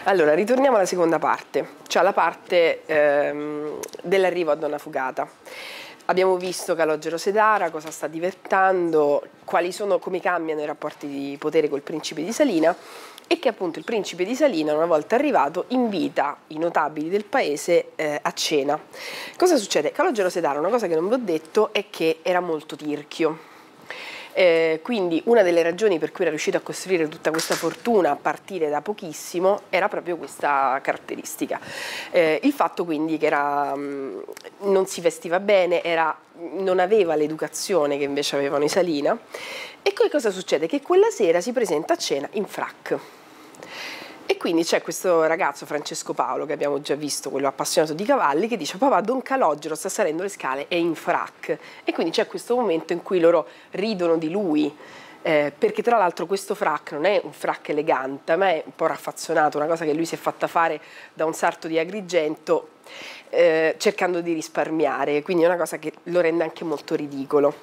Allora, ritorniamo alla seconda parte, cioè alla parte dell'arrivo a Donna Fugata. Abbiamo visto Calogero Sedara, cosa sta diventando, come cambiano i rapporti di potere col principe di Salina e che appunto il principe di Salina, una volta arrivato, invita i notabili del paese a cena. Cosa succede? Calogero Sedara, una cosa che non vi ho detto, è che era molto tirchio. Quindi una delle ragioni per cui era riuscito a costruire tutta questa fortuna a partire da pochissimo era proprio questa caratteristica. Il fatto quindi che non si vestiva bene, non aveva l'educazione che invece avevano i Salina, e poi cosa succede? Che quella sera si presenta a cena in frac. E quindi c'è questo ragazzo, Francesco Paolo, che abbiamo già visto, quello appassionato di cavalli, che dice: papà, Don Calogero sta salendo le scale, è in frac. E quindi c'è questo momento in cui loro ridono di lui, perché tra l'altro questo frac non è un frac elegante, ma è un po' raffazzonato, una cosa che lui si è fatta fare da un sarto di Agrigento, cercando di risparmiare, quindi è una cosa che lo rende anche molto ridicolo.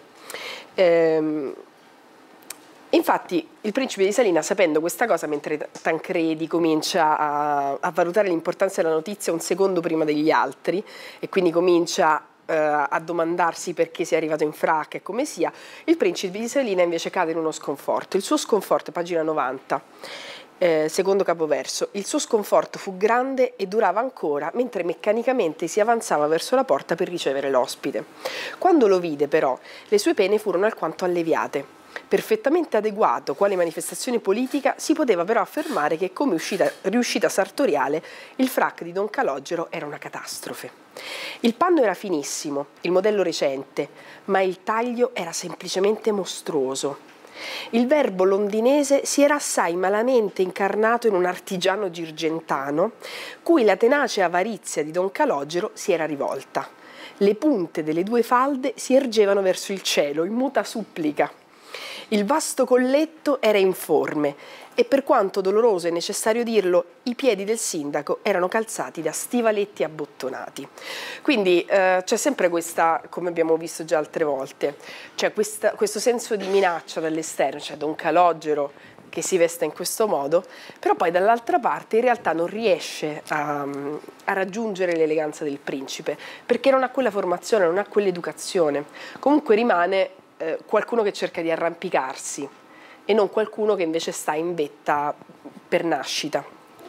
Infatti il principe di Salina, sapendo questa cosa, mentre Tancredi comincia a valutare l'importanza della notizia un secondo prima degli altri e quindi comincia a domandarsi perché sia arrivato in frac e come sia, il principe di Salina invece cade in uno sconforto. Il suo sconforto, pagina 90, secondo capoverso: il suo sconforto fu grande e durava ancora mentre meccanicamente si avanzava verso la porta per ricevere l'ospite. Quando lo vide però, le sue pene furono alquanto alleviate. Perfettamente adeguato quale manifestazione politica, si poteva però affermare che come riuscita sartoriale il frac di Don Calogero era una catastrofe. Il panno era finissimo, il modello recente, ma il taglio era semplicemente mostruoso. Il verbo londinese si era assai malamente incarnato in un artigiano girgentano, cui la tenace avarizia di Don Calogero si era rivolta. Le punte delle due falde si ergevano verso il cielo in muta supplica. Il vasto colletto era informe e, per quanto doloroso è necessario dirlo, i piedi del sindaco erano calzati da stivaletti abbottonati. Quindi c'è sempre questa, come abbiamo visto già altre volte, c'è questo senso di minaccia dall'esterno, cioè Don Calogero che si veste in questo modo, però poi dall'altra parte in realtà non riesce a raggiungere l'eleganza del principe, perché non ha quella formazione, non ha quell'educazione. Comunque rimane qualcuno che cerca di arrampicarsi e non qualcuno che invece sta in vetta per nascita.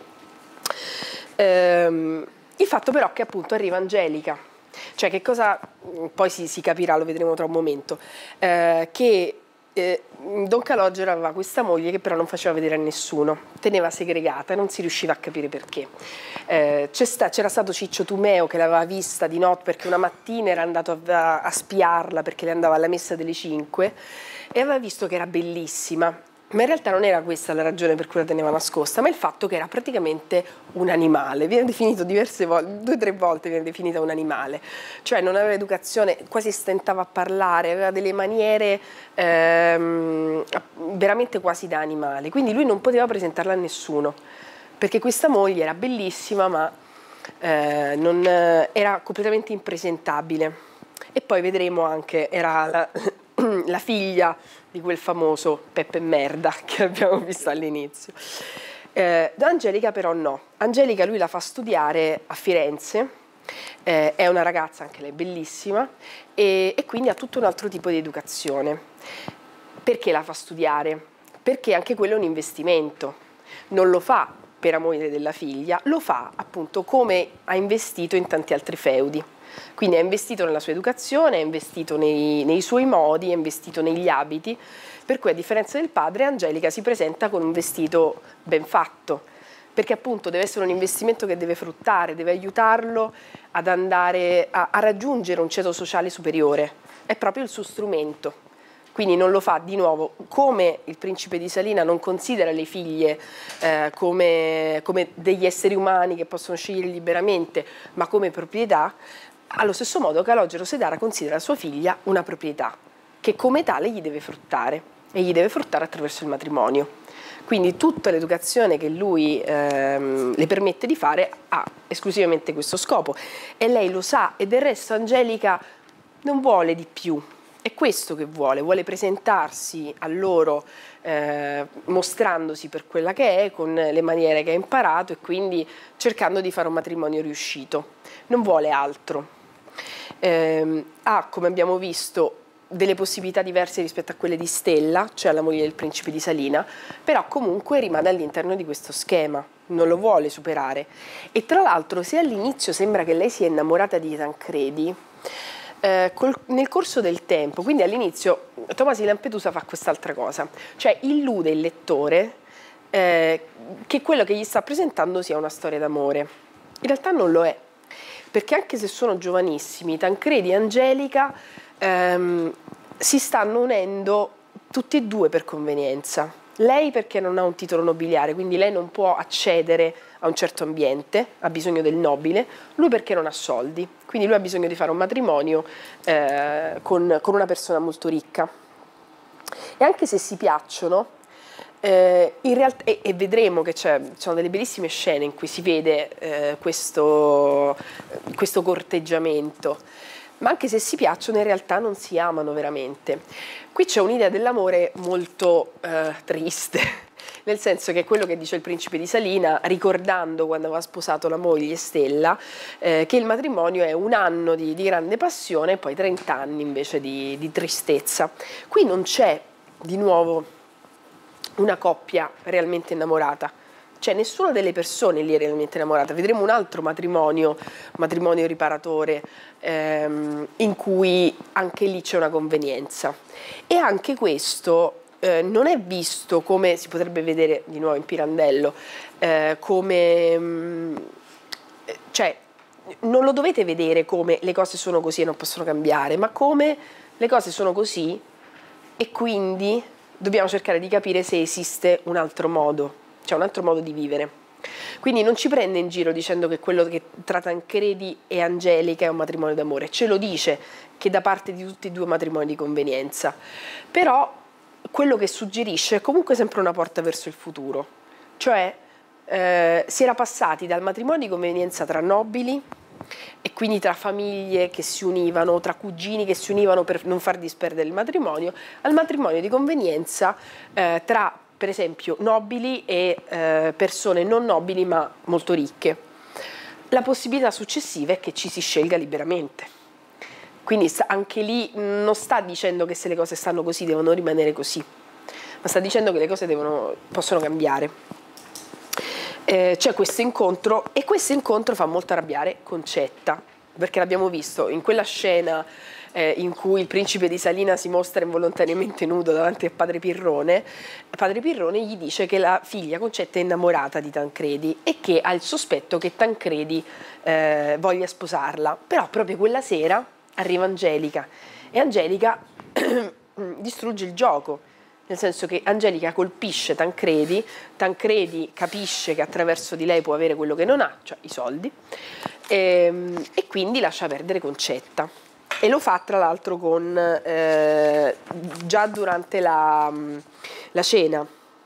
Il fatto però che appunto arriva Angelica, cioè che cosa, poi si capirà, lo vedremo tra un momento, che Don Calogero aveva questa moglie che però non faceva vedere a nessuno, teneva segregata e non si riusciva a capire perché. C'era stato Ciccio Tumeo che l'aveva vista di notte perché una mattina era andato a spiarla perché le andava alla messa delle 5 e aveva visto che era bellissima. Ma in realtà non era questa la ragione per cui la teneva nascosta, ma il fatto che era praticamente un animale. Viene definito diverse volte, 2 o 3 volte viene definita un animale. Cioè non aveva educazione, quasi stentava a parlare, aveva delle maniere veramente quasi da animale. Quindi lui non poteva presentarla a nessuno, perché questa moglie era bellissima, ma era completamente impresentabile. E poi vedremo anche, era la figlia di quel famoso Peppe Merda che abbiamo visto all'inizio. Angelica però no. Angelica lui la fa studiare a Firenze, è una ragazza anche lei bellissima e quindi ha tutto un altro tipo di educazione. Perché la fa studiare? Perché anche quello è un investimento. Non lo fa per amore della figlia, lo fa appunto come ha investito in tanti altri feudi. Quindi ha investito nella sua educazione, ha investito nei suoi modi, ha investito negli abiti, per cui a differenza del padre Angelica si presenta con un vestito ben fatto, perché appunto deve essere un investimento che deve fruttare, deve aiutarlo ad andare a raggiungere un ceto sociale superiore, è proprio il suo strumento. Quindi non lo fa di nuovo, come il principe di Salina non considera le figlie come degli esseri umani che possono scegliere liberamente, ma come proprietà. Allo stesso modo Calogero Sedara considera sua figlia una proprietà che come tale gli deve fruttare e gli deve fruttare attraverso il matrimonio. Quindi tutta l'educazione che lui le permette di fare ha esclusivamente questo scopo e lei lo sa, e del resto Angelica non vuole di più. È questo che vuole presentarsi a loro mostrandosi per quella che è, con le maniere che ha imparato e quindi cercando di fare un matrimonio riuscito. Non vuole altro. Ha, come abbiamo visto, delle possibilità diverse rispetto a quelle di Stella, cioè la moglie del principe di Salina, però comunque rimane all'interno di questo schema, non lo vuole superare. E tra l'altro, se all'inizio sembra che lei sia innamorata di Tancredi, nel corso del tempo, quindi all'inizio Tomasi Lampedusa fa quest'altra cosa, cioè illude il lettore che quello che gli sta presentando sia una storia d'amore. In realtà non lo è, perché anche se sono giovanissimi, Tancredi e Angelica si stanno unendo tutti e due per convenienza. Lei perché non ha un titolo nobiliare, quindi lei non può accedere a un certo ambiente, ha bisogno del nobile, lui perché non ha soldi, quindi lui ha bisogno di fare un matrimonio con una persona molto ricca. E anche se si piacciono, in realtà, e vedremo che ci sono delle bellissime scene in cui si vede questo corteggiamento, ma anche se si piacciono in realtà non si amano veramente. Qui c'è un'idea dell'amore molto triste, nel senso che è quello che dice il principe di Salina, ricordando quando aveva sposato la moglie Stella, che il matrimonio è un anno di grande passione e poi 30 anni invece di tristezza. Qui non c'è di nuovo una coppia realmente innamorata. Cioè nessuna delle persone lì è realmente innamorata. Vedremo un altro matrimonio riparatore, in cui anche lì c'è una convenienza. E anche questo non è visto come si potrebbe vedere di nuovo in Pirandello, cioè non lo dovete vedere come le cose sono così e non possono cambiare, ma come le cose sono così e quindi dobbiamo cercare di capire se esiste un altro modo. C'è un altro modo di vivere. Quindi non ci prende in giro dicendo che quello che tra Tancredi e Angelica è un matrimonio d'amore, ce lo dice che da parte di tutti e due matrimoni di convenienza, però quello che suggerisce è comunque sempre una porta verso il futuro, cioè si era passati dal matrimonio di convenienza tra nobili e quindi tra famiglie che si univano, tra cugini che si univano per non far disperdere il matrimonio, al matrimonio di convenienza tra per esempio nobili e persone non nobili ma molto ricche. La possibilità successiva è che ci si scelga liberamente. Quindi anche lì non sta dicendo che se le cose stanno così devono rimanere così, ma sta dicendo che le cose possono cambiare. C'è questo incontro e questo incontro fa molto arrabbiare Concetta, perché l'abbiamo visto in quella scena in cui il principe di Salina si mostra involontariamente nudo davanti a Padre Pirrone gli dice che la figlia Concetta è innamorata di Tancredi e che ha il sospetto che Tancredi voglia sposarla, però proprio quella sera arriva Angelica e Angelica distrugge il gioco, nel senso che Angelica colpisce Tancredi, Tancredi capisce che attraverso di lei può avere quello che non ha, cioè i soldi, e quindi lascia perdere Concetta. E lo fa tra l'altro già durante la cena.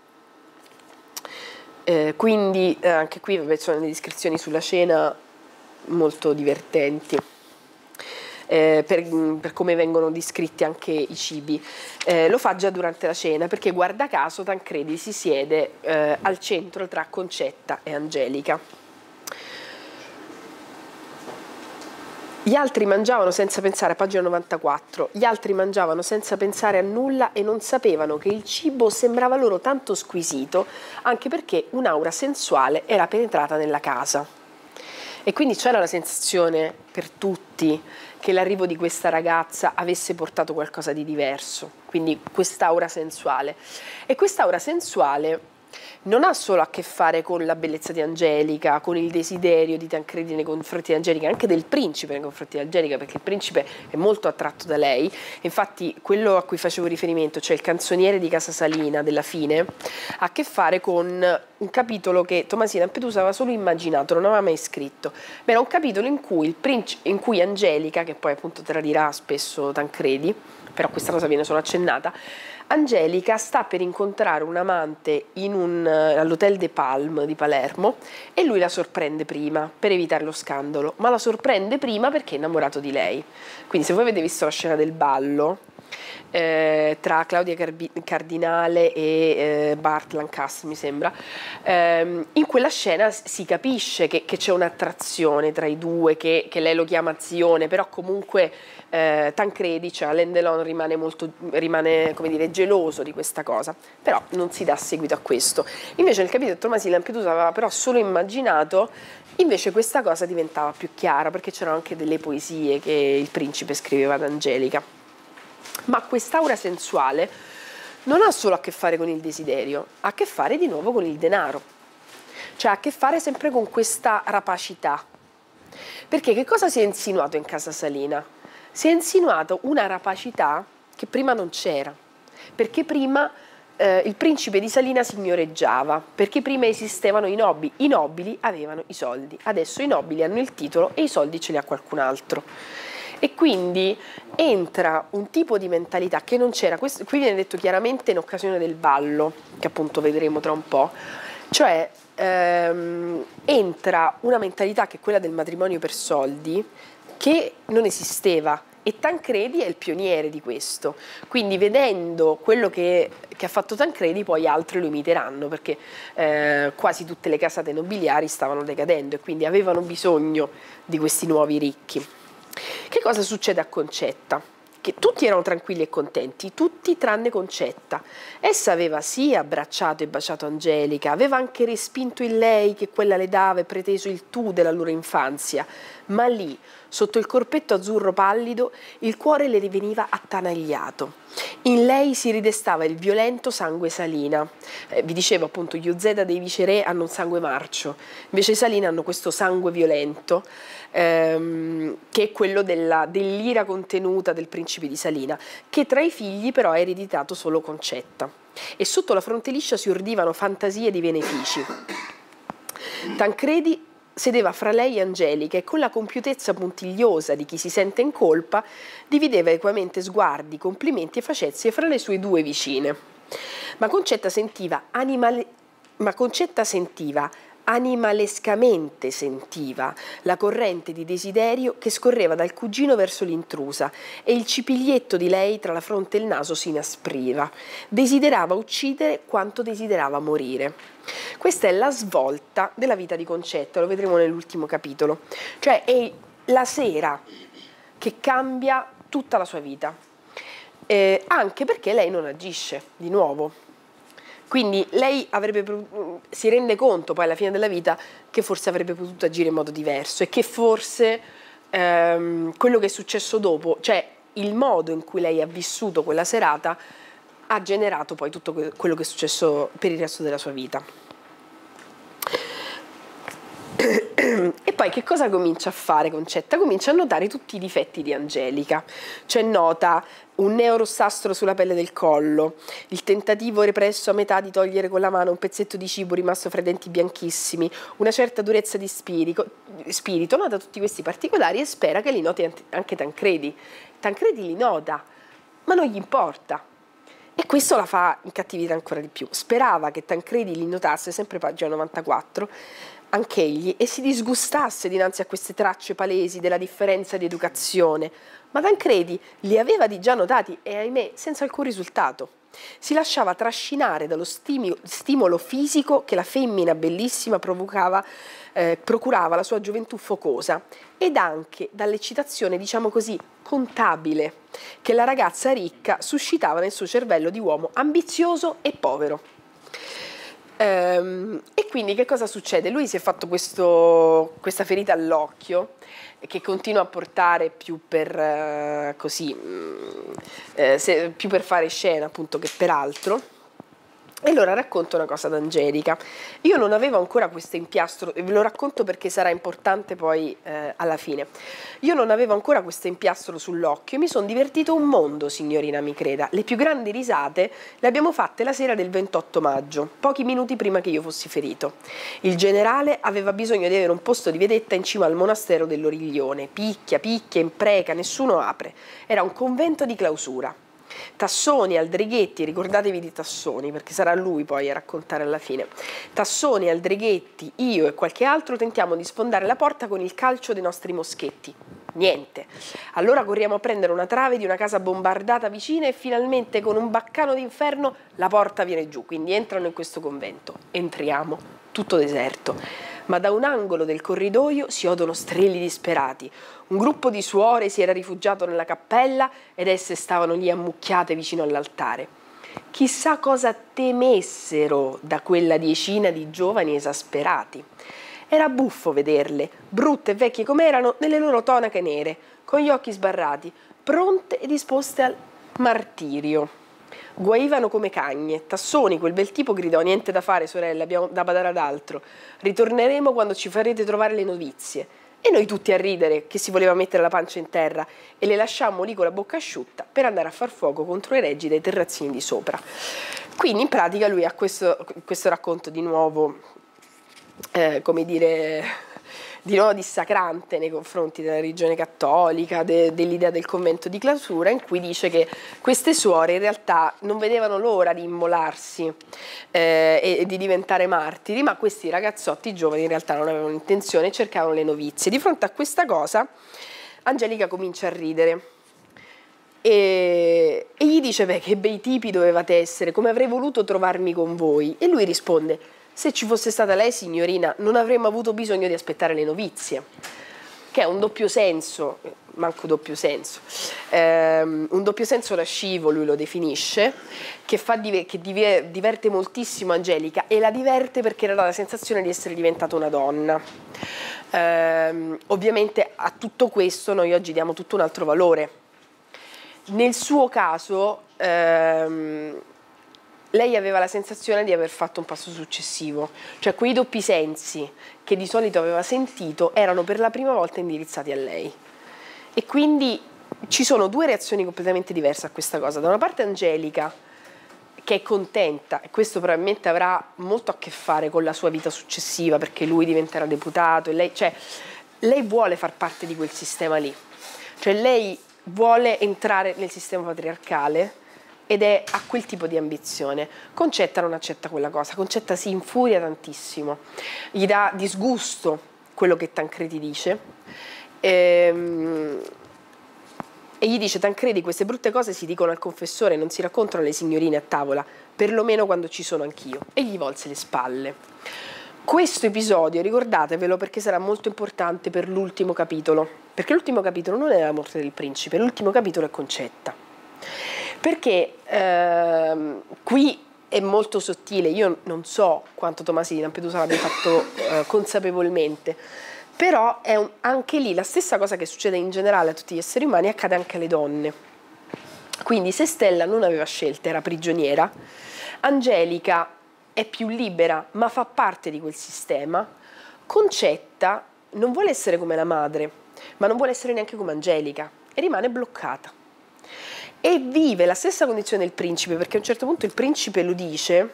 Quindi anche qui ci sono le descrizioni sulla cena molto divertenti. Per come vengono descritti anche i cibi. Lo fa già durante la cena perché guarda caso Tancredi si siede al centro tra Concetta e Angelica. Gli altri mangiavano senza pensare, a pagina 94, gli altri mangiavano senza pensare a nulla e non sapevano che il cibo sembrava loro tanto squisito, anche perché un'aura sensuale era penetrata nella casa. E quindi c'era la sensazione per tutti che l'arrivo di questa ragazza avesse portato qualcosa di diverso, quindi quest'aura sensuale. E quest'aura sensuale non ha solo a che fare con la bellezza di Angelica, con il desiderio di Tancredi nei confronti di Angelica, anche del principe nei confronti di Angelica, perché il principe è molto attratto da lei. Infatti quello a cui facevo riferimento, cioè il canzoniere di Casa Salina della fine, ha a che fare con un capitolo che Tomasina Lampedusa aveva solo immaginato, non aveva mai scritto. Beh, era un capitolo in cui Angelica, che poi appunto tradirà spesso Tancredi, però questa cosa viene solo accennata, Angelica sta per incontrare un amante all'Hotel de Palme di Palermo e lui la sorprende prima per evitare lo scandalo, ma la sorprende prima perché è innamorato di lei. Quindi se voi avete visto la scena del ballo, tra Claudia Cardinale e Burt Lancaster, mi sembra. In quella scena si capisce che c'è un'attrazione tra i due, che lei lo chiama zione, però comunque Tancredi, cioè Alain Delon, rimane come dire, geloso di questa cosa, però non si dà seguito a questo. Invece nel capitolo di Tommasini Lampedusa aveva però solo immaginato, invece questa cosa diventava più chiara, perché c'erano anche delle poesie che il principe scriveva ad Angelica. Ma quest'aura sensuale non ha solo a che fare con il desiderio, ha a che fare di nuovo con il denaro, cioè ha a che fare sempre con questa rapacità. Perché che cosa si è insinuato in casa Salina? Si è insinuato una rapacità che prima non c'era, perché prima il principe di Salina signoreggiava, perché prima esistevano i nobili avevano i soldi, adesso i nobili hanno il titolo e i soldi ce li ha qualcun altro. E quindi entra un tipo di mentalità che non c'era, qui viene detto chiaramente in occasione del ballo, che appunto vedremo tra un po', cioè entra una mentalità che è quella del matrimonio per soldi, che non esisteva, e Tancredi è il pioniere di questo, quindi vedendo quello che ha fatto Tancredi poi altri lo imiteranno, perché quasi tutte le casate nobiliari stavano decadendo e quindi avevano bisogno di questi nuovi ricchi. Che cosa succede a Concetta? Che tutti erano tranquilli e contenti, tutti tranne Concetta. Essa aveva sì abbracciato e baciato Angelica, aveva anche respinto il lei che quella le dava e preteso il tu della loro infanzia, ma lì, sotto il corpetto azzurro pallido, il cuore le riveniva attanagliato. In lei si ridestava il violento sangue Salina. Vi dicevo appunto, gli Uzeda dei viceré hanno un sangue marcio, invece i Salina hanno questo sangue violento, che è quello dell'ira contenuta del principe di Salina, che tra i figli però ha ereditato solo Concetta. E sotto la fronte liscia si ordivano fantasie di benefici. Tancredi sedeva fra lei e Angelica e con la compiutezza puntigliosa di chi si sente in colpa divideva equamente sguardi, complimenti e facezie fra le sue due vicine. Ma Concetta animalescamente sentiva la corrente di desiderio che scorreva dal cugino verso l'intrusa e il cipiglietto di lei tra la fronte e il naso si inaspriva. Desiderava uccidere quanto desiderava morire. Questa è la svolta della vita di Concetta, lo vedremo nell'ultimo capitolo, cioè è la sera che cambia tutta la sua vita, anche perché lei non agisce di nuovo. Quindi lei si rende conto poi alla fine della vita che forse avrebbe potuto agire in modo diverso e che forse quello che è successo dopo, cioè il modo in cui lei ha vissuto quella serata, ha generato poi tutto quello che è successo per il resto della sua vita. E poi che cosa comincia a fare Concetta? Comincia a notare tutti i difetti di Angelica, cioè nota un neorossastro sulla pelle del collo, il tentativo represso a metà di togliere con la mano un pezzetto di cibo rimasto fra i denti bianchissimi, una certa durezza di spirito, nota tutti questi particolari e spera che li noti anche Tancredi. Tancredi li nota, ma non gli importa. E questo la fa incattivire ancora di più. Sperava che Tancredi li notasse, sempre pagina 94, anch'egli, e si disgustasse dinanzi a queste tracce palesi della differenza di educazione. Ma Tancredi li aveva di già notati e, ahimè, senza alcun risultato. Si lasciava trascinare dallo stimolo fisico che la femmina bellissima procurava alla sua gioventù focosa ed anche dall'eccitazione, diciamo così, contabile che la ragazza ricca suscitava nel suo cervello di uomo ambizioso e povero. E quindi che cosa succede? Lui si è fatto questa ferita all'occhio che continua a portare più per più per fare scena appunto che per altro. E allora racconto una cosa ad Angelica. Io non avevo ancora questo impiastro, e ve lo racconto perché sarà importante poi alla fine. Io non avevo ancora questo impiastro sull'occhio e mi sono divertito un mondo, signorina mi creda. Le più grandi risate le abbiamo fatte la sera del 28 maggio, pochi minuti prima che io fossi ferito. Il generale aveva bisogno di avere un posto di vedetta in cima al monastero dell'Origlione. Picchia, impreca, nessuno apre. Era un convento di clausura. Tassoni, Aldrighetti, ricordatevi di Tassoni perché sarà lui poi a raccontare alla fine. Tassoni, Aldrighetti, io e qualche altro tentiamo di sfondare la porta con il calcio dei nostri moschetti. Niente. Allora corriamo a prendere una trave di una casa bombardata vicina e finalmente con un baccano d'inferno la porta viene giù, quindi entrano in questo convento. Entriamo, tutto deserto, ma da un angolo del corridoio si odono strilli disperati. Un gruppo di suore si era rifugiato nella cappella ed esse stavano lì ammucchiate vicino all'altare. Chissà cosa temessero da quella decina di giovani esasperati. Era buffo vederle, brutte e vecchie com'erano, nelle loro tonache nere, con gli occhi sbarrati, pronte e disposte al martirio. Guaivano come cagne. Tassoni, quel bel tipo, gridò: niente da fare, sorelle, abbiamo da badare ad altro. Ritorneremo quando ci farete trovare le novizie. E noi tutti a ridere, che si voleva mettere la pancia in terra, e le lasciammo lì con la bocca asciutta per andare a far fuoco contro i reggi dei terrazzini di sopra. Quindi in pratica lui ha questo racconto di nuovo, come dire, di nuovo dissacrante nei confronti della religione cattolica, dell'idea del convento di clausura, in cui dice che queste suore in realtà non vedevano l'ora di immolarsi e di diventare martiri, ma questi ragazzotti giovani in realtà non avevano intenzione e cercavano le novizie. Di fronte a questa cosa Angelica comincia a ridere e gli dice: beh, che bei tipi dovevate essere, come avrei voluto trovarmi con voi. E lui risponde: se ci fosse stata lei, signorina, non avremmo avuto bisogno di aspettare le novizie. Che è un doppio senso, manco doppio senso, un doppio senso lascivo, lui lo definisce, che diverte moltissimo Angelica, e la diverte perché le dà la sensazione di essere diventata una donna. Ovviamente a tutto questo noi oggi diamo tutto un altro valore. Nel suo caso lei aveva la sensazione di aver fatto un passo successivo, cioè quei doppi sensi che di solito aveva sentito erano per la prima volta indirizzati a lei. E quindi ci sono due reazioni completamente diverse a questa cosa. Da una parte Angelica, che è contenta, e questo probabilmente avrà molto a che fare con la sua vita successiva, perché lui diventerà deputato, e lei vuole far parte di quel sistema lì, cioè lei vuole entrare nel sistema patriarcale ed ha quel tipo di ambizione. Concetta non accetta quella cosa, Concetta si infuria tantissimo, gli dà disgusto quello che Tancredi dice e gli dice: Tancredi, queste brutte cose si dicono al confessore, non si raccontano alle signorine a tavola, perlomeno quando ci sono anch'io. E gli volse le spalle. Questo episodio, ricordatevelo, perché sarà molto importante per l'ultimo capitolo, perché l'ultimo capitolo non è la morte del principe, l'ultimo capitolo è Concetta. Perché qui è molto sottile, io non so quanto Tomasi di Lampedusa l'abbia fatto consapevolmente, però è anche lì la stessa cosa che succede in generale a tutti gli esseri umani, accade anche alle donne. Quindi se Stella non aveva scelte, era prigioniera, Angelica è più libera ma fa parte di quel sistema, Concetta non vuole essere come la madre, ma non vuole essere neanche come Angelica e rimane bloccata. E vive la stessa condizione del principe, perché a un certo punto il principe lo dice,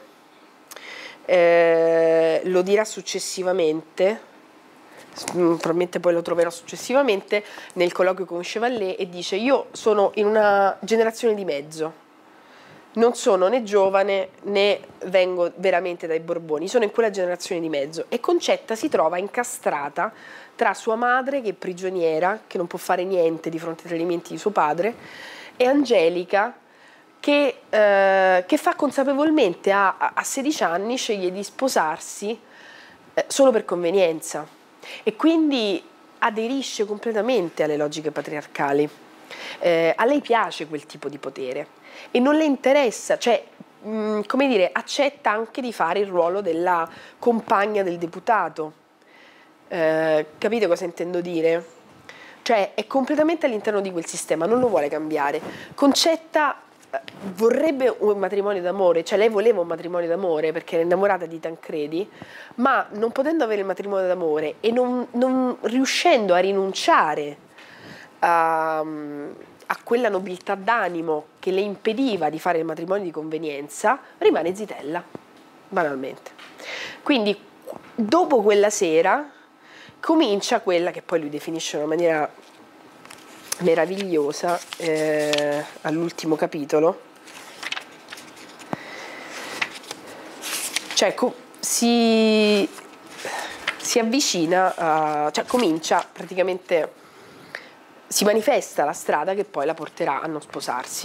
lo dirà successivamente, probabilmente poi lo troverò successivamente, nel colloquio con Chevalier, e dice: io sono in una generazione di mezzo, non sono né giovane né vengo veramente dai Borboni, sono in quella generazione di mezzo. E Concetta si trova incastrata tra sua madre, che è prigioniera, che non può fare niente di fronte ai tradimenti di suo padre, e Angelica che fa consapevolmente, a 16 anni, sceglie di sposarsi solo per convenienza e quindi aderisce completamente alle logiche patriarcali. A lei piace quel tipo di potere e non le interessa, cioè come dire, accetta anche di fare il ruolo della compagna del deputato. Capite cosa intendo dire? Cioè è completamente all'interno di quel sistema, non lo vuole cambiare. Concetta vorrebbe un matrimonio d'amore, cioè lei voleva un matrimonio d'amore perché era innamorata di Tancredi, ma non potendo avere il matrimonio d'amore e non riuscendo a rinunciare a quella nobiltà d'animo che le impediva di fare il matrimonio di convenienza, rimane zitella, banalmente. Quindi dopo quella sera comincia quella che poi lui definisce in una maniera meravigliosa all'ultimo capitolo, cioè si avvicina, cioè comincia praticamente si manifesta la strada che poi la porterà a non sposarsi.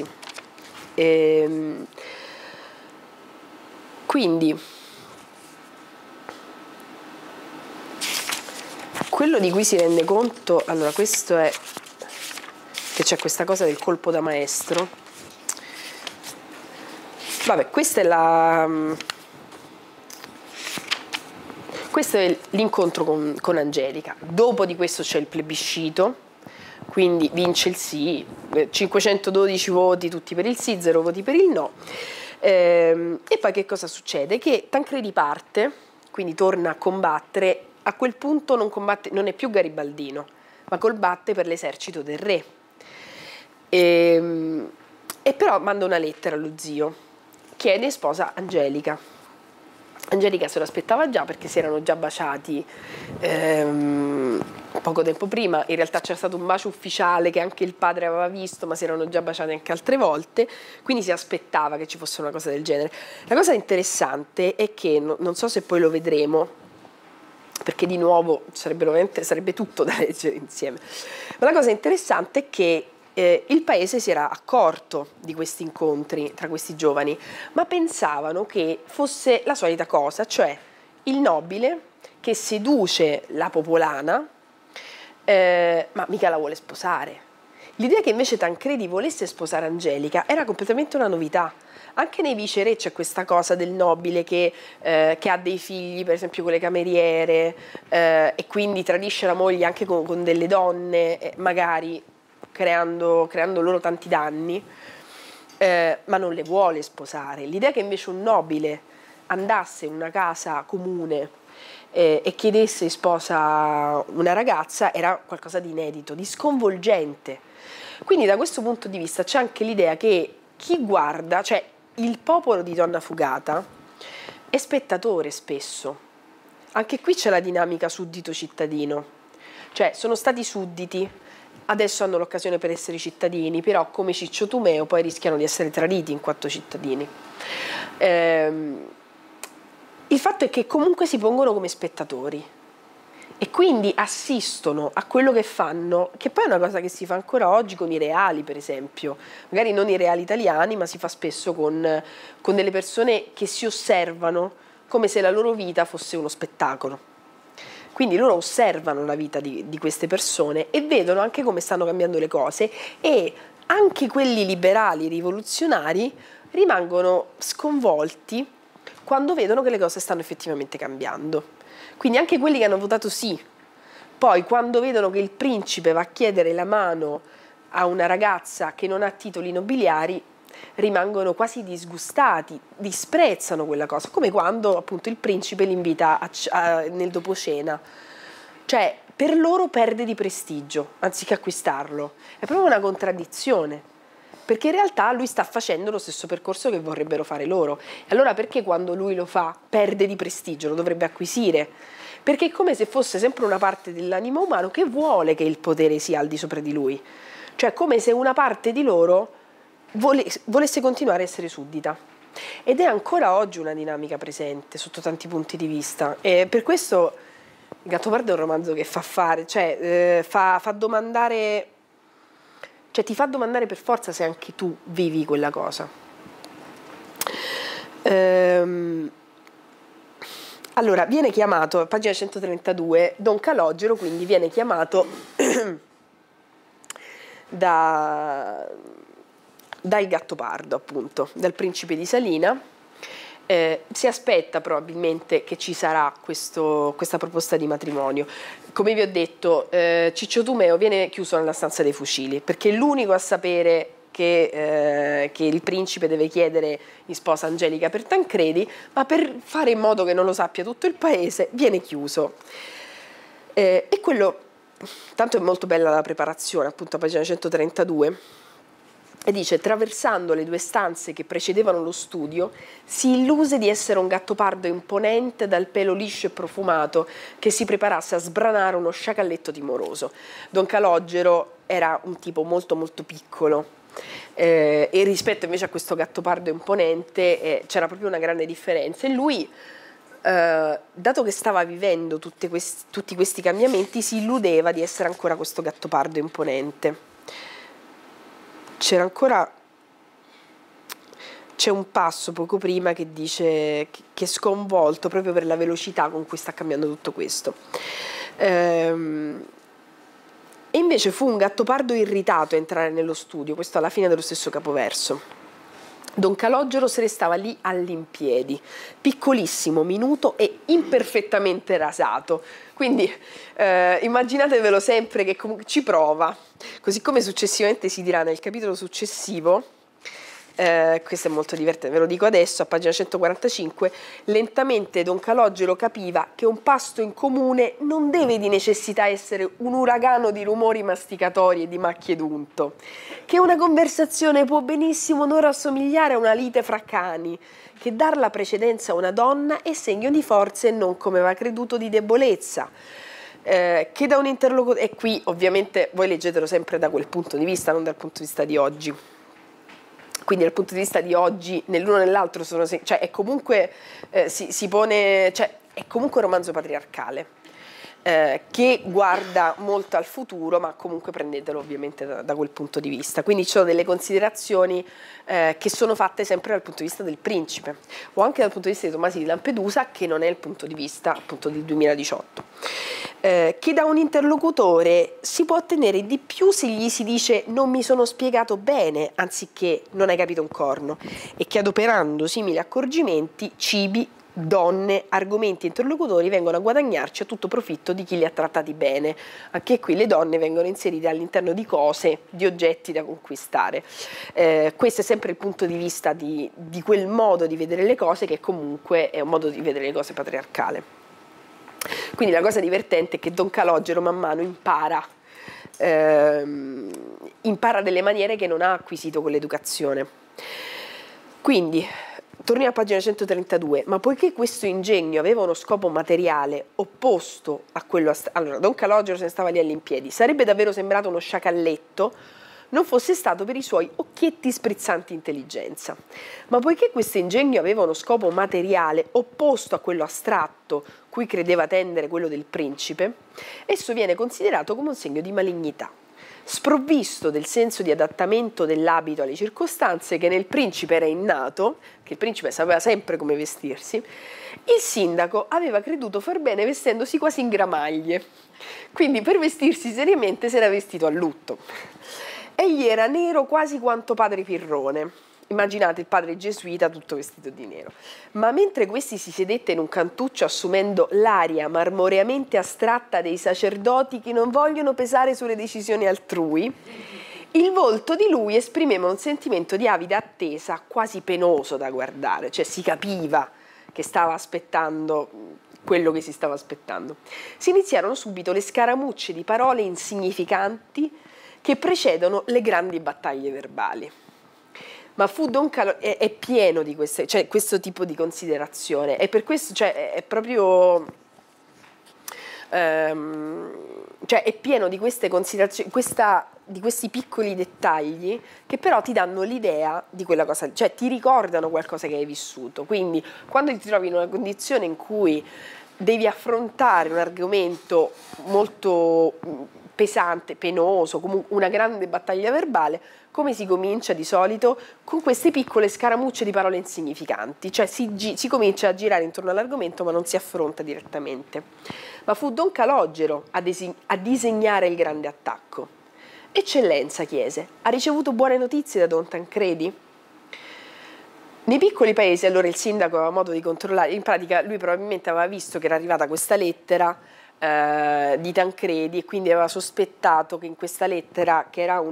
Quindi quello di cui si rende conto, allora questo è che c'è questa cosa del colpo da maestro. Vabbè, questo è l'incontro con Angelica. Dopo di questo c'è il plebiscito, quindi vince il sì, 512 voti tutti per il sì, 0 voti per il no. E poi che cosa succede? Che Tancredi parte, quindi torna a combattere. A quel punto non è più garibaldino, ma combatte per l'esercito del re. E però manda una lettera allo zio, chiede sposa Angelica. Angelica se lo aspettava già perché si erano già baciati poco tempo prima. In realtà c'era stato un bacio ufficiale che anche il padre aveva visto, ma si erano già baciati anche altre volte, quindi si aspettava che ci fosse una cosa del genere. La cosa interessante è che, non so se poi lo vedremo, perché di nuovo sarebbe tutto da leggere insieme, ma la cosa interessante è che il paese si era accorto di questi incontri tra questi giovani, ma pensavano che fosse la solita cosa, cioè il nobile che seduce la popolana, ma mica la vuole sposare. L'idea che invece Tancredi volesse sposare Angelica era completamente una novità. Anche nei viceré c'è questa cosa del nobile che ha dei figli, per esempio con le cameriere, e quindi tradisce la moglie anche con delle donne, magari creando loro tanti danni, ma non le vuole sposare. L'idea che invece un nobile andasse in una casa comune e chiedesse in sposa una ragazza era qualcosa di inedito, di sconvolgente. Quindi da questo punto di vista c'è anche l'idea che chi guarda, cioè il popolo di Donna Fugata, è spettatore spesso. Anche qui c'è la dinamica suddito-cittadino, cioè sono stati sudditi, adesso hanno l'occasione per essere cittadini, però come Ciccio Tumeo poi rischiano di essere traditi in quanto cittadini. Il fatto è che comunque si pongono come spettatori e quindi assistono a quello che fanno, che poi è una cosa che si fa ancora oggi con i reali, per esempio, magari non i reali italiani, ma si fa spesso con delle persone che si osservano come se la loro vita fosse uno spettacolo. Quindi loro osservano la vita di queste persone e vedono anche come stanno cambiando le cose, e anche quelli liberali rivoluzionari rimangono sconvolti quando vedono che le cose stanno effettivamente cambiando. Quindi anche quelli che hanno votato sì, poi quando vedono che il principe va a chiedere la mano a una ragazza che non ha titoli nobiliari, rimangono quasi disgustati, disprezzano quella cosa, come quando appunto il principe li invita nel doposcena. Cioè, per loro perde di prestigio anziché acquistarlo. È proprio una contraddizione, perché in realtà lui sta facendo lo stesso percorso che vorrebbero fare loro. E allora perché quando lui lo fa perde di prestigio, lo dovrebbe acquisire? Perché è come se fosse sempre una parte dell'animo umano che vuole che il potere sia al di sopra di lui. Cioè come se una parte di loro volesse continuare a essere suddita. Ed è ancora oggi una dinamica presente sotto tanti punti di vista. E per questo Il Gattopardo è un romanzo che fa domandare, cioè ti fa domandare per forza se anche tu vivi quella cosa. Allora, viene chiamato, a pagina 132, Don Calogero, quindi viene chiamato dal Gattopardo, appunto, dal principe di Salina. Si aspetta probabilmente che ci sarà questa proposta di matrimonio. Come vi ho detto, Ciccio Tumeo viene chiuso nella stanza dei fucili, perché è l'unico a sapere che il principe deve chiedere in sposa Angelica per Tancredi, ma per fare in modo che non lo sappia tutto il paese viene chiuso. E quello, tanto è molto bella la preparazione, appunto a pagina 132, e dice: traversando le due stanze che precedevano lo studio, si illuse di essere un Gattopardo imponente dal pelo liscio e profumato che si preparasse a sbranare uno sciacalletto timoroso. Don Calogero era un tipo molto molto piccolo, e rispetto invece a questo Gattopardo imponente c'era proprio una grande differenza, e lui dato che stava vivendo tutti questi cambiamenti, si illudeva di essere ancora questo Gattopardo imponente. C'è un passo poco prima che dice che è sconvolto proprio per la velocità con cui sta cambiando tutto questo. E invece fu un Gattopardo irritato a entrare nello studio, questo alla fine dello stesso capoverso. Don Calogero se ne stava lì all'impiedi, piccolissimo, minuto e imperfettamente rasato. Quindi immaginatevelo sempre che comunque ci prova, così come successivamente si dirà nel capitolo successivo. Questo è molto divertente, ve lo dico adesso, a pagina 145, lentamente Don Calogero capiva che un pasto in comune non deve di necessità essere un uragano di rumori masticatori e di macchie d'unto, che una conversazione può benissimo non rassomigliare a una lite fra cani, che dar la precedenza a una donna è segno di forza e non, come aveva creduto, di debolezza. Che da un interlocutore, e qui ovviamente voi leggetelo sempre da quel punto di vista, non dal punto di vista di oggi. Quindi dal punto di vista di oggi, nell'uno e nell'altro cioè è comunque si pone, cioè è comunque un romanzo patriarcale che guarda molto al futuro, ma comunque prendetelo ovviamente da quel punto di vista. Quindi ci sono delle considerazioni che sono fatte sempre dal punto di vista del principe, o anche dal punto di vista di Tomasi di Lampedusa, che non è il punto di vista appunto del 2018. Che da un interlocutore si può ottenere di più se gli si dice non mi sono spiegato bene, anziché non hai capito un corno, e che adoperando simili accorgimenti, cibi, donne, argomenti e interlocutori vengono a guadagnarci a tutto profitto di chi li ha trattati bene. Anche qui le donne vengono inserite all'interno di cose, di oggetti da conquistare. Questo è sempre il punto di vista di quel modo di vedere le cose, che comunque è un modo di vedere le cose patriarcale. Quindi la cosa divertente è che Don Calogero man mano impara delle maniere che non ha acquisito con l'educazione. Quindi torniamo a pagina 132, ma poiché questo ingegno aveva uno scopo materiale opposto a quello allora Don Calogero se ne stava lì all'impiedi, sarebbe davvero sembrato uno sciacalletto non fosse stato per i suoi occhietti sprizzanti intelligenza. Ma poiché questo ingegno aveva uno scopo materiale opposto a quello astratto cui credeva tendere quello del principe, esso viene considerato come un segno di malignità. Sprovvisto del senso di adattamento dell'abito alle circostanze che nel principe era innato, che il principe sapeva sempre come vestirsi, il sindaco aveva creduto far bene vestendosi quasi in gramaglie. Quindi per vestirsi seriamente si era vestito a lutto. Egli era nero quasi quanto padre Pirrone. Immaginate il padre gesuita tutto vestito di nero. Ma mentre questi si sedette in un cantuccio assumendo l'aria marmoreamente astratta dei sacerdoti che non vogliono pesare sulle decisioni altrui, il volto di lui esprimeva un sentimento di avida attesa quasi penoso da guardare, cioè si capiva che stava aspettando quello che si stava aspettando. Si iniziarono subito le scaramucce di parole insignificanti che precedono le grandi battaglie verbali. Ma fu Don Calogero è pieno di queste, cioè questo tipo di considerazione, e per questo cioè, è proprio cioè è pieno di queste considerazioni, di questi piccoli dettagli che però ti danno l'idea di quella cosa, cioè ti ricordano qualcosa che hai vissuto. Quindi quando ti trovi in una condizione in cui devi affrontare un argomento molto pesante, penoso, comunque una grande battaglia verbale, come si comincia di solito? Con queste piccole scaramucce di parole insignificanti, cioè si comincia a girare intorno all'argomento ma non si affronta direttamente. Ma fu Don Calogero a disegnare il grande attacco. Eccellenza, chiese, ha ricevuto buone notizie da Don Tancredi? Nei piccoli paesi allora il sindaco aveva modo di controllare, in pratica lui probabilmente aveva visto che era arrivata questa lettera di Tancredi e quindi aveva sospettato che in questa lettera, che era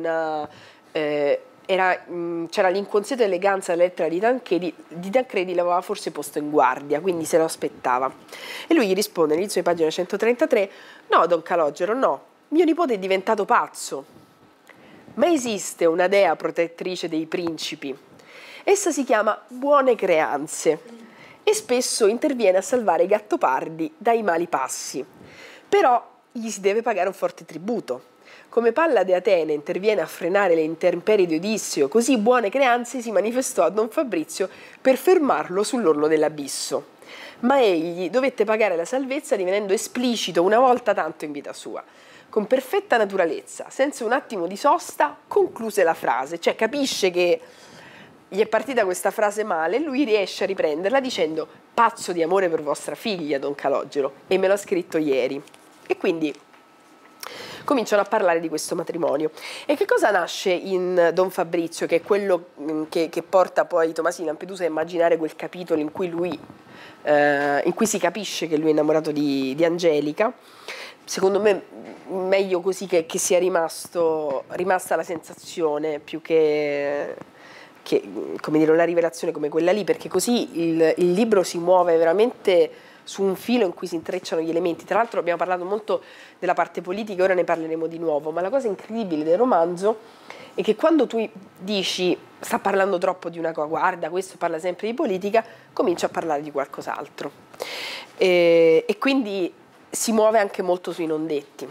c'era l'inconsciente eleganza della lettera di Tancredi l'aveva forse posto in guardia, quindi se lo aspettava. E lui gli risponde all'inizio di pagina 133: no, Don Calogero, no, mio nipote è diventato pazzo. Ma esiste una dea protettrice dei principi. Essa si chiama Buone Creanze e spesso interviene a salvare i gattopardi dai mali passi. Però gli si deve pagare un forte tributo. Come Pallade Atene interviene a frenare le intemperie di Odisseo, così Buone Creanze si manifestò a Don Fabrizio per fermarlo sull'orlo dell'abisso. ma egli dovette pagare la salvezza divenendo esplicito una volta tanto in vita sua. Con perfetta naturalezza, senza un attimo di sosta, concluse la frase, cioè capisce che gli è partita questa frase male e lui riesce a riprenderla dicendo: pazzo di amore per vostra figlia, Don Calogero, e me l'ha scritto ieri. E quindi cominciano a parlare di questo matrimonio. E che cosa nasce in Don Fabrizio, che è quello che porta poi Tommaso di Lampedusa a immaginare quel capitolo in cui in cui si capisce che lui è innamorato di Angelica? Secondo me meglio così che sia rimasta la sensazione più che come dire, una rivelazione come quella lì, perché così il libro si muove veramente su un filo in cui si intrecciano gli elementi. Tra l'altro abbiamo parlato molto della parte politica, ora ne parleremo di nuovo, ma la cosa incredibile del romanzo è che quando tu dici sta parlando troppo di una cosa, guarda, questo parla sempre di politica, comincia a parlare di qualcos'altro. E quindi si muove anche molto sui non detti.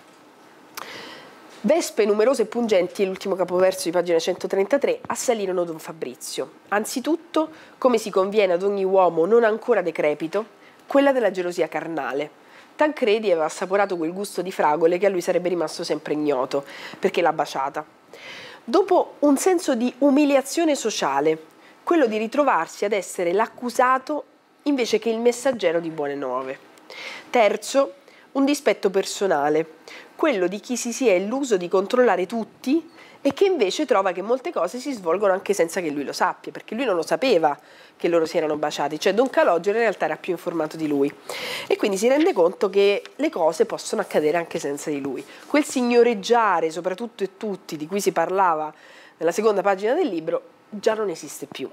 Vespe numerose e pungenti, è l'ultimo capoverso di pagina 133, assalirono Don Fabrizio. Anzitutto, come si conviene ad ogni uomo non ancora decrepito, quella della gelosia carnale. Tancredi aveva assaporato quel gusto di fragole che a lui sarebbe rimasto sempre ignoto, perché l'ha baciata. Dopo un senso di umiliazione sociale, quello di ritrovarsi ad essere l'accusato invece che il messaggero di buone nuove. Terzo, un dispetto personale, quello di chi si sia illuso di controllare tutti e che invece trova che molte cose si svolgono anche senza che lui lo sappia, perché lui non lo sapeva che loro si erano baciati, cioè Don Calogero in realtà era più informato di lui e quindi si rende conto che le cose possono accadere anche senza di lui. Quel signoreggiare soprattutto e tutti di cui si parlava nella seconda pagina del libro già non esiste più.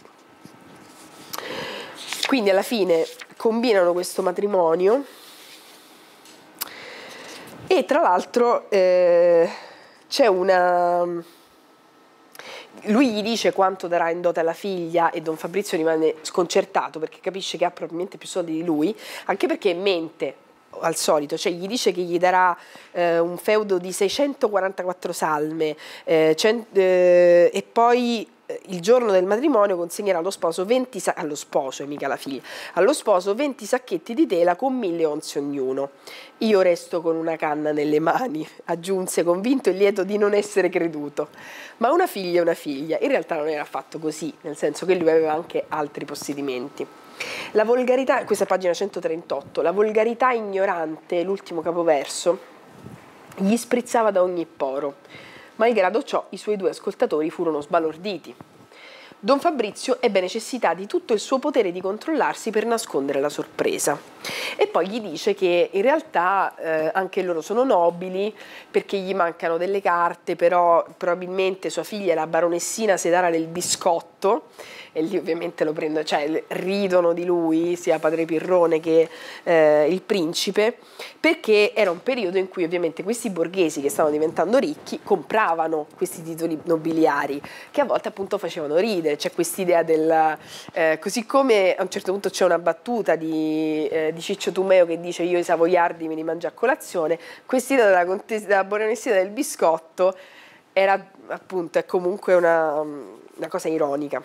Quindi alla fine combinano questo matrimonio e tra l'altro c'è una... Lui gli dice quanto darà in dote alla figlia e Don Fabrizio rimane sconcertato perché capisce che ha probabilmente più soldi di lui, anche perché mente al solito, cioè gli dice che gli darà un feudo di 644 salme e poi il giorno del matrimonio consegnerà allo sposo 20 allo sposo e mica alla figlia, allo sposo 20 sacchetti di tela con 1000 onze ognuno. Io resto con una canna nelle mani, aggiunse convinto e lieto di non essere creduto. Ma una figlia è una figlia. In realtà non era affatto così, nel senso che lui aveva anche altri possedimenti. La volgarità, questa è pagina 138, la volgarità ignorante, l'ultimo capoverso, gli sprizzava da ogni poro. Malgrado ciò, i suoi due ascoltatori furono sbalorditi. Don Fabrizio ebbe necessità di tutto il suo potere di controllarsi per nascondere la sorpresa. E poi gli dice che in realtà anche loro sono nobili perché gli mancano delle carte, però probabilmente sua figlia è la baronessina Sedara del Biscotto, e lì ovviamente lo prendono, cioè ridono di lui, sia padre Pirrone che il principe, perché era un periodo in cui ovviamente questi borghesi che stavano diventando ricchi compravano questi titoli nobiliari, che a volte appunto facevano ridere. C'è quest'idea del... così come a un certo punto c'è una battuta di Ciccio Tumeo che dice io i savoiardi me li mangio a colazione, quest'idea della baronessina del Biscotto era appunto, è comunque una cosa ironica.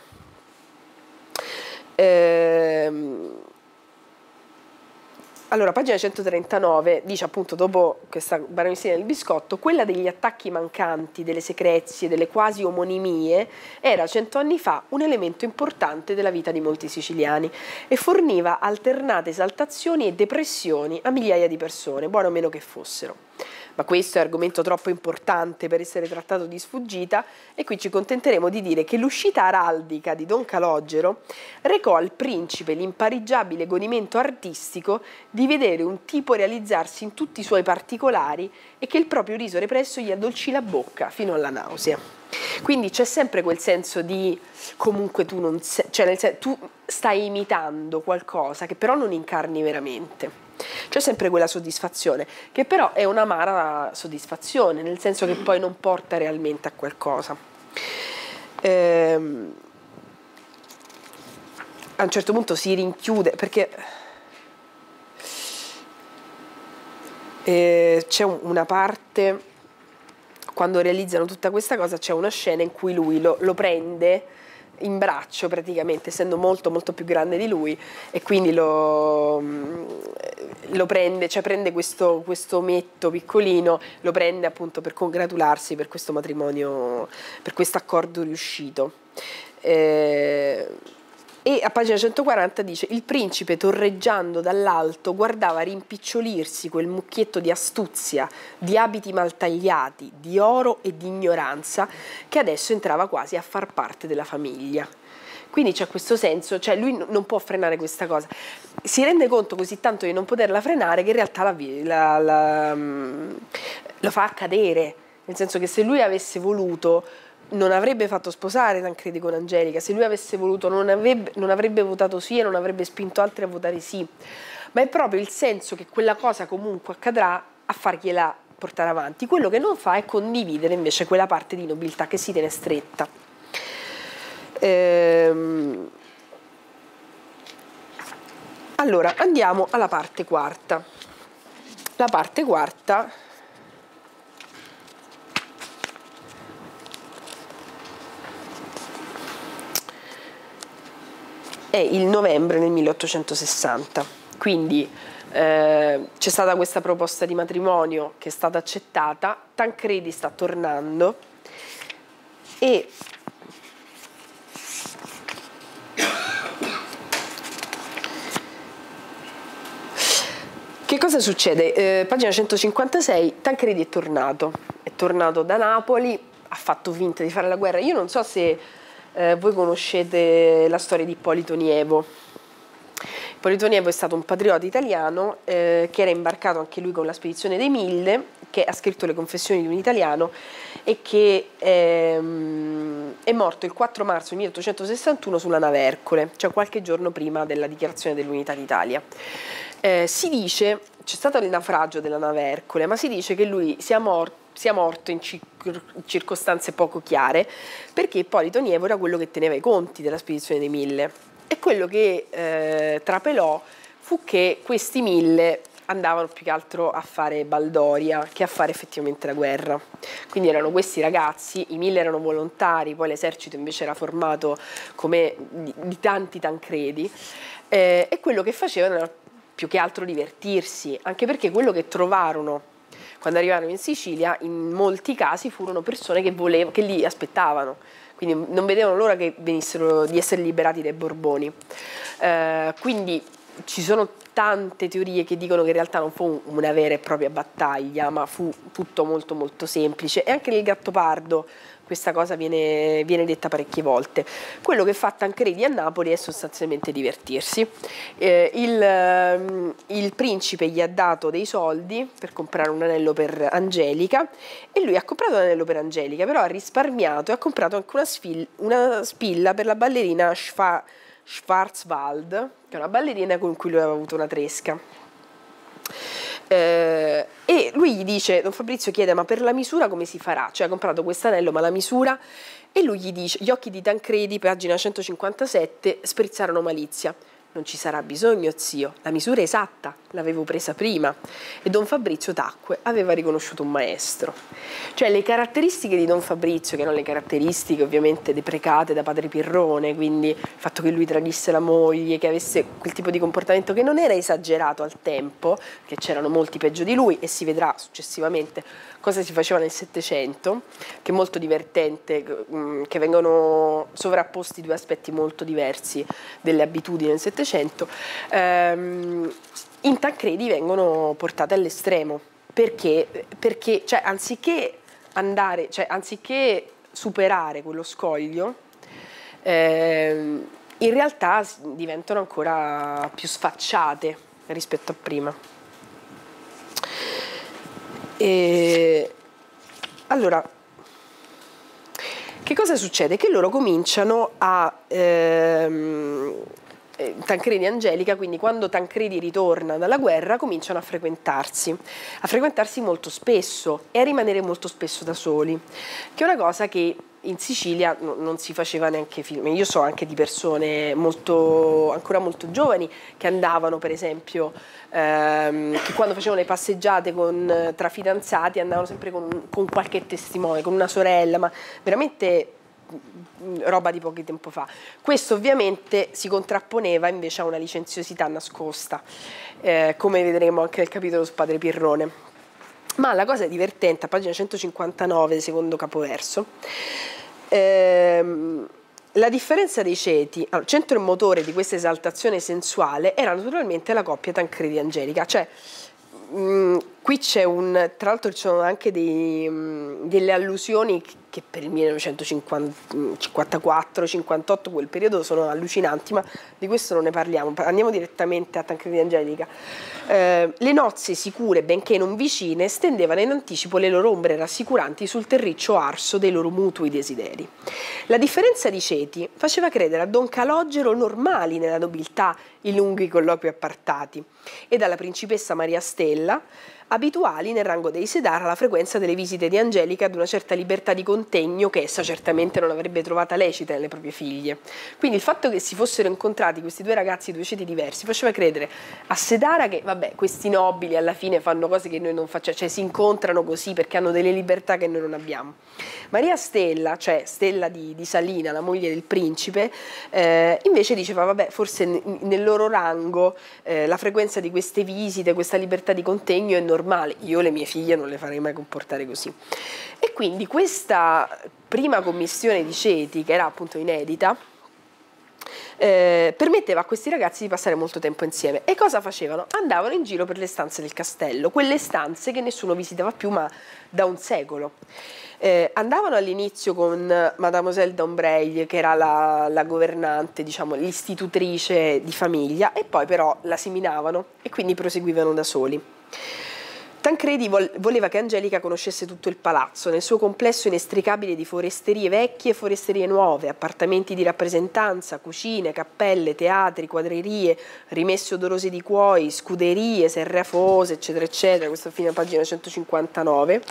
Allora, pagina 139 dice appunto, dopo questa baronessina del Biscotto, quella degli attacchi mancanti, delle secrezie, delle quasi omonimie, era 100 anni fa un elemento importante della vita di molti siciliani e forniva alternate esaltazioni e depressioni a migliaia di persone, buone o meno che fossero. Ma questo è argomento troppo importante per essere trattato di sfuggita e qui ci contenteremo di dire che l'uscita araldica di Don Calogero recò al principe l'impareggiabile godimento artistico di vedere un tipo realizzarsi in tutti i suoi particolari e che il proprio riso represso gli addolcì la bocca fino alla nausea. Quindi c'è sempre quel senso di comunque tu non sei, cioè nel senso, tu stai imitando qualcosa che però non incarni veramente. C'è sempre quella soddisfazione, che però è un'amara soddisfazione, nel senso che poi non porta realmente a qualcosa. A un certo punto si rinchiude, perché c'è una parte, quando realizzano tutta questa cosa, c'è una scena in cui lui lo prende in braccio praticamente, essendo molto molto più grande di lui, e quindi lo prende, cioè prende questo ometto piccolino, lo prende appunto per congratularsi per questo matrimonio, per questo accordo riuscito. E a pagina 140 dice: il principe, torreggiando dall'alto, guardava rimpicciolirsi quel mucchietto di astuzia, di abiti mal tagliati, di oro e di ignoranza, che adesso entrava quasi a far parte della famiglia. Quindi c'è questo senso, cioè lui non può frenare questa cosa, si rende conto così tanto di non poterla frenare che in realtà lo fa accadere, nel senso che se lui avesse voluto non avrebbe fatto sposare Tancredi con Angelica, se lui avesse voluto non avrebbe votato sì e non avrebbe spinto altri a votare sì, ma è proprio il senso che quella cosa comunque accadrà a fargliela portare avanti. Quello che non fa è condividere invece quella parte di nobiltà che si tiene stretta. Allora andiamo alla parte quarta. La parte quarta è il novembre del 1860, quindi c'è stata questa proposta di matrimonio che è stata accettata, Tancredi sta tornando e che cosa succede? Pagina 156, Tancredi è tornato da Napoli, ha fatto finta di fare la guerra. Io non so se voi conoscete la storia di Ippolito Nievo. Ippolito Nievo è stato un patriota italiano che era imbarcato anche lui con la spedizione dei Mille, che ha scritto le Confessioni di un italiano e che è morto il 4 marzo 1861 sulla nave Ercole, cioè qualche giorno prima della dichiarazione dell'unità d'Italia. Si dice, c'è stato il naufragio della nave Ercole, ma si dice che lui sia morto in circostanze poco chiare, perché Ippolito Nievo era quello che teneva i conti della spedizione dei Mille, e quello che trapelò fu che questi Mille andavano più che altro a fare baldoria che a fare effettivamente la guerra. Quindi erano questi ragazzi, i Mille erano volontari, poi l'esercito invece era formato come di tanti Tancredi, e quello che facevano era più che altro divertirsi, anche perché quello che trovarono quando arrivarono in Sicilia in molti casi furono persone che li aspettavano, quindi non vedevano l'ora che venissero di essere liberati dai Borboni. Quindi ci sono tante teorie che dicono che in realtà non fu una vera e propria battaglia, ma fu tutto molto molto semplice, e anche nel Gattopardo questa cosa viene detta parecchie volte. Quello che fa Tancredi a Napoli è sostanzialmente divertirsi. Il principe gli ha dato dei soldi per comprare un anello per Angelica, e lui ha comprato l'anello per Angelica, però ha risparmiato e ha comprato anche una spilla per la ballerina Schwarzwald, che è una ballerina con cui lui aveva avuto una tresca. E lui gli dice, Don Fabrizio chiede: ma per la misura come si farà? Cioè ha comprato quest'anello, ma la misura? E lui gli dice, gli occhi di Tancredi, pagina 157, sprizzarono malizia. Non ci sarà bisogno, zio, la misura è esatta, l'avevo presa prima. E Don Fabrizio tacque, aveva riconosciuto un maestro. Cioè le caratteristiche di Don Fabrizio, che erano le caratteristiche ovviamente deprecate da padre Pirrone, quindi il fatto che lui tradisse la moglie, che avesse quel tipo di comportamento che non era esagerato al tempo, che c'erano molti peggio di lui, e si vedrà successivamente cosa si faceva nel Settecento, che è molto divertente, che vengono sovrapposti due aspetti molto diversi delle abitudini nel Settecento, in Tancredi vengono portate all'estremo, perché cioè, anziché superare quello scoglio, in realtà diventano ancora più sfacciate rispetto a prima. Allora, che cosa succede? Che loro cominciano a Tancredi e Angelica, quindi quando Tancredi ritorna dalla guerra, cominciano a frequentarsi molto spesso e a rimanere molto spesso da soli, che è una cosa che in Sicilia non si faceva neanche film. Io so anche di persone ancora molto giovani che andavano, per esempio, che quando facevano le passeggiate tra fidanzati andavano sempre con qualche testimone, con una sorella, ma veramente roba di pochi tempo fa. Questo ovviamente si contrapponeva invece a una licenziosità nascosta, come vedremo anche nel capitolo su Padre Pirrone. Ma la cosa divertente, a pagina 159, secondo capoverso, la differenza dei ceti, allora, centro e motore di questa esaltazione sensuale era naturalmente la coppia Tancredi-Angelica, cioè qui c'è tra l'altro ci sono anche delle allusioni che per il 1954-58, quel periodo, sono allucinanti, ma di questo non ne parliamo, andiamo direttamente a Tancredi-Angelica. Le nozze sicure, benché non vicine, stendevano in anticipo le loro ombre rassicuranti sul terriccio arso dei loro mutui desideri. La differenza di ceti faceva credere a Don Calogero normali nella nobiltà i lunghi colloqui appartati ed alla principessa Maria Stella abituali nel rango dei Sedar alla frequenza delle visite di Angelica ad una certa libertà di contegno che essa certamente non avrebbe trovata lecita nelle proprie figlie. Quindi il fatto che si fossero incontrati questi due ragazzi di due ceti diversi faceva credere a Sedara che vabbè, questi nobili alla fine fanno cose che noi non facciamo, cioè si incontrano così perché hanno delle libertà che noi non abbiamo. Maria Stella, cioè Stella di Salina, la moglie del principe, invece diceva vabbè, forse nel loro rango la frequenza di queste visite, questa libertà di contegno è normale, io le mie figlie non le farei mai comportare così. E quindi questa prima commissione di ceti, che era appunto inedita, permetteva a questi ragazzi di passare molto tempo insieme. E cosa facevano? Andavano in giro per le stanze del castello, quelle stanze che nessuno visitava più ma da un secolo. Andavano all'inizio con Mademoiselle d'Ombreuil, che era la governante, diciamo l'istitutrice di famiglia, e poi però la seminavano e quindi proseguivano da soli. Tancredi voleva che Angelica conoscesse tutto il palazzo, nel suo complesso inestricabile di foresterie vecchie e foresterie nuove, appartamenti di rappresentanza, cucine, cappelle, teatri, quadrerie, rimesse odorose di cuoi, scuderie, serre afose, eccetera, eccetera. Questo è fino a pagina 159.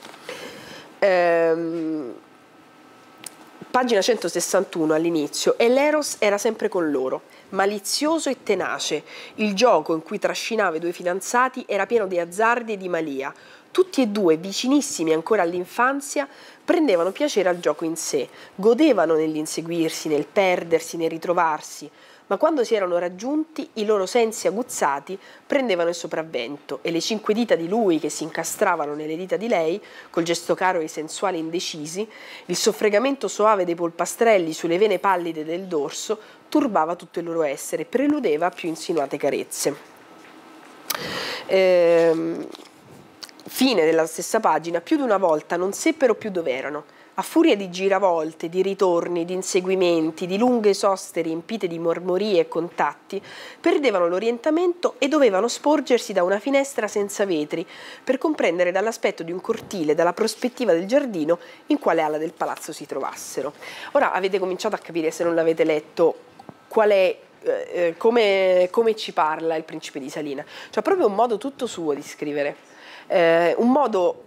Pagina 161 all'inizio, e l'Eros era sempre con loro, malizioso e tenace. Il gioco in cui trascinava i due fidanzati era pieno di azzardi e di malia. Tutti e due, vicinissimi ancora all'infanzia, prendevano piacere al gioco in sé, godevano nell'inseguirsi, nel perdersi, nel ritrovarsi, ma quando si erano raggiunti i loro sensi aguzzati prendevano il sopravvento e le 5 dita di lui che si incastravano nelle dita di lei, col gesto caro e sensuale indecisi, il soffregamento soave dei polpastrelli sulle vene pallide del dorso, turbava tutto il loro essere, preludeva a più insinuate carezze. Fine della stessa pagina, più di una volta non seppero più dove erano. A furia di giravolte, di ritorni, di inseguimenti, di lunghe soste riempite di mormorie e contatti, perdevano l'orientamento e dovevano sporgersi da una finestra senza vetri per comprendere dall'aspetto di un cortile, dalla prospettiva del giardino, in quale ala del palazzo si trovassero. Ora avete cominciato a capire, se non l'avete letto, qual è come ci parla il principe di Salina. Cioè proprio un modo tutto suo di scrivere, un modo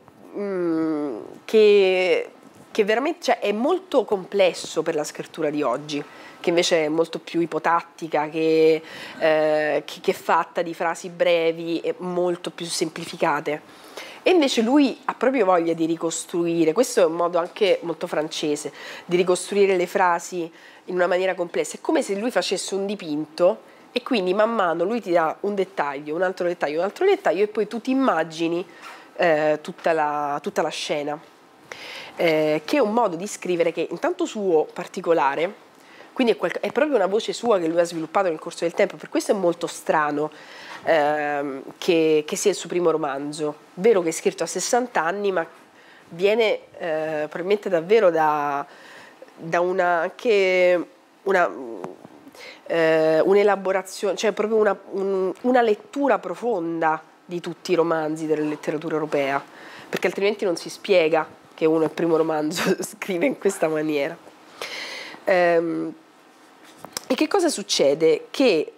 che veramente, cioè, è molto complesso per la scrittura di oggi, che invece è molto più ipotattica, che è fatta di frasi brevi e molto più semplificate. E invece lui ha proprio voglia di ricostruire, questo è un modo anche molto francese, di ricostruire le frasi in una maniera complessa. È come se lui facesse un dipinto e quindi man mano lui ti dà un dettaglio, un altro dettaglio, un altro dettaglio, e poi tu ti immagini tutta la scena. Che è un modo di scrivere che intanto suo particolare, quindi è proprio una voce sua che lui ha sviluppato nel corso del tempo. Per questo è molto strano che sia il suo primo romanzo, vero che è scritto a 60 anni, ma viene probabilmente davvero da un'elaborazione, cioè proprio una lettura profonda di tutti i romanzi della letteratura europea, perché altrimenti non si spiega che uno il primo romanzo scrive in questa maniera. E che cosa succede? Che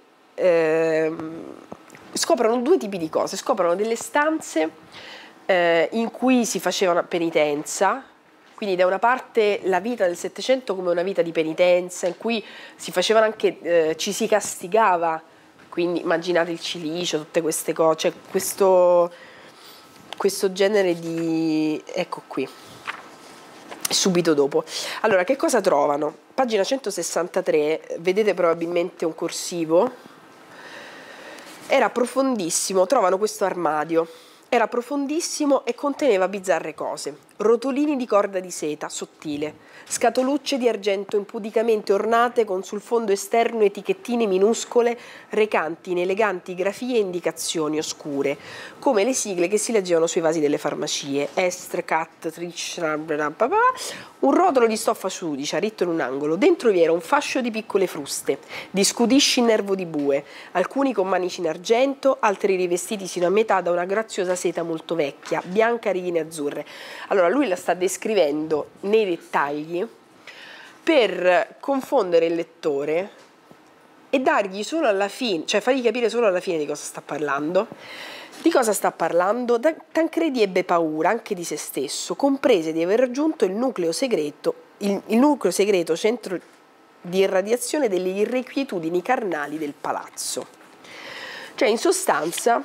scoprono due tipi di cose, scoprono delle stanze in cui si faceva penitenza, quindi da una parte la vita del Settecento come una vita di penitenza, in cui si facevano anche, ci si castigava, quindi immaginate il cilicio, tutte queste cose, cioè questo genere di, ecco qui, subito dopo. Allora, che cosa trovano? Pagina 163, vedete probabilmente un corsivo, era profondissimo, trovano questo armadio, era profondissimo e conteneva bizzarre cose, rotolini di corda di seta sottile, scatolucce di argento impudicamente ornate con sul fondo esterno etichettine minuscole recanti in eleganti grafie e indicazioni oscure, come le sigle che si leggevano sui vasi delle farmacie, Est, Cat, Trish, un rotolo di stoffa sudicia ritto in un angolo, dentro vi era un fascio di piccole fruste, di scudisci in nervo di bue, alcuni con manici in argento, altri rivestiti sino a metà da una graziosa seta molto vecchia, bianca a righe azzurre. Allora lui la sta descrivendo nei dettagli per confondere il lettore e dargli solo alla fine, cioè fargli capire solo alla fine di cosa sta parlando. Di cosa sta parlando? Tancredi ebbe paura anche di se stesso, comprese di aver raggiunto il nucleo segreto centro di irradiazione delle irrequietudini carnali del palazzo. Cioè, in sostanza,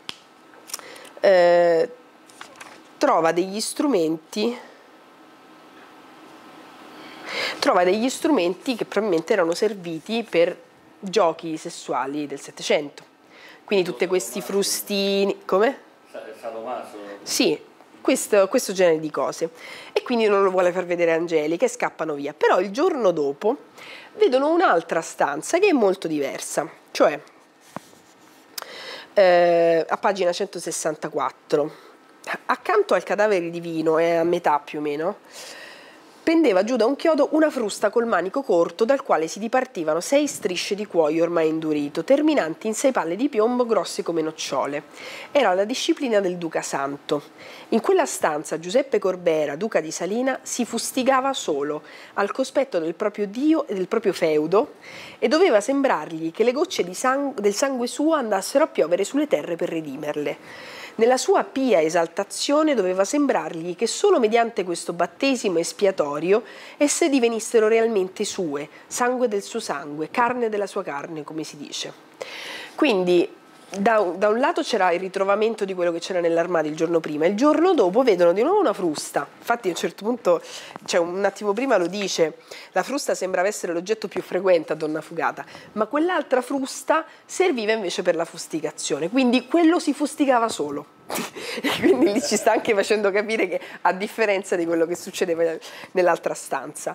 trova degli strumenti che probabilmente erano serviti per giochi sessuali del Settecento. Quindi tutti questi frustini, come? Sadomaso. Sì, questo genere di cose. E quindi non lo vuole far vedere Angelica e scappano via. Però il giorno dopo vedono un'altra stanza che è molto diversa, cioè a pagina 164, accanto al cadavere di Vino, a metà più o meno, pendeva giù da un chiodo una frusta col manico corto dal quale si dipartivano 6 strisce di cuoio ormai indurito, terminanti in 6 palle di piombo grosse come nocciole. Era la disciplina del duca santo. In quella stanza Giuseppe Corbera, duca di Salina, si fustigava solo, al cospetto del proprio dio e del proprio feudo, e doveva sembrargli che le gocce del sangue suo andassero a piovere sulle terre per redimerle. Nella sua pia esaltazione doveva sembrargli che solo mediante questo battesimo espiatorio esse divenissero realmente sue, sangue del suo sangue, carne della sua carne, come si dice. Quindi da un lato c'era il ritrovamento di quello che c'era nell'armadio il giorno prima, il giorno dopo vedono di nuovo una frusta. Infatti a un certo punto, cioè un attimo prima lo dice, la frusta sembrava essere l'oggetto più frequente a Donna Fugata, ma quell'altra frusta serviva invece per la fustigazione, quindi quello si fustigava solo. Quindi lì ci sta anche facendo capire che a differenza di quello che succedeva nell'altra stanza.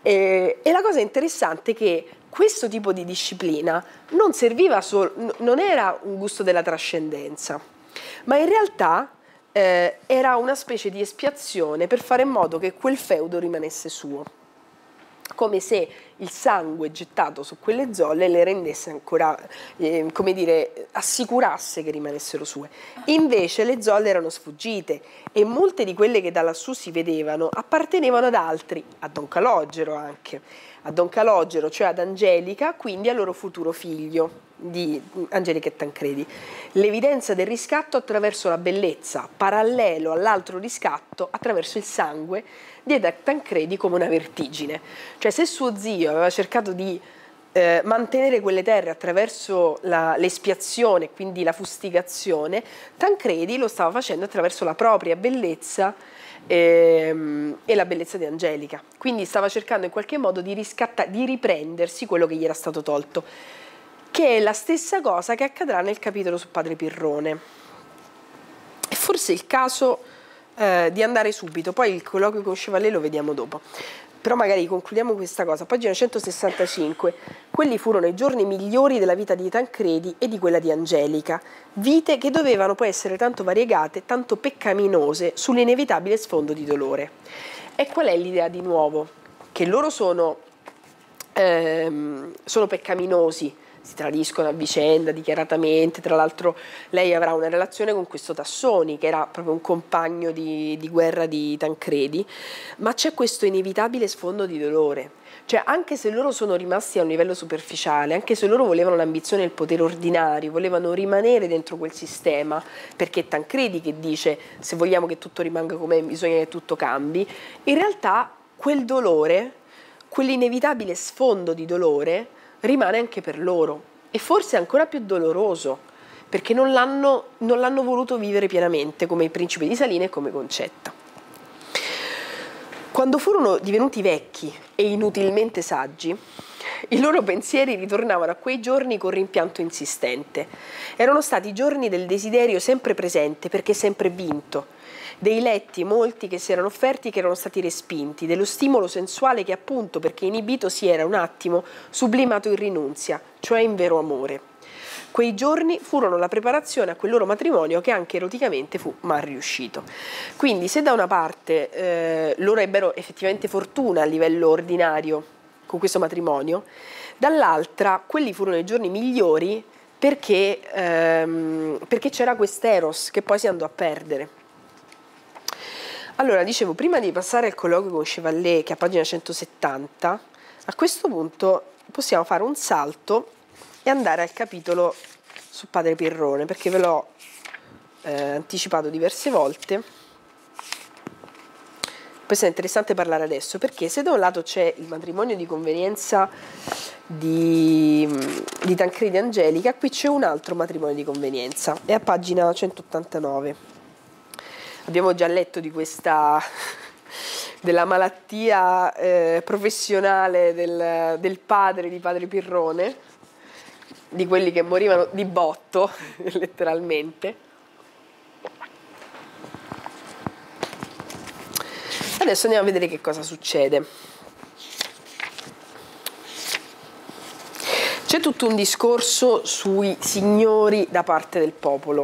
E la cosa interessante è che questo tipo di disciplina non serviva solo, non era un gusto della trascendenza, ma in realtà era una specie di espiazione per fare in modo che quel feudo rimanesse suo, come se il sangue gettato su quelle zolle le rendesse ancora, come dire, assicurasse che rimanessero sue. Invece le zolle erano sfuggite e molte di quelle che da lassù si vedevano appartenevano ad altri, a Don Calogero anche, a Don Calogero, cioè ad Angelica, quindi al loro futuro figlio di Angelica e Tancredi. L'evidenza del riscatto attraverso la bellezza, parallelo all'altro riscatto attraverso il sangue, diede a Tancredi come una vertigine. Cioè, se suo zio aveva cercato di mantenere quelle terre attraverso l'espiazione, quindi la fustigazione, Tancredi lo stava facendo attraverso la propria bellezza e la bellezza di Angelica. Quindi stava cercando in qualche modo di riprendersi quello che gli era stato tolto, che è la stessa cosa che accadrà nel capitolo su Padre Pirrone. È forse il caso di andare subito, poi il colloquio con Chevalier lo vediamo dopo, però magari concludiamo questa cosa. Pagina 165, quelli furono i giorni migliori della vita di Tancredi e di quella di Angelica, vite che dovevano poi essere tanto variegate, tanto peccaminose sull'inevitabile sfondo di dolore. E qual è l'idea di nuovo? Che loro sono peccaminosi, si tradiscono a vicenda dichiaratamente. Tra l'altro lei avrà una relazione con questo Tassoni, che era proprio un compagno di guerra di Tancredi, ma c'è questo inevitabile sfondo di dolore. Cioè, anche se loro sono rimasti a un livello superficiale, anche se loro volevano l'ambizione e il potere ordinario, volevano rimanere dentro quel sistema, perché è Tancredi che dice se vogliamo che tutto rimanga com'è bisogna che tutto cambi, in realtà quel dolore, quell'inevitabile sfondo di dolore rimane anche per loro, e forse è ancora più doloroso, perché non l'hanno voluto vivere pienamente, come il principe di Salina e come Concetta. Quando furono divenuti vecchi e inutilmente saggi, i loro pensieri ritornavano a quei giorni con rimpianto insistente. Erano stati giorni del desiderio sempre presente perché sempre vinto, dei letti molti che si erano offerti e che erano stati respinti, dello stimolo sensuale che appunto perché inibito si era un attimo sublimato in rinunzia, cioè in vero amore. Quei giorni furono la preparazione a quel loro matrimonio che anche eroticamente fu mal riuscito. Quindi se da una parte loro ebbero effettivamente fortuna a livello ordinario con questo matrimonio, dall'altra quelli furono i giorni migliori perché c'era quest'eros che poi si andò a perdere. Allora, dicevo, prima di passare al colloquio con Chevalley, che è a pagina 170, a questo punto possiamo fare un salto e andare al capitolo su Padre Pirrone, perché ve l'ho anticipato diverse volte. Questo è interessante parlare adesso, perché se da un lato c'è il matrimonio di convenienza di Tancredi e Angelica, qui c'è un altro matrimonio di convenienza, è a pagina 189. Abbiamo già letto di questa della malattia professionale del padre di Padre Pirrone, di quelli che morivano di botto, letteralmente. Adesso andiamo a vedere che cosa succede. C'è tutto un discorso sui signori da parte del popolo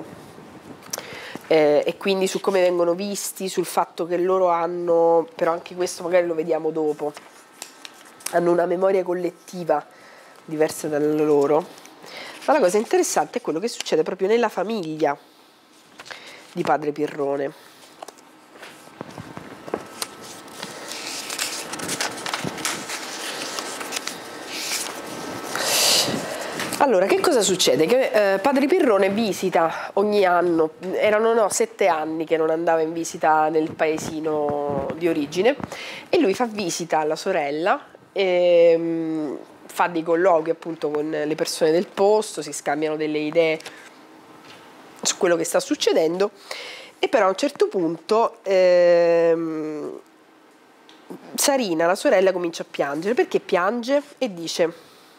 e quindi su come vengono visti, sul fatto che loro hanno, però anche questo magari lo vediamo dopo, hanno una memoria collettiva diversa dalla loro. Ma la cosa interessante è quello che succede proprio nella famiglia di Padre Pirrone. Allora, che cosa succede? Che Padre Pirrone visita ogni anno, erano 7 anni che non andava in visita nel paesino di origine, e lui fa visita alla sorella e fa dei colloqui appunto con le persone del posto, si scambiano delle idee su quello che sta succedendo, e però a un certo punto Sarina, la sorella, comincia a piangere. Perché piange? E dice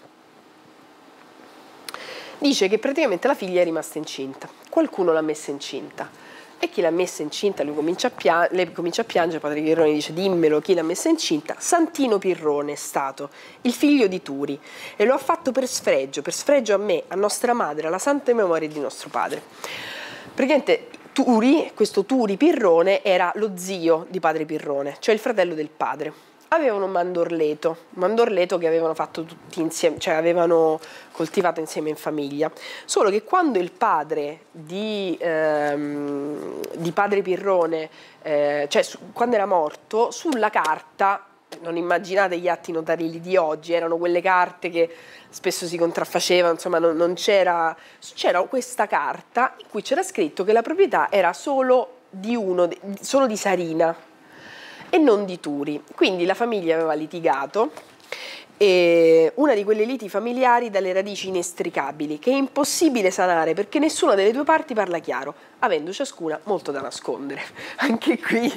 che praticamente la figlia è rimasta incinta, qualcuno l'ha messa incinta. E chi l'ha messa incinta? Lei comincia a piangere, Padre Pirrone dice: dimmelo, chi l'ha messa incinta? Santino Pirrone è stato, il figlio di Turi, e lo ha fatto per sfregio a me, a nostra madre, alla santa memoria di nostro padre. Praticamente Turi, questo Turi Pirrone, era lo zio di Padre Pirrone, cioè il fratello del padre. Avevano un mandorleto che avevano fatto tutti insieme, cioè avevano coltivato insieme in famiglia. Solo che quando il padre di Padre Pirrone, quando era morto, sulla carta, non immaginate gli atti notarili di oggi, erano quelle carte che spesso si contraffacevano, insomma c'era questa carta in cui c'era scritto che la proprietà era solo di Sarina e non di Turi. Quindi la famiglia aveva litigato, e una di quelle liti familiari dalle radici inestricabili, che è impossibile sanare perché nessuna delle due parti parla chiaro, avendo ciascuna molto da nascondere. Anche qui,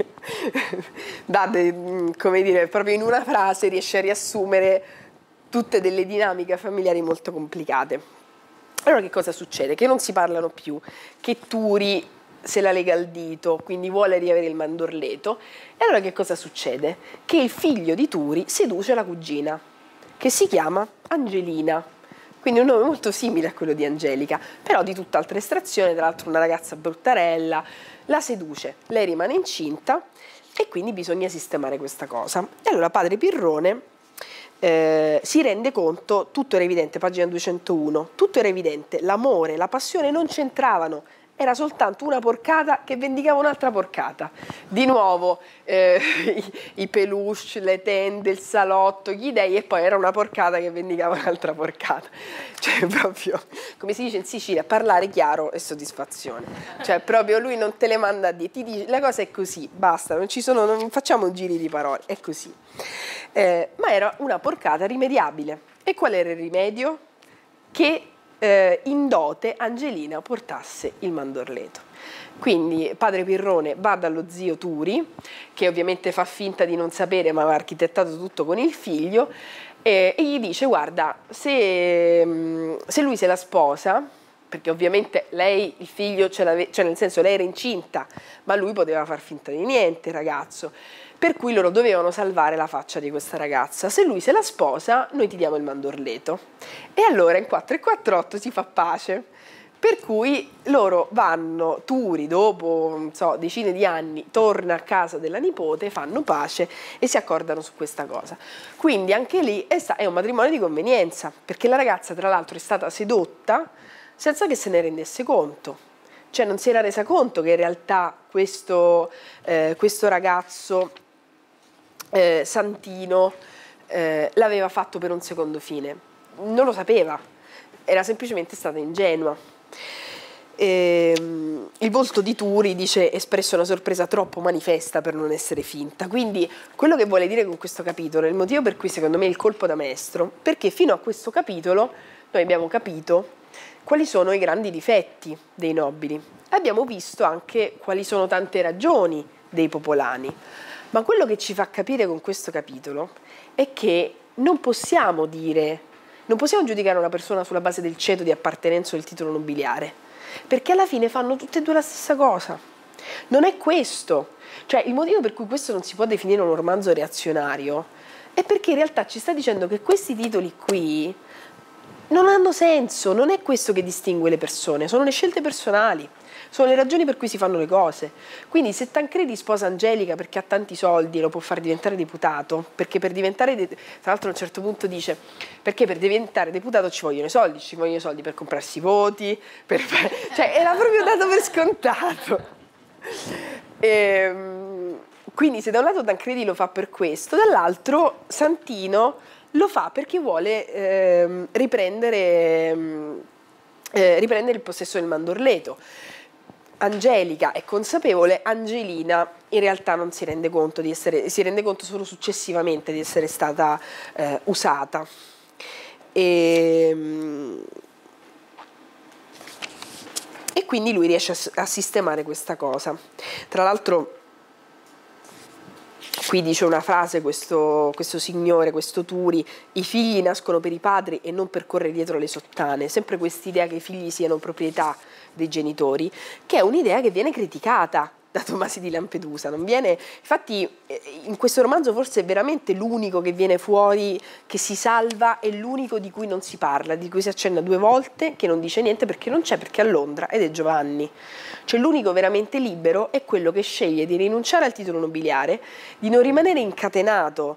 come dire, proprio in una frase riesce a riassumere tutte delle dinamiche familiari molto complicate. Allora che cosa succede? Che non si parlano più, che Turi se la lega al dito, quindi vuole riavere il mandorleto. E allora che cosa succede? Che il figlio di Turi seduce la cugina, che si chiama Angelina, quindi un nome molto simile a quello di Angelica, però di tutt'altra estrazione, tra l'altro una ragazza bruttarella, la seduce, lei rimane incinta e quindi bisogna sistemare questa cosa. E allora Padre Pirrone si rende conto, tutto era evidente, pagina 201, tutto era evidente, l'amore, la passione non c'entravano, era soltanto una porcata che vendicava un'altra porcata. Di nuovo i peluche, le tende, il salotto, gli dei, e poi era una porcata che vendicava un'altra porcata. Cioè proprio, come si dice in Sicilia, parlare chiaro e soddisfazione. Cioè proprio lui non te le manda a dire, ti dice la cosa è così, basta, non facciamo giri di parole, è così. Ma era una porcata rimediabile. E qual era il rimedio? Che in dote Angelina portasse il mandorleto. Quindi padre Pirrone va dallo zio Turi, che ovviamente fa finta di non sapere, ma aveva architettato tutto con il figlio, e gli dice: guarda, se lui se la sposa, perché ovviamente lei, il figlio, cioè nel senso lei era incinta, ma lui poteva far finta di niente, il ragazzo, per cui loro dovevano salvare la faccia di questa ragazza. Se lui se la sposa, noi ti diamo il mandorleto. E allora in 4 e 4-8 si fa pace. Per cui loro vanno, Turi dopo non so, decine di anni torna a casa della nipote, fanno pace e si accordano su questa cosa. Quindi anche lì è un matrimonio di convenienza, perché la ragazza tra l'altro è stata sedotta senza che se ne rendesse conto. Cioè non si era resa conto che in realtà questo ragazzo Santino l'aveva fatto per un secondo fine. Non lo sapeva, era semplicemente stata ingenua. Il volto di Turi, dice, espresse una sorpresa troppo manifesta per non essere finta. Quindi quello che vuole dire con questo capitolo è il motivo per cui secondo me il colpo da maestro, perché fino a questo capitolo noi abbiamo capito quali sono i grandi difetti dei nobili, abbiamo visto anche quali sono tante ragioni dei popolani, ma quello che ci fa capire con questo capitolo è che non possiamo giudicare una persona sulla base del ceto di appartenenza o del titolo nobiliare, perché alla fine fanno tutte e due la stessa cosa. Non è questo. Cioè, il motivo per cui questo non si può definire un romanzo reazionario è perché in realtà ci sta dicendo che questi titoli qui non hanno senso, non è questo che distingue le persone, sono le scelte personali, sono le ragioni per cui si fanno le cose. Quindi se Tancredi sposa Angelica perché ha tanti soldi e lo può far diventare deputato, perché per diventare, tra l'altro a un certo punto dice, perché per diventare deputato ci vogliono i soldi per comprarsi i voti, cioè era proprio dato per scontato. Quindi se da un lato Tancredi lo fa per questo, dall'altro Santino lo fa perché vuole riprendere il possesso del mandorleto. Angelica è consapevole, Angelina in realtà non si rende conto si rende conto solo successivamente di essere stata usata. E quindi lui riesce a sistemare questa cosa. Tra l'altro qui dice una frase questo signore, questo Turi: i figli nascono per i padri e non per correre dietro le sottane. Sempre quest'idea che i figli siano proprietà dei genitori, che è un'idea che viene criticata da Tomasi di Lampedusa. Non viene, infatti in questo romanzo forse è veramente l'unico che viene fuori, che si salva, è l'unico di cui non si parla, di cui si accenna 2 volte, che non dice niente perché non c'è, perché è a Londra, ed è Giovanni. Cioè l'unico veramente libero è quello che sceglie di rinunciare al titolo nobiliare, di non rimanere incatenato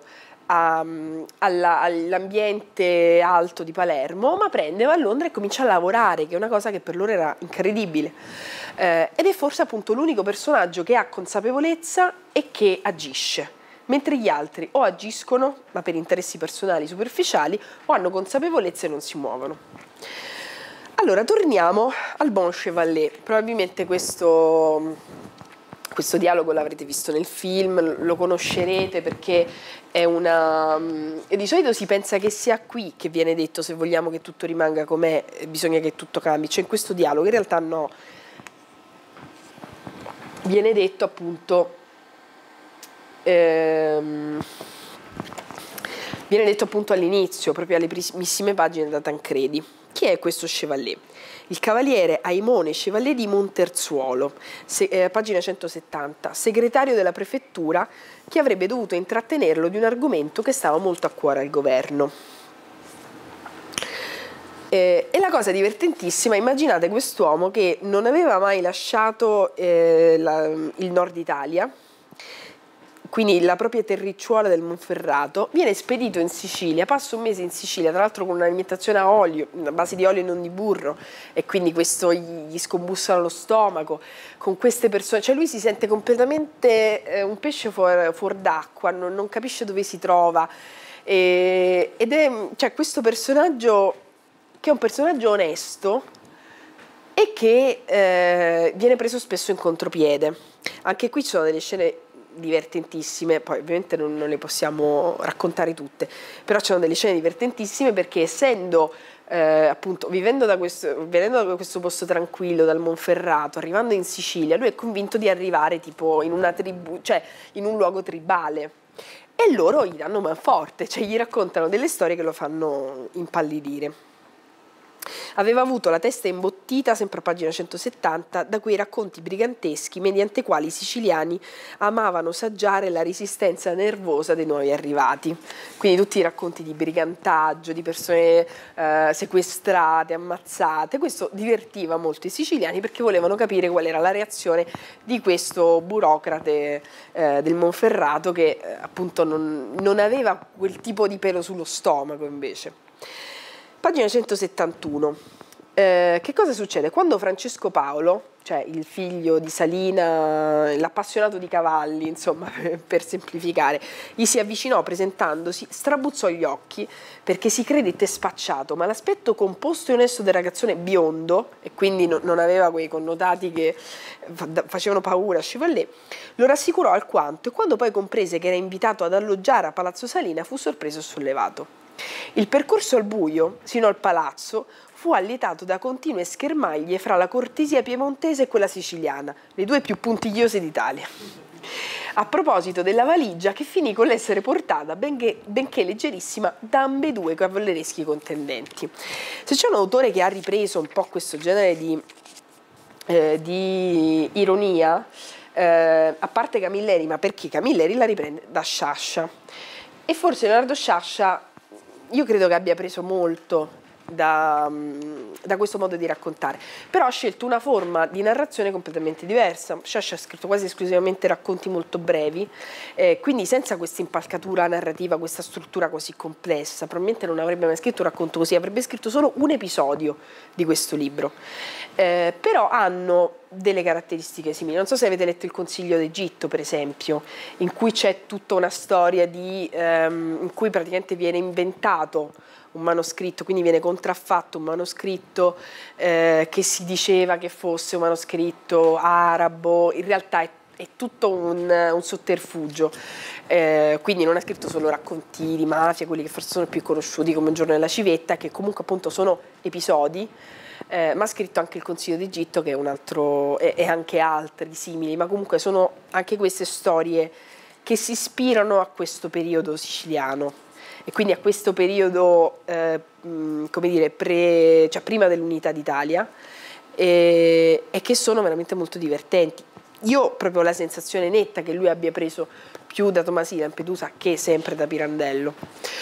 all'ambiente alto di Palermo, ma va a Londra e comincia a lavorare, che è una cosa che per loro era incredibile. Ed è forse appunto l'unico personaggio che ha consapevolezza e che agisce, mentre gli altri o agiscono ma per interessi personali superficiali, o hanno consapevolezza e non si muovono. Allora torniamo al Bon Chevalier. Probabilmente questo dialogo l'avrete visto nel film, lo conoscerete perché è e di solito si pensa che sia qui che viene detto: se vogliamo che tutto rimanga com'è, bisogna che tutto cambi. Cioè in questo dialogo in realtà no, viene detto appunto all'inizio, proprio alle primissime pagine da Tancredi. Chi è questo Chevalier? Il cavaliere Aimone Chevalier di Monterzuolo, pagina 170, segretario della prefettura, che avrebbe dovuto intrattenerlo di un argomento che stava molto a cuore al governo. E la cosa divertentissima, immaginate quest'uomo che non aveva mai lasciato il nord Italia, quindi la propria terricciuola del Monferrato, viene spedito in Sicilia, passa un mese in Sicilia, tra l'altro con un'alimentazione a olio, a base di olio e non di burro, e quindi questo gli scombussano lo stomaco, con queste persone, cioè lui si sente completamente un pesce fuor d'acqua, non capisce dove si trova, ed è cioè, questo personaggio che è un personaggio onesto e che viene preso spesso in contropiede. Anche qui ci sono delle scene divertentissime, poi ovviamente non le possiamo raccontare tutte, però ci sono delle scene divertentissime perché essendo appunto venendo da questo posto tranquillo, dal Monferrato, arrivando in Sicilia, lui è convinto di arrivare tipo in una tribù, cioè in un luogo tribale. E loro gli danno manforte, cioè gli raccontano delle storie che lo fanno impallidire. Aveva avuto la testa imbottita, sempre a pagina 170, da quei racconti briganteschi mediante quali i siciliani amavano saggiare la resistenza nervosa dei nuovi arrivati. Quindi tutti i racconti di brigantaggio, di persone sequestrate, ammazzate. Questo divertiva molto i siciliani perché volevano capire qual era la reazione di questo burocrate del Monferrato che appunto non aveva quel tipo di pelo sullo stomaco invece. Pagina 171. Che cosa succede? Quando Francesco Paolo, cioè il figlio di Salina, l'appassionato di cavalli, insomma, per semplificare, gli si avvicinò presentandosi, strabuzzò gli occhi perché si credette spacciato, ma l'aspetto composto e onesto del ragazzone biondo, e quindi non aveva quei connotati che facevano paura a Chevalier, lo rassicurò alquanto e quando poi comprese che era invitato ad alloggiare a Palazzo Salina fu sorpreso e sollevato. Il percorso al buio, sino al palazzo, fu allietato da continue schermaglie fra la cortesia piemontese e quella siciliana, le due più puntigliose d'Italia. A proposito della valigia che finì con l'essere portata, benché leggerissima, da ambedue cavallereschi contendenti. Se c'è un autore che ha ripreso un po' questo genere di ironia, a parte Camilleri, ma perché Camilleri la riprende da Sciascia. E forse Leonardo Sciascia io credo che abbia preso molto da questo modo di raccontare, però ha scelto una forma di narrazione completamente diversa. Sciascia ha scritto quasi esclusivamente racconti molto brevi, quindi senza questa impalcatura narrativa, questa struttura così complessa. Probabilmente non avrebbe mai scritto un racconto così, avrebbe scritto solo un episodio di questo libro, però hanno delle caratteristiche simili. Non so se avete letto Il Consiglio d'Egitto, per esempio, in cui c'è tutta una storia in cui praticamente viene inventato un manoscritto, quindi viene contraffatto un manoscritto che si diceva che fosse un manoscritto arabo, in realtà è tutto un sotterfugio, quindi non ha scritto solo racconti di mafia, quelli che forse sono più conosciuti come Un giorno nella civetta, che comunque appunto sono episodi, ma ha scritto anche Il Consiglio d'Egitto, che è un altro, e anche altri simili, ma comunque sono anche queste storie che si ispirano a questo periodo siciliano e quindi a questo periodo, come dire, cioè prima dell'unità d'Italia, e che sono veramente molto divertenti. Io ho proprio la sensazione netta che lui abbia preso più da Tomasini Lampedusa che sempre da Pirandello,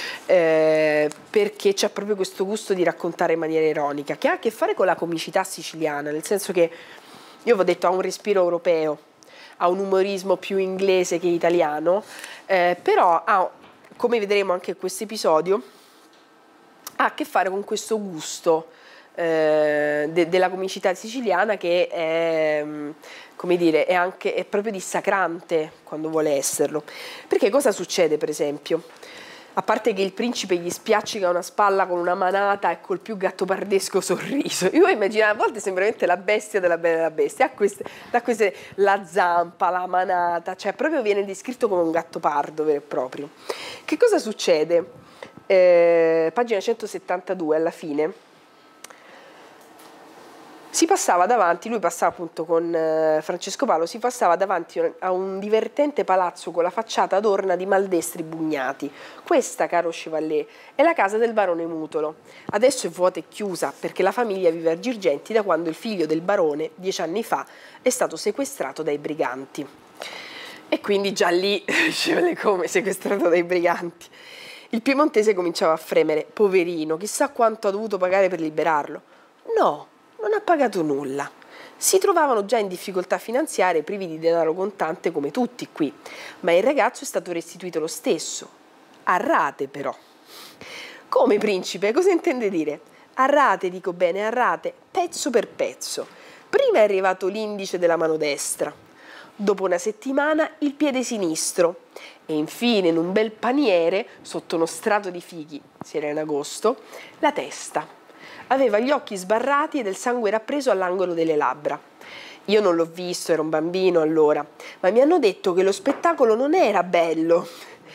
perché c'è proprio questo gusto di raccontare in maniera ironica, che ha a che fare con la comicità siciliana, nel senso che, io vi ho detto, ha un respiro europeo, ha un umorismo più inglese che italiano, però ha, come vedremo anche in questo episodio, ha a che fare con questo gusto della comicità siciliana che è, come dire, è proprio dissacrante quando vuole esserlo. Perché cosa succede, per esempio? A parte che il principe gli spiaccica una spalla con una manata e col più gattopardesco sorriso. Io immaginavo, a volte sembra veramente la bestia della Bella e la Bestia. La zampa, la manata, cioè proprio viene descritto come un gattopardo vero e proprio. Che cosa succede? Pagina 172, alla fine. Si passava davanti, lui passava appunto con Francesco Paolo, si passava davanti a un divertente palazzo con la facciata adorna di maldestri bugnati. Questa, caro Chevalier, è la casa del barone Mutolo. Adesso è vuota e chiusa perché la famiglia vive a Girgenti da quando il figlio del barone, 10 anni fa, è stato sequestrato dai briganti. E quindi già lì, Chevalier come sequestrato dai briganti. Il piemontese cominciava a fremere, poverino, chissà quanto ha dovuto pagare per liberarlo. No, non ha pagato nulla. Si trovavano già in difficoltà finanziarie, privi di denaro contante come tutti qui, ma il ragazzo è stato restituito lo stesso. A rate però. Come, principe? Cosa intende dire? A rate, dico bene, a rate, pezzo per pezzo. Prima è arrivato l'indice della mano destra, dopo una settimana il piede sinistro e infine in un bel paniere, sotto uno strato di fichi, si era in agosto, la testa. Aveva gli occhi sbarrati e del sangue rappreso all'angolo delle labbra. Io non l'ho visto, ero un bambino allora, ma mi hanno detto che lo spettacolo non era bello.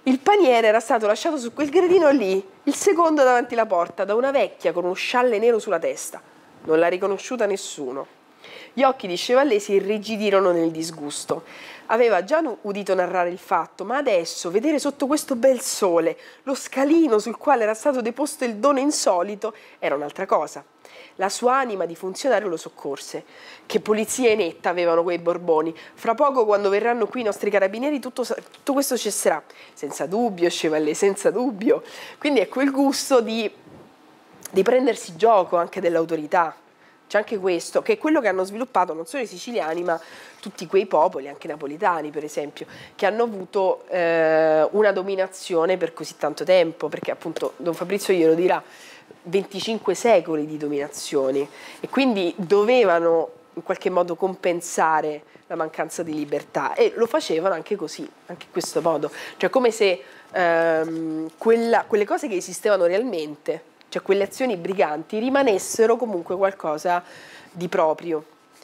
Il paniere era stato lasciato su quel gradino lì, il secondo davanti alla porta, da una vecchia con uno scialle nero sulla testa. Non l'ha riconosciuta nessuno. Gli occhi di Chevalier si irrigidirono nel disgusto. Aveva già udito narrare il fatto, ma adesso vedere sotto questo bel sole lo scalino sul quale era stato deposto il dono insolito era un'altra cosa. La sua anima di funzionario lo soccorse. Che polizia inetta avevano quei Borboni. Fra poco, quando verranno qui i nostri carabinieri, tutto questo cesserà. Senza dubbio, Chevalier, senza dubbio. Quindi è quel gusto di prendersi gioco anche dell'autorità. C'è anche questo, che è quello che hanno sviluppato non solo i siciliani, ma tutti quei popoli, anche napoletani per esempio, che hanno avuto una dominazione per così tanto tempo, perché appunto Don Fabrizio glielo dirà, 25 secoli di dominazioni, e quindi dovevano in qualche modo compensare la mancanza di libertà, e lo facevano anche così, anche in questo modo, cioè come se quelle cose che esistevano realmente, cioè quelle azioni briganti, rimanessero comunque qualcosa di proprio,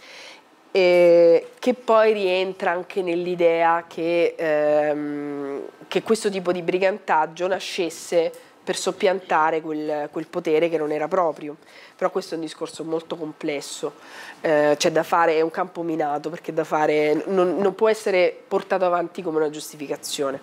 che poi rientra anche nell'idea che questo tipo di brigantaggio nascesse per soppiantare quel potere che non era proprio. Però questo è un discorso molto complesso, c'è da fare, è un campo minato, perché da fare, non può essere portato avanti come una giustificazione.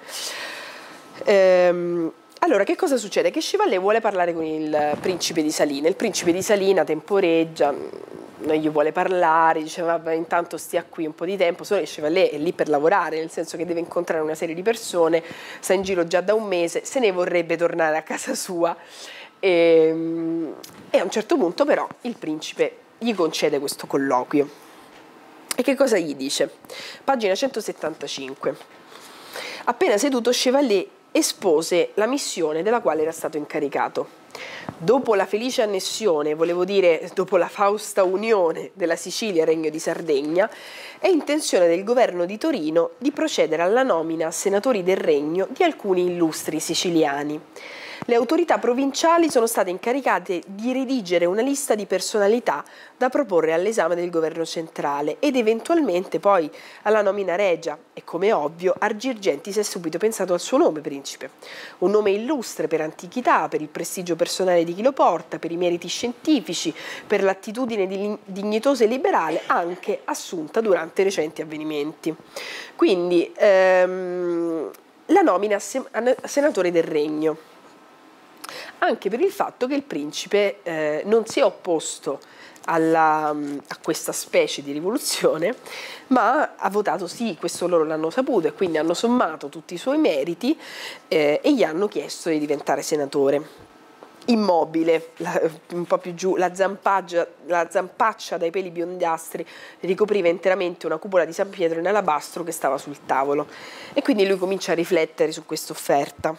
Allora, che cosa succede? Che Chevalier vuole parlare con il principe di Salina. Il principe di Salina temporeggia, non gli vuole parlare, dice vabbè, intanto stia qui un po' di tempo, solo che Chevalier è lì per lavorare, nel senso che deve incontrare una serie di persone, sta in giro già da un mese, se ne vorrebbe tornare a casa sua, e a un certo punto però il principe gli concede questo colloquio. E che cosa gli dice? Pagina 175. Appena seduto, Chevalier espose la missione della quale era stato incaricato. Dopo la felice annessione, volevo dire dopo la fausta unione della Sicilia al Regno di Sardegna, è intenzione del governo di Torino di procedere alla nomina a senatori del Regno di alcuni illustri siciliani. Le autorità provinciali sono state incaricate di redigere una lista di personalità da proporre all'esame del governo centrale ed eventualmente poi alla nomina regia, e come ovvio Argirgenti si è subito pensato al suo nome, principe. Un nome illustre per antichità, per il prestigio personale di chi lo porta, per i meriti scientifici, per l'attitudine dignitosa e liberale anche assunta durante recenti avvenimenti. Quindi la nomina a senatore del Regno, anche per il fatto che il principe non si è opposto a questa specie di rivoluzione, ma ha votato sì, questo loro l'hanno saputo, e quindi hanno sommato tutti i suoi meriti e gli hanno chiesto di diventare senatore. Immobile, un po' più giù, la zampaccia dai peli biondastri ricopriva interamente una cupola di San Pietro in alabastro che stava sul tavolo, e quindi lui comincia a riflettere su questa offerta.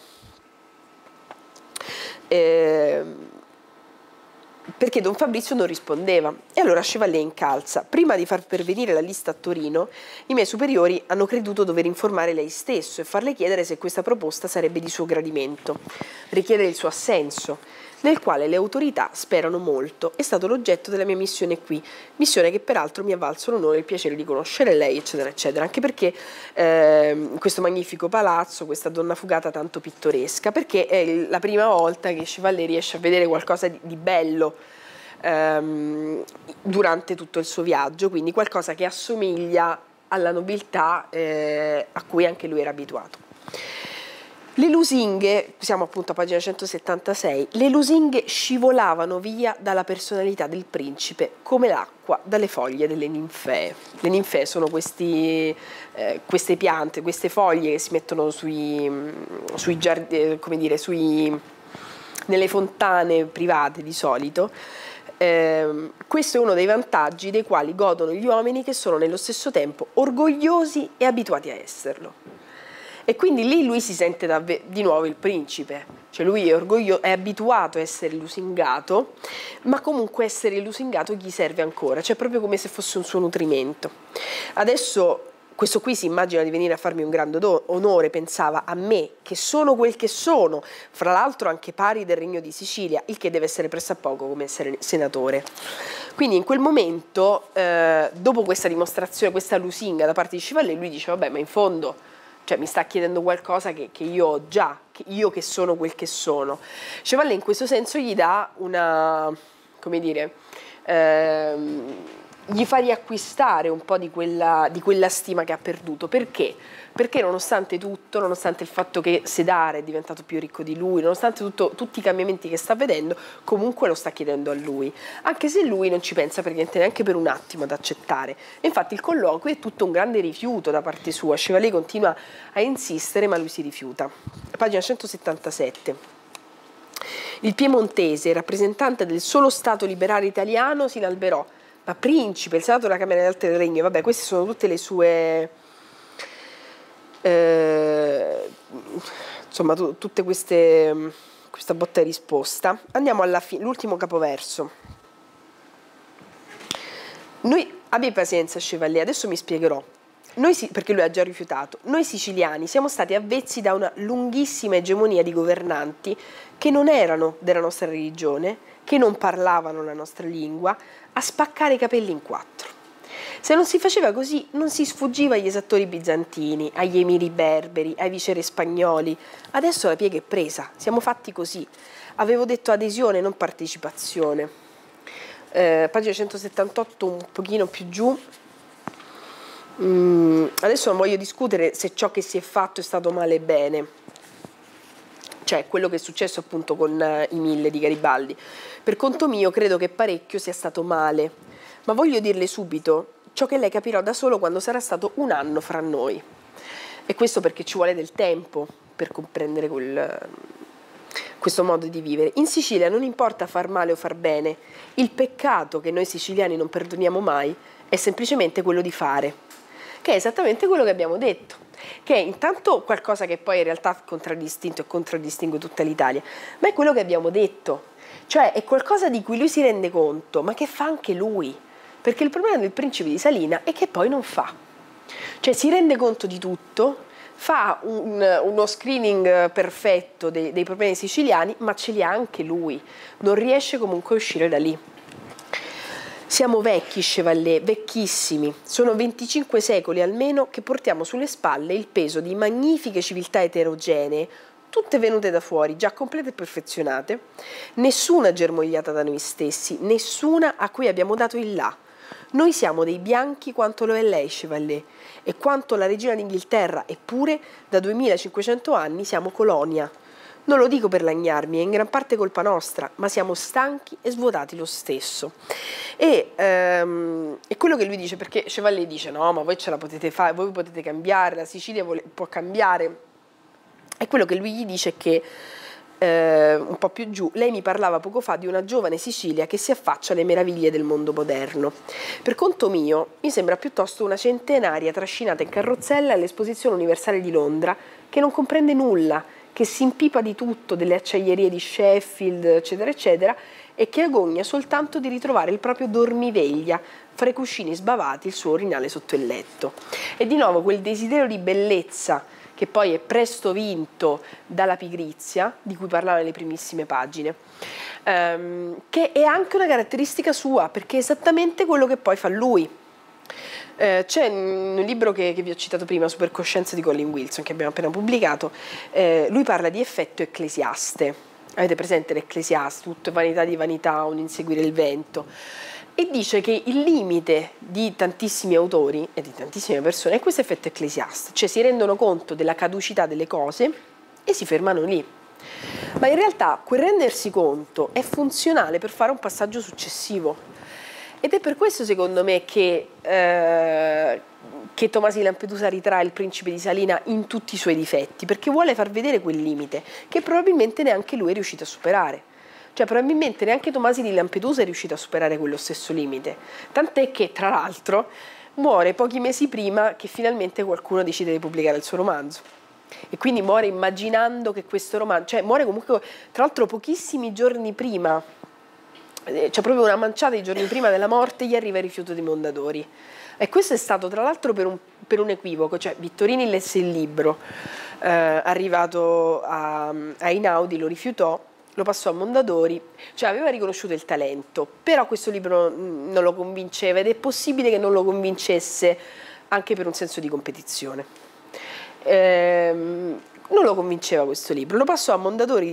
Perché Don Fabrizio non rispondeva, e allora Chevalier incalza: prima di far pervenire la lista a Torino, i miei superiori hanno creduto dover informare lei stesso e farle chiedere se questa proposta sarebbe di suo gradimento, richiedere il suo assenso, nel quale le autorità sperano molto. È stato l'oggetto della mia missione qui, missione che peraltro mi ha valso l'onore e il piacere di conoscere lei, eccetera eccetera, anche perché questo magnifico palazzo, questa donna fugata tanto pittoresca, perché è la prima volta che Chevalier riesce a vedere qualcosa di bello durante tutto il suo viaggio, quindi qualcosa che assomiglia alla nobiltà a cui anche lui era abituato. Le lusinghe, siamo appunto a pagina 176, le lusinghe scivolavano via dalla personalità del principe come l'acqua dalle foglie delle ninfee. Le ninfee sono queste piante, queste foglie che si mettono sui giardini, come dire, nelle fontane private di solito. Questo è uno dei vantaggi dei quali godono gli uomini che sono nello stesso tempo orgogliosi e abituati a esserlo. E quindi lì lui si sente di nuovo il principe, cioè lui è abituato a essere lusingato, ma comunque essere lusingato gli serve ancora, cioè proprio come se fosse un suo nutrimento. Adesso questo qui si immagina di venire a farmi un grande onore, pensava, a me, che sono quel che sono, fra l'altro anche pari del Regno di Sicilia, il che deve essere pressappoco come essere senatore. Quindi in quel momento, dopo questa dimostrazione, questa lusinga da parte di Chevalier, lui dice, vabbè, ma in fondo, cioè mi sta chiedendo qualcosa che io ho già, io che sono quel che sono. Chevalier in questo senso gli dà una, come dire, gli fa riacquistare un po' di quella stima che ha perduto. Perché? Perché nonostante tutto, nonostante il fatto che Sedare è diventato più ricco di lui, nonostante tutti i cambiamenti che sta vedendo, comunque lo sta chiedendo a lui, anche se lui non ci pensa praticamente neanche per un attimo ad accettare. E infatti il colloquio è tutto un grande rifiuto da parte sua. Chevalier continua a insistere, ma lui si rifiuta. Pagina 177. Il piemontese, rappresentante del solo Stato liberale italiano, si inalberò. Ma principe, il Senato della Camera delle Alte del Regno, vabbè, queste sono tutte le sue... insomma, tutte questa botta e risposta. Andiamo alla fine, l'ultimo capoverso. Abbi pazienza, Chevalier, adesso mi spiegherò. Perché lui ha già rifiutato. Noi siciliani siamo stati avvezzi da una lunghissima egemonia di governanti che non erano della nostra religione, che non parlavano la nostra lingua, a spaccare i capelli in quattro. Se non si faceva così, non si sfuggiva agli esattori bizantini, agli emiri berberi, ai viceré spagnoli. Adesso la piega è presa, siamo fatti così. Avevo detto adesione, non partecipazione. Pagina 178, un pochino più giù. Adesso non voglio discutere se ciò che si è fatto è stato male e bene, cioè quello che è successo appunto con i 1000 di Garibaldi. Per conto mio credo che parecchio sia stato male, ma voglio dirle subito ciò che lei capirà da solo quando sarà stato un anno fra noi. E questo perché ci vuole del tempo per comprendere questo modo di vivere. In Sicilia non importa far male o far bene, il peccato che noi siciliani non perdoniamo mai è semplicemente quello di fare, che è esattamente quello che abbiamo detto, che è intanto qualcosa che poi in realtà è contraddistinto e contraddistingue tutta l'Italia, ma è quello che abbiamo detto, cioè è qualcosa di cui lui si rende conto, ma che fa anche lui, perché il problema del principe di Salina è che poi non fa, cioè si rende conto di tutto, fa uno screening perfetto dei problemi siciliani, ma ce li ha anche lui, non riesce comunque a uscire da lì. Siamo vecchi, Chevalier, vecchissimi. Sono 25 secoli almeno che portiamo sulle spalle il peso di magnifiche civiltà eterogenee, tutte venute da fuori, già complete e perfezionate, nessuna germogliata da noi stessi, nessuna a cui abbiamo dato il là. Noi siamo dei bianchi quanto lo è lei, Chevalier, e quanto la regina d'Inghilterra, eppure da 2500 anni siamo colonia. Non lo dico per lagnarmi, è in gran parte colpa nostra, ma siamo stanchi e svuotati lo stesso. E quello che lui dice, perché Chevalier dice no, ma voi ce la potete fare, voi potete cambiare, la Sicilia può cambiare, e quello che lui gli dice è che, un po' più giù, lei mi parlava poco fa di una giovane Sicilia che si affaccia alle meraviglie del mondo moderno. Per conto mio, mi sembra piuttosto una centenaria trascinata in carrozzella all'Esposizione Universale di Londra, che non comprende nulla, che si impipa di tutto, delle acciaierie di Sheffield, eccetera, eccetera, e che agogna soltanto di ritrovare il proprio dormiveglia, fra i cuscini sbavati, il suo orinale sotto il letto. E di nuovo quel desiderio di bellezza, che poi è presto vinto dalla pigrizia, di cui parlava nelle primissime pagine, che è anche una caratteristica sua, perché è esattamente quello che poi fa lui. C'è un libro che vi ho citato prima, Supercoscienza di Colin Wilson, che abbiamo appena pubblicato, lui parla di effetto ecclesiaste. Avete presente l'ecclesiaste, tutto vanità di vanità, un inseguire il vento, e dice che il limite di tantissimi autori e di tantissime persone è questo effetto ecclesiaste, cioè si rendono conto della caducità delle cose e si fermano lì. Ma in realtà quel rendersi conto è funzionale per fare un passaggio successivo. Ed è per questo, secondo me, che Tomasi di Lampedusa ritrae il principe di Salina in tutti i suoi difetti, perché vuole far vedere quel limite che probabilmente neanche lui è riuscito a superare. Cioè probabilmente neanche Tomasi di Lampedusa è riuscito a superare quello stesso limite. Tant'è che, tra l'altro, muore pochi mesi prima che finalmente qualcuno decide di pubblicare il suo romanzo. E quindi muore immaginando che questo romanzo, cioè muore comunque, tra l'altro pochissimi giorni prima, cioè proprio una manciata di giorni prima della morte, gli arriva il rifiuto di Mondadori. E questo è stato tra l'altro per un equivoco, cioè Vittorini lesse il libro, arrivato a Einaudi lo rifiutò, lo passò a Mondadori, cioè aveva riconosciuto il talento, però questo libro non lo convinceva ed è possibile che non lo convincesse anche per un senso di competizione. Non lo convinceva questo libro, lo passò a Mondadori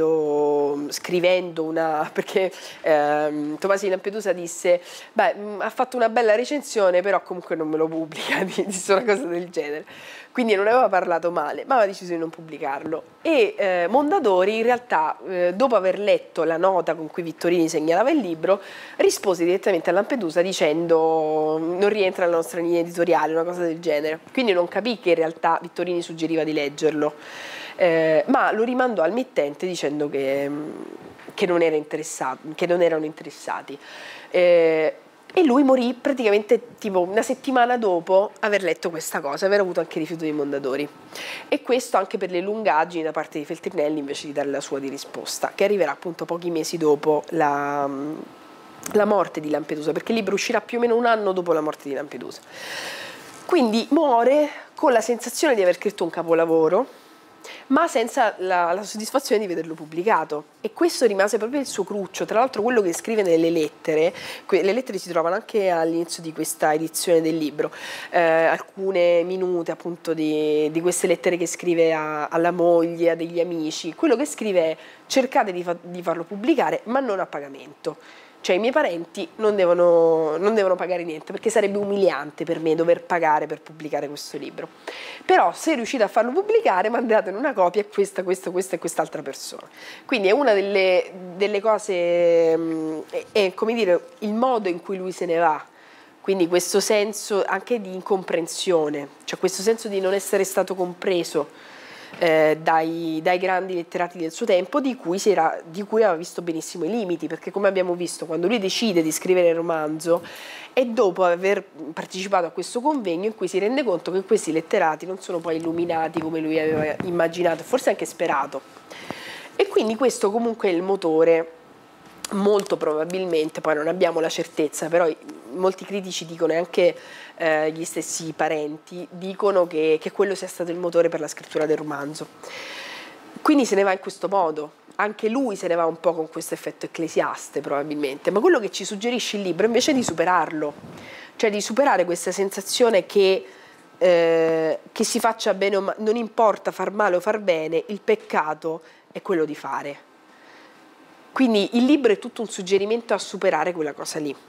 scrivendo perché Tomasi di Lampedusa disse, beh, ha fatto una bella recensione, però comunque non me lo pubblica, disse una cosa del genere. Quindi non aveva parlato male, ma aveva deciso di non pubblicarlo. E Mondadori in realtà, dopo aver letto la nota con cui Vittorini segnalava il libro, rispose direttamente a Lampedusa dicendo non rientra nella nostra linea editoriale, una cosa del genere. Quindi non capì che in realtà Vittorini suggeriva di leggerlo, ma lo rimandò al mittente dicendo che non erano interessati. E lui morì praticamente tipo una settimana dopo aver letto questa cosa, aver avuto anche rifiuto di Mondadori. E questo anche per le lungaggini da parte di Feltrinelli invece di dare la sua di risposta, che arriverà appunto pochi mesi dopo la morte di Lampedusa, perché il libro uscirà più o meno un anno dopo la morte di Lampedusa. Quindi muore con la sensazione di aver scritto un capolavoro, ma senza la soddisfazione di vederlo pubblicato, e questo rimase proprio il suo cruccio. Tra l'altro quello che scrive nelle lettere, le lettere si trovano anche all'inizio di questa edizione del libro, alcune minute appunto di queste lettere che scrive alla moglie, a degli amici. Quello che scrive è: cercate di farlo pubblicare, ma non a pagamento. Cioè i miei parenti non devono pagare niente, perché sarebbe umiliante per me dover pagare per pubblicare questo libro. Però se riuscite a farlo pubblicare, mandatene una copia a questa e quest'altra persona. Quindi è una delle cose, è come dire, il modo in cui lui se ne va. Quindi questo senso anche di incomprensione, cioè questo senso di non essere stato compreso dai grandi letterati del suo tempo, di cui aveva visto benissimo i limiti, perché come abbiamo visto, quando lui decide di scrivere il romanzo è dopo aver partecipato a questo convegno in cui si rende conto che questi letterati non sono poi illuminati come lui aveva immaginato, forse anche sperato. E quindi questo comunque è il motore. Molto probabilmente, poi non abbiamo la certezza, però molti critici dicono, e anche gli stessi parenti dicono che quello sia stato il motore per la scrittura del romanzo. Quindi se ne va in questo modo, anche lui se ne va un po' con questo effetto Ecclesiaste probabilmente, ma quello che ci suggerisce il libro invece è di superarlo, cioè di superare questa sensazione che si faccia bene o male, non importa far male o far bene, il peccato è quello di fare. Quindi il libro è tutto un suggerimento a superare quella cosa lì.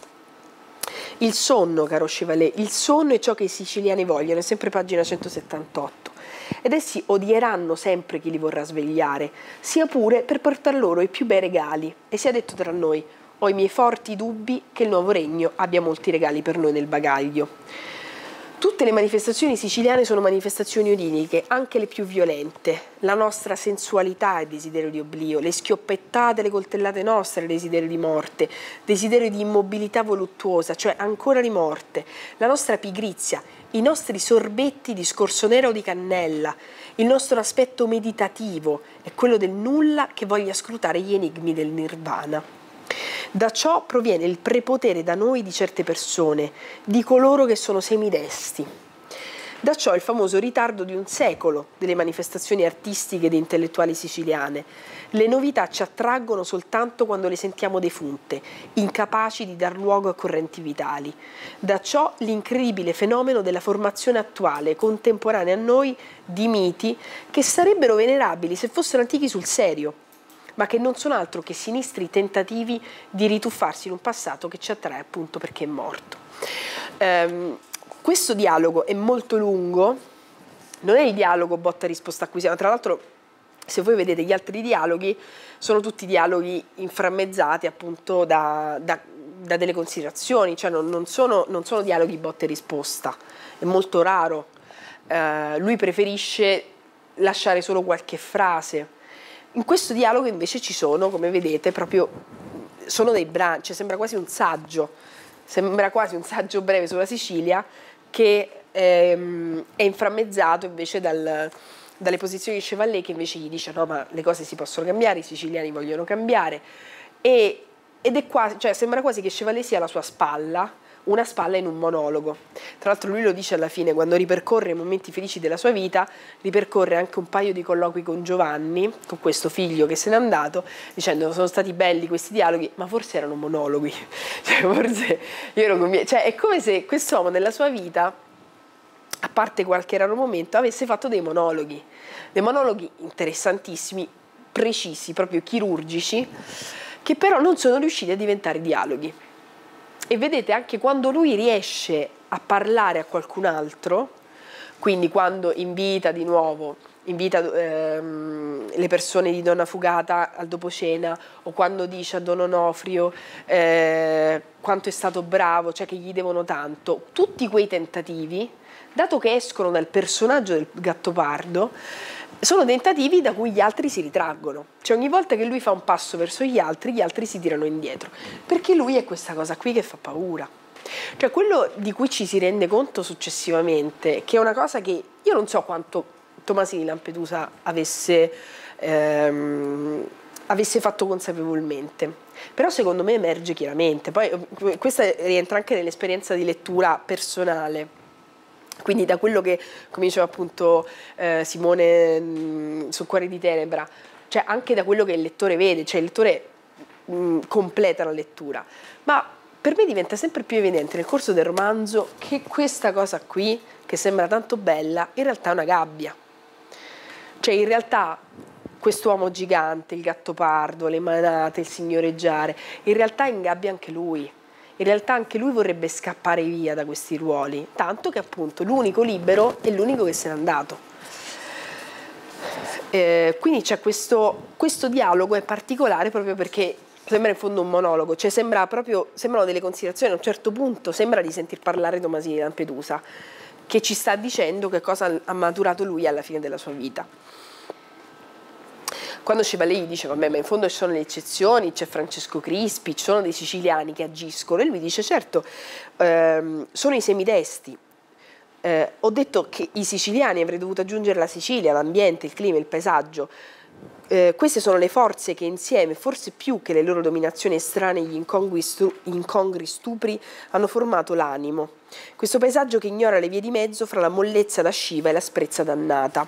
Il sonno, caro Chevalley, il sonno è ciò che i siciliani vogliono, è sempre pagina 178. Ed essi odieranno sempre chi li vorrà svegliare, sia pure per portar loro i più bei regali. E sia detto tra noi, ho i miei forti dubbi che il nuovo regno abbia molti regali per noi nel bagaglio. Tutte le manifestazioni siciliane sono manifestazioni oniriche, anche le più violente. La nostra sensualità è desiderio di oblio, le schioppettate, le coltellate nostre è desiderio di morte, desiderio di immobilità voluttuosa, cioè ancora di morte. La nostra pigrizia, i nostri sorbetti di scorzo nero o di cannella, il nostro aspetto meditativo è quello del nulla che voglia scrutare gli enigmi del nirvana. Da ciò proviene il prepotere da noi di certe persone, di coloro che sono semidesti. Da ciò il famoso ritardo di un secolo delle manifestazioni artistiche ed intellettuali siciliane. Le novità ci attraggono soltanto quando le sentiamo defunte, incapaci di dar luogo a correnti vitali. Da ciò l'incredibile fenomeno della formazione attuale, contemporanea a noi, di miti che sarebbero venerabili se fossero antichi sul serio, ma che non sono altro che sinistri tentativi di rituffarsi in un passato che ci attrae appunto perché è morto. Questo dialogo è molto lungo, non è il dialogo botta-risposta acquisita, tra l'altro se voi vedete gli altri dialoghi sono tutti dialoghi inframmezzati appunto da delle considerazioni, cioè non sono dialoghi botta e risposta, è molto raro. Lui preferisce lasciare solo qualche frase. In questo dialogo invece ci sono, come vedete, proprio sono dei brani, cioè sembra quasi un saggio breve sulla Sicilia che è inframmezzato invece dalle posizioni di Chevalley, che invece gli dice no, ma le cose si possono cambiare, i siciliani vogliono cambiare, ed è quasi, cioè sembra quasi che Chevalley sia alla sua spalla, una spalla in un monologo. Tra l'altro lui lo dice alla fine, quando ripercorre i momenti felici della sua vita, ripercorre anche un paio di colloqui con Giovanni, con questo figlio che se n'è andato, dicendo sono stati belli questi dialoghi, ma forse erano monologhi, cioè forse io ero convinto, cioè è come se quest'uomo nella sua vita a parte qualche raro momento, avesse fatto dei monologhi interessantissimi, precisi, proprio chirurgici, che però non sono riusciti a diventare dialoghi. E vedete, anche quando lui riesce a parlare a qualcun altro, quindi quando invita le persone di Donna Fugata al dopo cena, o quando dice a Don Onofrio quanto è stato bravo, cioè che gli devono tanto, tutti quei tentativi, dato che escono dal personaggio del Gattopardo, sono tentativi da cui gli altri si ritraggono. Cioè ogni volta che lui fa un passo verso gli altri si tirano indietro, perché lui è questa cosa qui che fa paura. Cioè quello di cui ci si rende conto successivamente, che è una cosa che io non so quanto Tommasini Lampedusa avesse fatto consapevolmente, però secondo me emerge chiaramente. Poi questa rientra anche nell'esperienza di lettura personale, quindi da quello che, come diceva appunto Simone su Cuore di Tenebra, cioè anche da quello che il lettore vede, cioè il lettore completa la lettura, ma per me diventa sempre più evidente nel corso del romanzo che questa cosa qui, che sembra tanto bella, in realtà è una gabbia. Cioè in realtà quest'uomo gigante, il Gattopardo, le manate, il signoreggiare, in realtà ingabbia anche lui. In realtà anche lui vorrebbe scappare via da questi ruoli, tanto che appunto l'unico libero è l'unico che se n'è andato. Quindi c'è questo dialogo, è particolare proprio perché sembra in fondo un monologo, cioè sembrano delle considerazioni. A un certo punto sembra di sentir parlare Tommasini Lampedusa, che ci sta dicendo che cosa ha maturato lui alla fine della sua vita. Quando Chevalier dice, vabbè, ma in fondo ci sono le eccezioni, c'è Francesco Crispi, ci sono dei siciliani che agiscono, e lui dice, certo, sono i semidesti. Ho detto che i siciliani, avrei dovuto aggiungere la Sicilia, l'ambiente, il clima, il paesaggio. Queste sono le forze che insieme, forse più che le loro dominazioni estranee e gli incongrui stupri, hanno formato l'animo. Questo paesaggio che ignora le vie di mezzo fra la mollezza lasciva e l'asprezza dannata.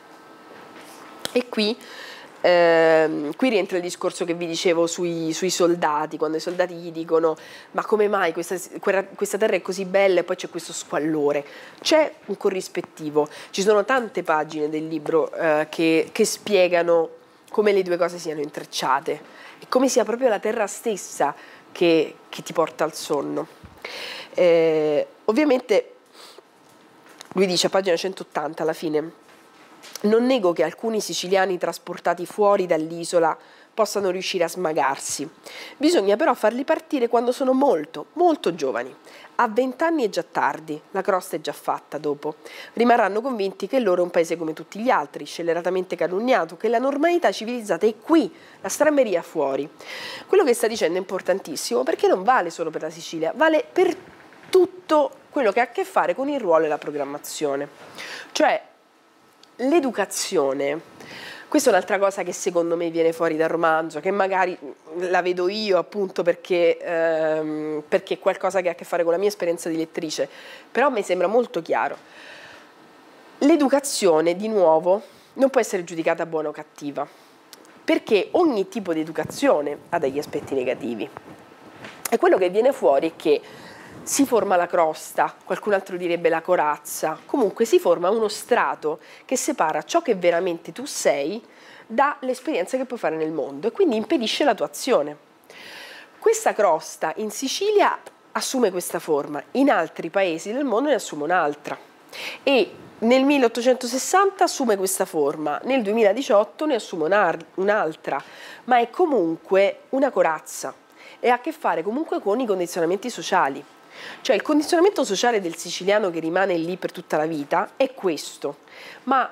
E qui rientra il discorso che vi dicevo sui soldati, quando i soldati gli dicono ma come mai questa terra è così bella e poi c'è questo squallore. C'è un corrispettivo, ci sono tante pagine del libro che spiegano come le due cose siano intrecciate e come sia proprio la terra stessa che ti porta al sonno. Ovviamente lui dice a pagina 180 alla fine: non nego che alcuni siciliani trasportati fuori dall'isola possano riuscire a smagarsi. Bisogna però farli partire quando sono molto, molto giovani. A 20 anni è già tardi, la crosta è già fatta dopo. Rimarranno convinti che il loro è un paese come tutti gli altri, scelleratamente calunniato, che la normalità civilizzata è qui, la stramberia fuori. Quello che sta dicendo è importantissimo, perché non vale solo per la Sicilia, vale per tutto quello che ha a che fare con il ruolo e la programmazione. Cioè, l'educazione, questa è un'altra cosa che secondo me viene fuori dal romanzo, che magari la vedo io appunto perché è qualcosa che ha a che fare con la mia esperienza di lettrice, però mi sembra molto chiaro. L'educazione, di nuovo, non può essere giudicata buona o cattiva, perché ogni tipo di educazione ha degli aspetti negativi. E quello che viene fuori è che si forma la crosta, qualcun altro direbbe la corazza, comunque si forma uno strato che separa ciò che veramente tu sei dall'esperienza che puoi fare nel mondo e quindi impedisce la tua azione. Questa crosta in Sicilia assume questa forma, in altri paesi del mondo ne assume un'altra e nel 1860 assume questa forma, nel 2018 ne assume un'altra, ma è comunque una corazza e ha a che fare comunque con i condizionamenti sociali. Cioè il condizionamento sociale del siciliano che rimane lì per tutta la vita è questo, ma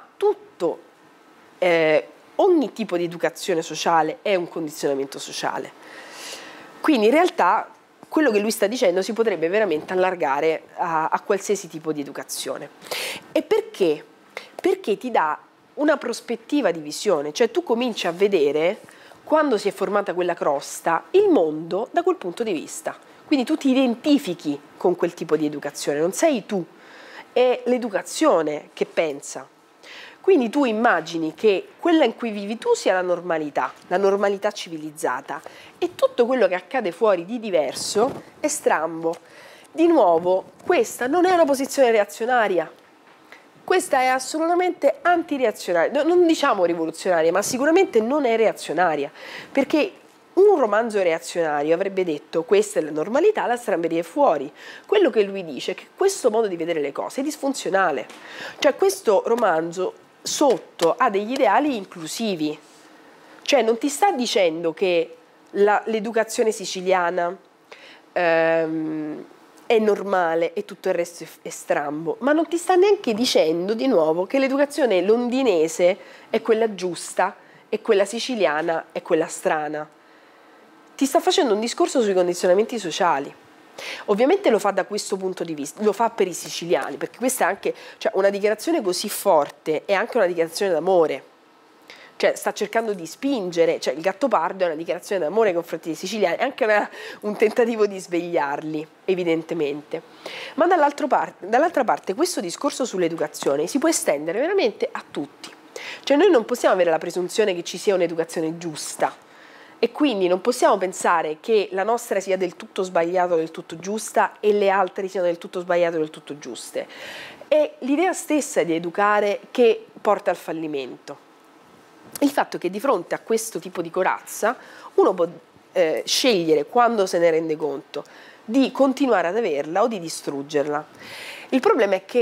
ogni tipo di educazione sociale è un condizionamento sociale. Quindi in realtà quello che lui sta dicendo si potrebbe veramente allargare a qualsiasi tipo di educazione. E perché? Perché ti dà una prospettiva di visione, cioè tu cominci a vedere, quando si è formata quella crosta, il mondo da quel punto di vista. Quindi tu ti identifichi con quel tipo di educazione, non sei tu, è l'educazione che pensa. Quindi tu immagini che quella in cui vivi tu sia la normalità civilizzata e tutto quello che accade fuori di diverso è strambo. Di nuovo, questa non è una posizione reazionaria, Questa è assolutamente antireazionaria, non diciamo rivoluzionaria, ma sicuramente non è reazionaria, perché un romanzo reazionario avrebbe detto questa è la normalità, la stramberia è fuori. Quello che lui dice è che questo modo di vedere le cose è disfunzionale, cioè questo romanzo sotto ha degli ideali inclusivi, cioè non ti sta dicendo che l'educazione siciliana è normale e tutto il resto è strambo, ma non ti sta neanche dicendo di nuovo che l'educazione londinese è quella giusta e quella siciliana è quella strana. Ti sta facendo un discorso sui condizionamenti sociali. Ovviamente lo fa da questo punto di vista, lo fa per i siciliani, perché questa è anche, cioè, una dichiarazione così forte, è anche una dichiarazione d'amore. Cioè sta cercando di spingere, cioè il Gattopardo è una dichiarazione d'amore nei confronti dei siciliani, è anche un tentativo di svegliarli, evidentemente. Ma dall'altra parte questo discorso sull'educazione si può estendere veramente a tutti. Cioè noi non possiamo avere la presunzione che ci sia un'educazione giusta e quindi non possiamo pensare che la nostra sia del tutto sbagliata o del tutto giusta e le altre siano del tutto sbagliate o del tutto giuste. È l'idea stessa di educare che porta al fallimento. Il fatto che di fronte a questo tipo di corazza uno può scegliere, quando se ne rende conto, di continuare ad averla o di distruggerla. Il problema è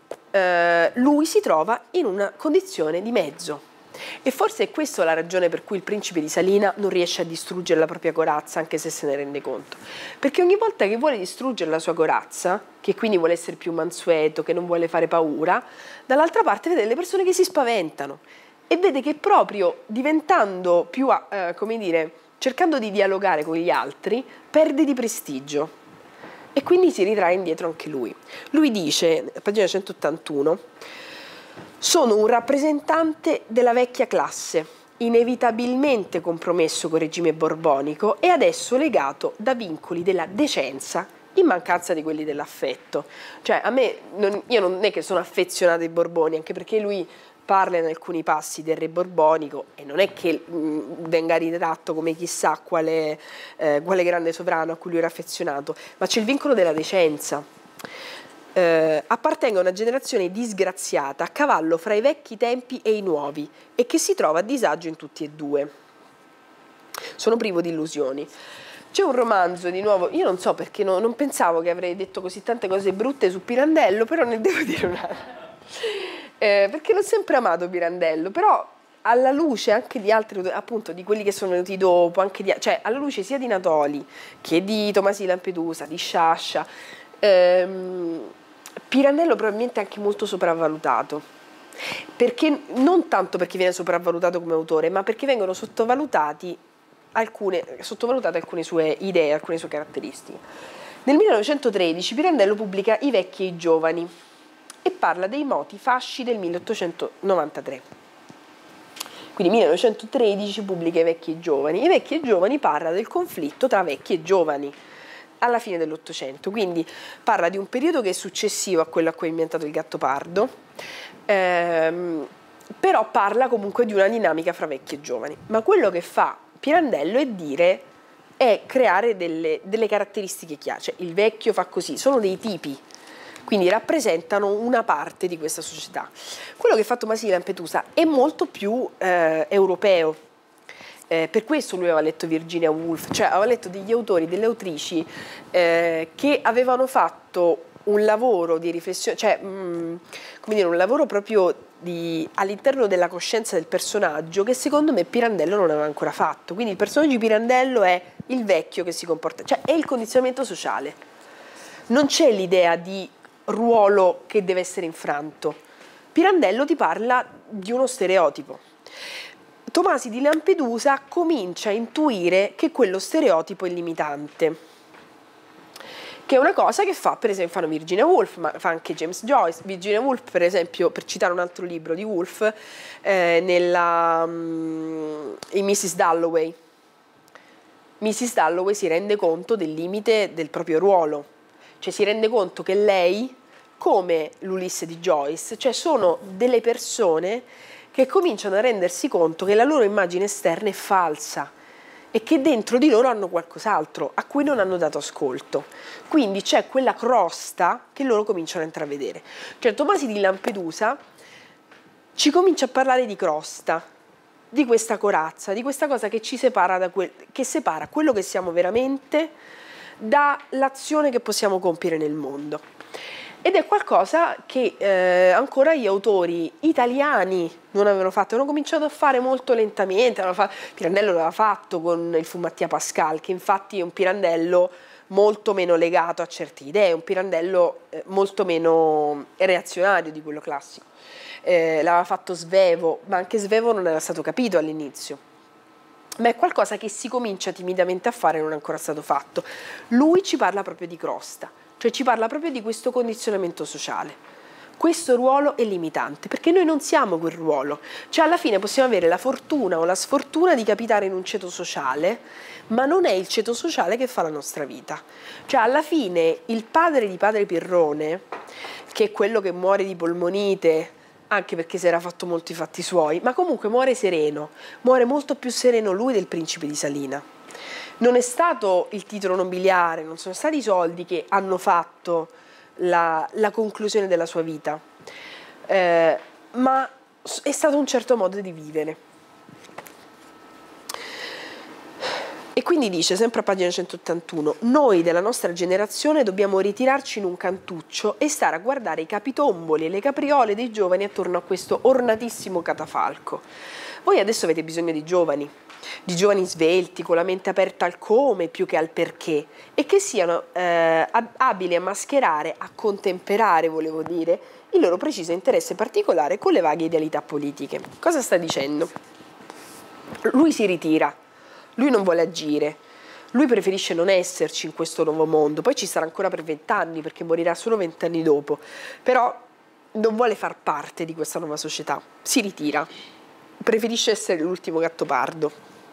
che lui si trova in una condizione di mezzo e forse è questa la ragione per cui il principe di Salina non riesce a distruggere la propria corazza anche se se ne rende conto, perché ogni volta che vuole distruggere la sua corazza, che quindi vuole essere più mansueto, che non vuole fare paura, dall'altra parte vede le persone che si spaventano e vede che proprio diventando più, come dire, cercando di dialogare con gli altri, perde di prestigio e quindi si ritrae indietro anche lui. Lui dice, a pagina 181, sono un rappresentante della vecchia classe, inevitabilmente compromesso col regime borbonico e adesso legato da vincoli della decenza in mancanza di quelli dell'affetto. Cioè a me, io non è che sono affezionata ai Borboni, anche perché lui parla in alcuni passi del re borbonico e non è che venga ritratto come chissà quale grande sovrano a cui lui era affezionato, ma c'è il vincolo della decenza. Appartenga a una generazione disgraziata, a cavallo fra i vecchi tempi e i nuovi, e che si trova a disagio in tutti e due. Sono privo di illusioni. C'è un romanzo, di nuovo, io non so perché non pensavo che avrei detto così tante cose brutte su Pirandello, però ne devo dire una. Perché l'ho sempre amato Pirandello, però alla luce anche di altri, appunto di quelli che sono venuti dopo, anche cioè alla luce sia di Natoli che di Tomasi di Lampedusa, di Sciascia, Pirandello probabilmente è anche molto sopravvalutato, perché non tanto perché viene sopravvalutato come autore, ma perché vengono sottovalutate alcune sue idee, alcune sue caratteristiche. Nel 1913 Pirandello pubblica I vecchi e i giovani e parla dei moti fasci del 1893. Quindi 1913 pubblica I vecchi e i giovani. I vecchi e i giovani parla del conflitto tra vecchi e giovani alla fine dell'Ottocento, quindi parla di un periodo che è successivo a quello a cui è ambientato il Gattopardo, però parla comunque di una dinamica fra vecchi e giovani. Ma quello che fa Pirandello è creare delle caratteristiche chiare, cioè il vecchio fa così, sono dei tipi, quindi rappresentano una parte di questa società. Quello che fa Tomasi di Lampedusa è molto più europeo, per questo lui aveva letto Virginia Woolf, cioè aveva letto degli autori, delle autrici che avevano fatto un lavoro di riflessione, cioè come dire, un lavoro proprio all'interno della coscienza del personaggio che secondo me Pirandello non aveva ancora fatto. Quindi il personaggio di Pirandello è il vecchio che si comporta, cioè è il condizionamento sociale, non c'è l'idea di ruolo che deve essere infranto. Pirandello ti parla di uno stereotipo. Tomasi di Lampedusa comincia a intuire che quello stereotipo è limitante, che è una cosa che fa, per esempio, fanno Virginia Woolf, ma fa anche James Joyce. Virginia Woolf, per esempio, per citare un altro libro di Woolf, in Mrs. Dalloway. Mrs. Dalloway si rende conto del limite del proprio ruolo, cioè si rende conto che lei, come l'Ulisse di Joyce, cioè sono delle persone che cominciano a rendersi conto che la loro immagine esterna è falsa, e che dentro di loro hanno qualcos'altro a cui non hanno dato ascolto. Quindi c'è quella crosta che loro cominciano a intravedere. Cioè Tomasi di Lampedusa ci comincia a parlare di crosta, di questa corazza, di questa cosa che ci separa che separa quello che siamo veramente dall'azione che possiamo compiere nel mondo. Ed è qualcosa che ancora gli autori italiani non avevano fatto, hanno cominciato a fare molto lentamente. Pirandello l'aveva fatto con il Fu Mattia Pascal, che infatti è un Pirandello molto meno legato a certe idee, un Pirandello molto meno reazionario di quello classico. L'aveva fatto Svevo, ma anche Svevo non era stato capito all'inizio. Ma è qualcosa che si comincia timidamente a fare e non è ancora stato fatto. Lui ci parla proprio di crosta, cioè ci parla proprio di questo condizionamento sociale. Questo ruolo è limitante, perché noi non siamo quel ruolo. Cioè alla fine possiamo avere la fortuna o la sfortuna di capitare in un ceto sociale, ma non è il ceto sociale che fa la nostra vita. Cioè alla fine il padre di Padre Pirrone, che è quello che muore di polmonite, anche perché si era fatto molto i fatti suoi, ma comunque muore sereno, muore molto più sereno lui del principe di Salina. Non è stato il titolo nobiliare, non sono stati i soldi che hanno fatto la conclusione della sua vita, ma è stato un certo modo di vivere. E quindi dice, sempre a pagina 181, noi della nostra generazione dobbiamo ritirarci in un cantuccio e stare a guardare i capitomboli e le capriole dei giovani attorno a questo ornatissimo catafalco. Voi adesso avete bisogno di giovani svelti, con la mente aperta al come più che al perché, e che siano abili a mascherare, a contemperare, volevo dire, il loro preciso interesse particolare con le vaghe idealità politiche. Cosa sta dicendo? Lui si ritira. Lui non vuole agire, lui preferisce non esserci in questo nuovo mondo, poi ci sarà ancora per 20 anni perché morirà solo 20 anni dopo, però non vuole far parte di questa nuova società, si ritira, preferisce essere l'ultimo Gattopardo.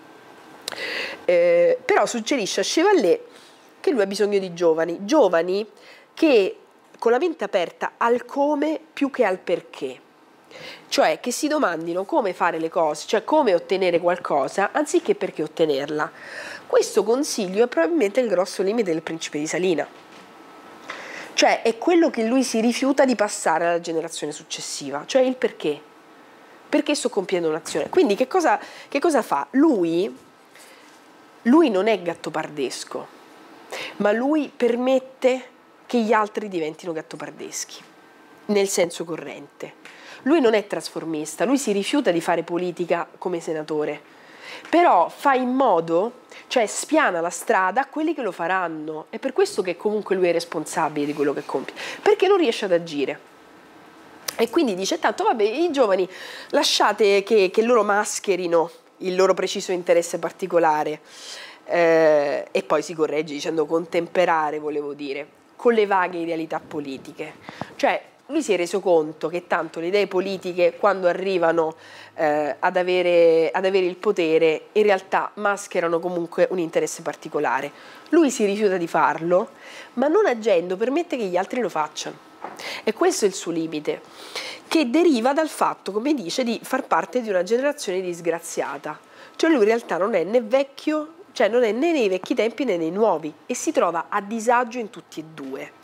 Però suggerisce a Chevalley che lui ha bisogno di giovani che con la mente aperta al come più che al perché. Cioè che si domandino come fare le cose, cioè come ottenere qualcosa, anziché perché ottenerla. Questo consiglio è probabilmente il grosso limite del principe di Salina. Cioè è quello che lui si rifiuta di passare alla generazione successiva, cioè il perché. Perché sto compiendo un'azione? Quindi che cosa fa? Lui non è gattopardesco, ma lui permette che gli altri diventino gattopardeschi, nel senso corrente. Lui non è trasformista, lui si rifiuta di fare politica come senatore, però fa in modo, cioè spiana la strada a quelli che lo faranno. È per questo che comunque lui è responsabile di quello che compie, perché non riesce ad agire. E quindi dice, tanto vabbè, i giovani lasciate che loro mascherino il loro preciso interesse particolare, e poi si corregge dicendo contemperare, volevo dire, con le vaghe idealità politiche. Cioè lui si è reso conto che tanto le idee politiche, quando arrivano ad avere il potere, in realtà mascherano comunque un interesse particolare. Lui si rifiuta di farlo, ma non agendo permette che gli altri lo facciano. E questo è il suo limite, che deriva dal fatto, come dice, di far parte di una generazione disgraziata. Cioè lui in realtà non è né vecchio, cioè non è né nei vecchi tempi né nei nuovi, e si trova a disagio in tutti e due.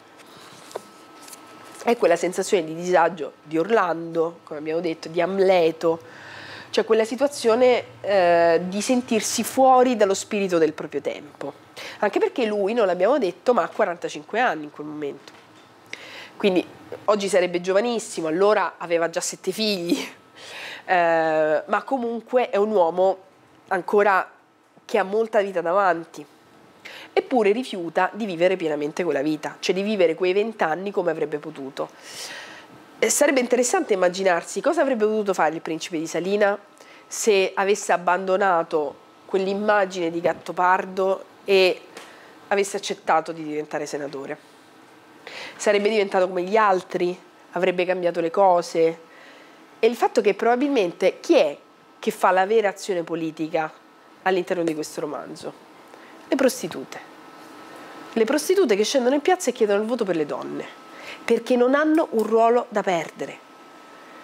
È quella sensazione di disagio di Orlando, come abbiamo detto, di Amleto, cioè quella situazione di sentirsi fuori dallo spirito del proprio tempo. Anche perché lui, non l'abbiamo detto, ma ha 45 anni in quel momento. Quindi oggi sarebbe giovanissimo, allora aveva già 7 figli, ma comunque è un uomo ancora che ha molta vita davanti. Eppure rifiuta di vivere pienamente quella vita, cioè di vivere quei 20 anni come avrebbe potuto. Sarebbe interessante immaginarsi cosa avrebbe potuto fare il principe di Salina se avesse abbandonato quell'immagine di Gattopardo e avesse accettato di diventare senatore. Sarebbe diventato come gli altri, avrebbe cambiato le cose. E il fatto che probabilmente chi è che fa la vera azione politica all'interno di questo romanzo? Le prostitute. Le prostitute che scendono in piazza e chiedono il voto per le donne, perché non hanno un ruolo da perdere.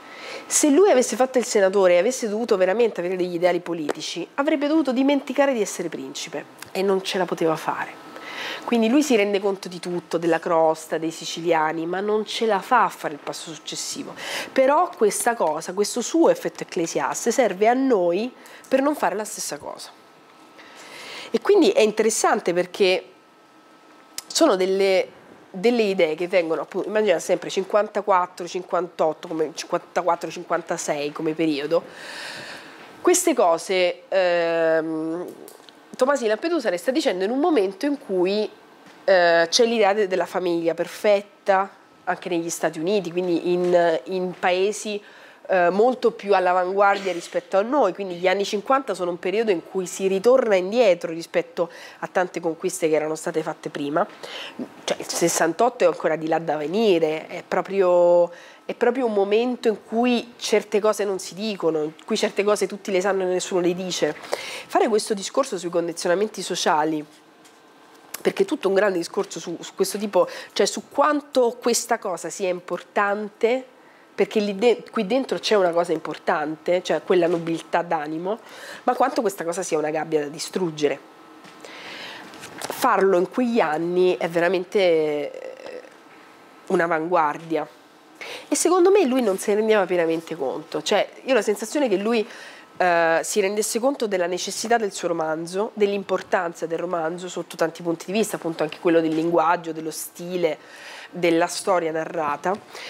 Se lui avesse fatto il senatore e avesse dovuto veramente avere degli ideali politici, avrebbe dovuto dimenticare di essere principe e non ce la poteva fare. Quindi lui si rende conto di tutto, della crosta, dei siciliani, ma non ce la fa a fare il passo successivo. Però questa cosa, questo suo effetto Ecclesiaste serve a noi per non fare la stessa cosa. E quindi è interessante perché sono delle idee che vengono, appunto, immagina sempre 54, 58, come 54, 56 come periodo. Queste cose Tommaso di Lampedusa le sta dicendo in un momento in cui c'è l'idea della famiglia perfetta, anche negli Stati Uniti, quindi in paesi molto più all'avanguardia rispetto a noi, quindi gli anni 50 sono un periodo in cui si ritorna indietro rispetto a tante conquiste che erano state fatte prima, cioè il 68 è ancora di là da venire, è proprio un momento in cui certe cose non si dicono, in cui certe cose tutti le sanno e nessuno le dice. Fare questo discorso sui condizionamenti sociali, perché è tutto un grande discorso su questo tipo, cioè su quanto questa cosa sia importante, perché qui dentro c'è una cosa importante, cioè quella nobiltà d'animo, ma quanto questa cosa sia una gabbia da distruggere. Farlo in quegli anni è veramente un'avanguardia. E secondo me lui non se ne rendeva pienamente conto, cioè io ho la sensazione che lui si rendesse conto della necessità del suo romanzo, dell'importanza del romanzo sotto tanti punti di vista, appunto anche quello del linguaggio, dello stile, della storia narrata,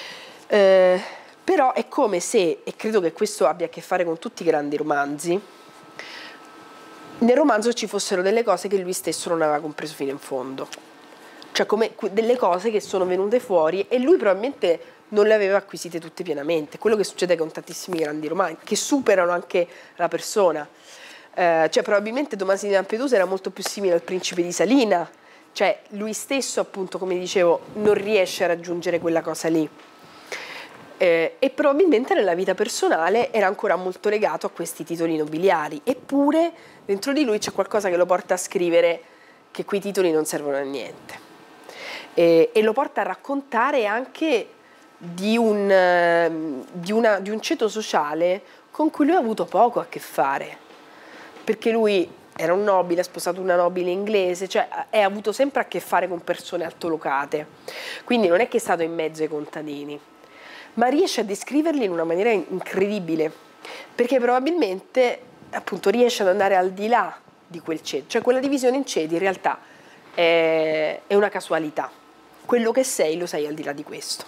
però è come se, e credo che questo abbia a che fare con tutti i grandi romanzi, nel romanzo ci fossero delle cose che lui stesso non aveva compreso fino in fondo, cioè come delle cose che sono venute fuori e lui probabilmente non le aveva acquisite tutte pienamente. Quello che succede con tantissimi grandi romanzi, che superano anche la persona. Cioè probabilmente Tommaso di Lampedusa era molto più simile al principe di Salina, cioè lui stesso appunto, come dicevo, non riesce a raggiungere quella cosa lì. E probabilmente nella vita personale era ancora molto legato a questi titoli nobiliari, eppure dentro di lui c'è qualcosa che lo porta a scrivere che quei titoli non servono a niente. E lo porta a raccontare anche di un ceto sociale con cui lui ha avuto poco a che fare, perché lui era un nobile, ha sposato una nobile inglese, cioè ha avuto sempre a che fare con persone altolocate, quindi non è che è stato in mezzo ai contadini, ma riesce a descriverli in una maniera incredibile, perché probabilmente appunto riesce ad andare al di là di quel ceto, cioè quella divisione in ceti in realtà è una casualità, quello che sei lo sei al di là di questo.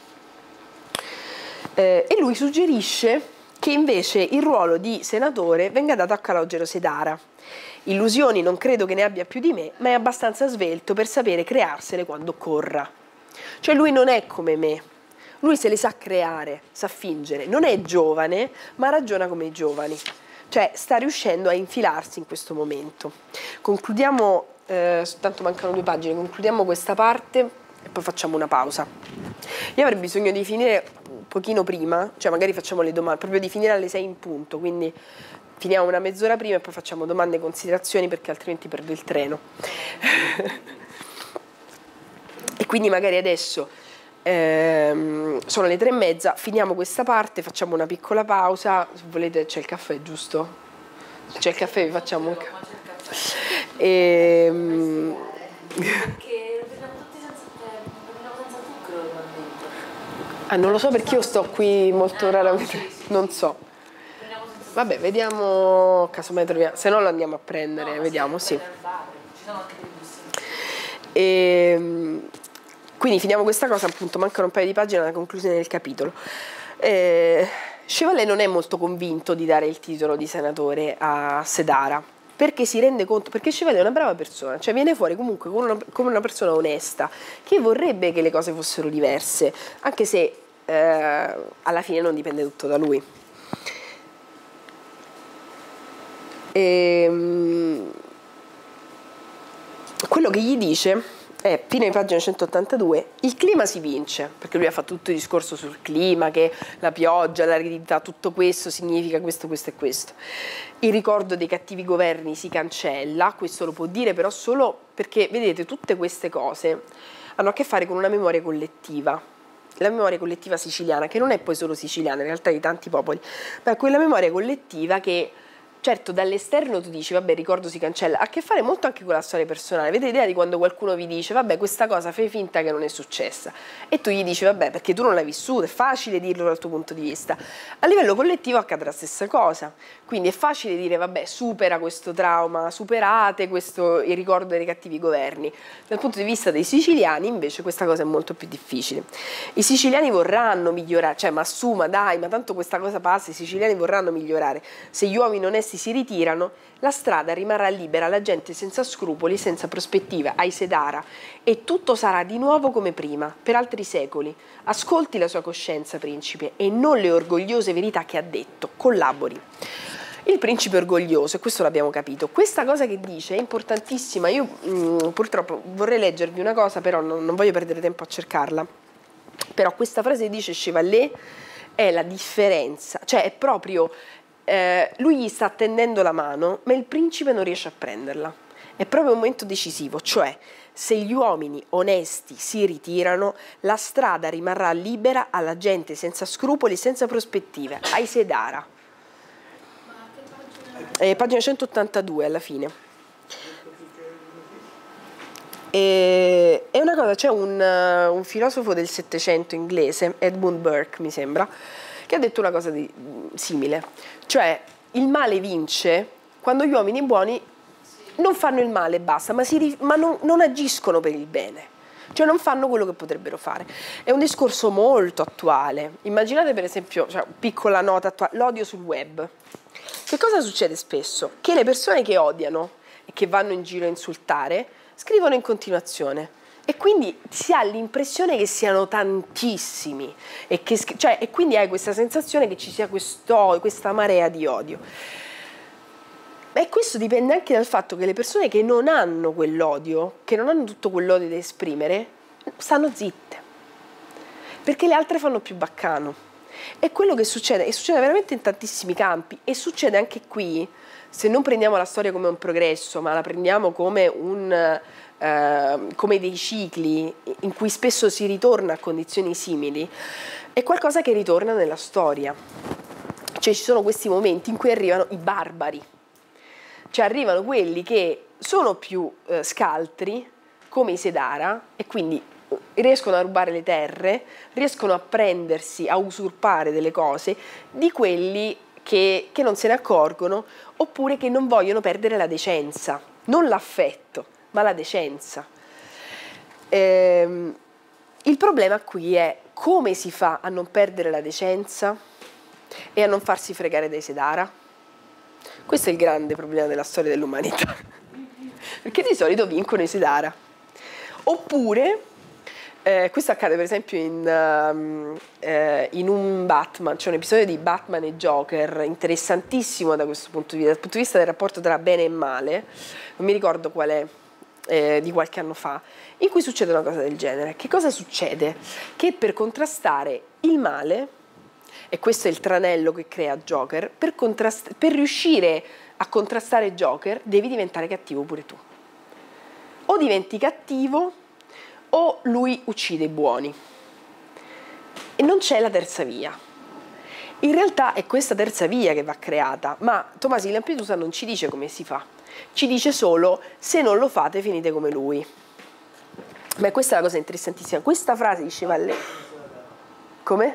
E lui suggerisce che invece il ruolo di senatore venga dato a Calogero Sedara. Illusioni non credo che ne abbia più di me, ma è abbastanza svelto per sapere crearsele quando occorra. Cioè lui non è come me, lui se le sa creare, sa fingere, non è giovane, ma ragiona come i giovani. Cioè sta riuscendo a infilarsi in questo momento. Concludiamo, soltanto mancano 2 pagine, concludiamo questa parte e poi facciamo una pausa. Io avrei bisogno di finire un pochino prima, cioè magari facciamo le domande, proprio di finire alle 6 in punto, quindi finiamo una mezz'ora prima e poi facciamo domande e considerazioni perché altrimenti perdo il treno. E quindi magari adesso sono le 3:30, finiamo questa parte, facciamo una piccola pausa, se volete c'è il caffè, giusto? Se c'è il caffè vi facciamo un caffè. Non lo so perché io sto qui molto raramente, non so. Vabbè, vediamo, casomai troviamo, se no lo andiamo a prendere, vediamo, sì. Quindi finiamo questa cosa, appunto, mancano un paio di pagine alla conclusione del capitolo. Chevalier non è molto convinto di dare il titolo di senatore a Sedara, perché si rende conto, perché Chevalier è una brava persona, cioè viene fuori comunque come una persona onesta, che vorrebbe che le cose fossero diverse, anche se alla fine non dipende tutto da lui. Quello che gli dice è, fino in pagina 182, il clima si vince, perché lui ha fatto tutto il discorso sul clima, che la pioggia, l'aridità, tutto questo significa questo, questo e questo. Il ricordo dei cattivi governi si cancella, questo lo può dire però solo perché, vedete, tutte queste cose hanno a che fare con una memoria collettiva. la memoria collettiva siciliana, che non è poi solo siciliana, in realtà di tanti popoli, ma è quella memoria collettiva che, certo, dall'esterno tu dici, vabbè, il ricordo si cancella, ha a che fare molto anche con la storia personale. Avete idea di quando qualcuno vi dice, vabbè, questa cosa fai finta che non è successa, e tu gli dici, vabbè, perché tu non l'hai vissuta, è facile dirlo dal tuo punto di vista. A livello collettivo accade la stessa cosa, quindi è facile dire, vabbè, supera questo trauma, superate il ricordo dei cattivi governi. Dal punto di vista dei siciliani, invece, questa cosa è molto più difficile. I siciliani vorranno migliorare, cioè, ma su, ma dai, ma tanto questa cosa passa, i siciliani vorranno migliorare. Se gli uomini onesti si ritirano, la strada rimarrà libera alla gente senza scrupoli, senza prospettive, ai sedara, e tutto sarà di nuovo come prima, per altri secoli. Ascolti la sua coscienza, principe, e non le orgogliose verità che ha detto. Collabori. Il principe orgoglioso, e questo l'abbiamo capito. Questa cosa che dice è importantissima. Io purtroppo vorrei leggervi una cosa, però non voglio perdere tempo a cercarla. Però questa frase dice Chevalier è la differenza, cioè è proprio... lui gli sta tendendo la mano, ma il principe non riesce a prenderla. È proprio un momento decisivo, cioè se gli uomini onesti si ritirano, la strada rimarrà libera alla gente senza scrupoli, senza prospettive, ai sedara. Pagina 182 alla fine. È una cosa, c'è un filosofo del Settecento inglese, Edmund Burke mi sembra, che ha detto una cosa simile, cioè il male vince quando gli uomini buoni non fanno il male e basta, ma non agiscono per il bene, cioè non fanno quello che potrebbero fare. È un discorso molto attuale. Immaginate per esempio, cioè, piccola nota attuale, l'odio sul web. Che cosa succede spesso? Che le persone che odiano e che vanno in giro a insultare scrivono in continuazione. E quindi si ha l'impressione che siano tantissimi e quindi hai questa sensazione che ci sia questa marea di odio. E questo dipende anche dal fatto che le persone che non hanno quell'odio, che non hanno tutto quell'odio da esprimere, stanno zitte, perché le altre fanno più baccano. È quello che succede, e succede veramente in tantissimi campi, e succede anche qui, se non prendiamo la storia come un progresso, ma la prendiamo come come dei cicli in cui spesso si ritorna a condizioni simili, è qualcosa che ritorna nella storia. Cioè ci sono questi momenti in cui arrivano i barbari, cioè arrivano quelli che sono più scaltri, come i Sedara, e quindi riescono a rubare le terre, riescono a prendersi, a usurpare delle cose di quelli che non se ne accorgono, oppure che non vogliono perdere la decenza, non l'affetto, ma la decenza. Il problema qui è come si fa a non perdere la decenza e a non farsi fregare dai Sedara. Questo è il grande problema della storia dell'umanità, perché di solito vincono i Sedara. Oppure, questo accade per esempio in un Batman, c'è un episodio di Batman e Joker interessantissimo da questo punto di vista, dal punto di vista del rapporto tra bene e male, non mi ricordo qual è, di qualche anno fa, in cui succede una cosa del genere. Che cosa succede? Che per contrastare il male, e questo è il tranello che crea Joker, per riuscire a contrastare Joker devi diventare cattivo pure tu. O diventi cattivo o lui uccide i buoni. E non c'è la terza via. In realtà è questa terza via che va creata, ma Tommaso di Lampedusa non ci dice come si fa. Ci dice solo, se non lo fate finite come lui. Ma questa è la cosa interessantissima. Questa frase diceva lei. Come?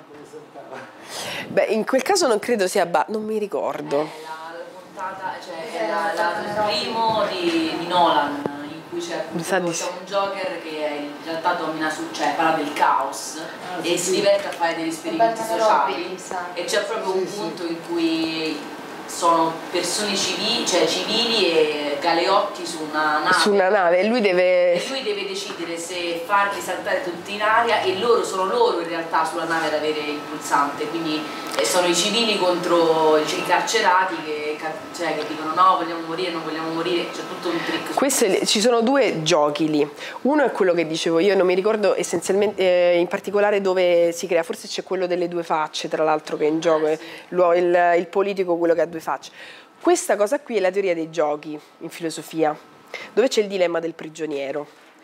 Beh, in quel caso non credo sia non mi ricordo. La puntata, cioè il primo di Nolan, in cui c'è un Joker che in realtà domina cioè parla del caos e si diverte a fare degli esperimenti sociali, e c'è proprio un punto in cui sono persone civili, cioè civili e galeotti su una nave. Su una nave, e lui deve decidere se farli saltare tutti in aria, e sono loro in realtà sulla nave ad avere il pulsante, quindi sono i civili contro i carcerati che dicono no, vogliamo morire, non vogliamo morire, c'è tutto un trick. Ci sono due giochi lì. Uno è quello che dicevo io, non mi ricordo essenzialmente in particolare dove si crea, forse c'è quello delle due facce, tra l'altro, che è in gioco, il politico, quello che ha due facce. Questa cosa qui è la teoria dei giochi in filosofia, dove c'è il dilemma del prigioniero.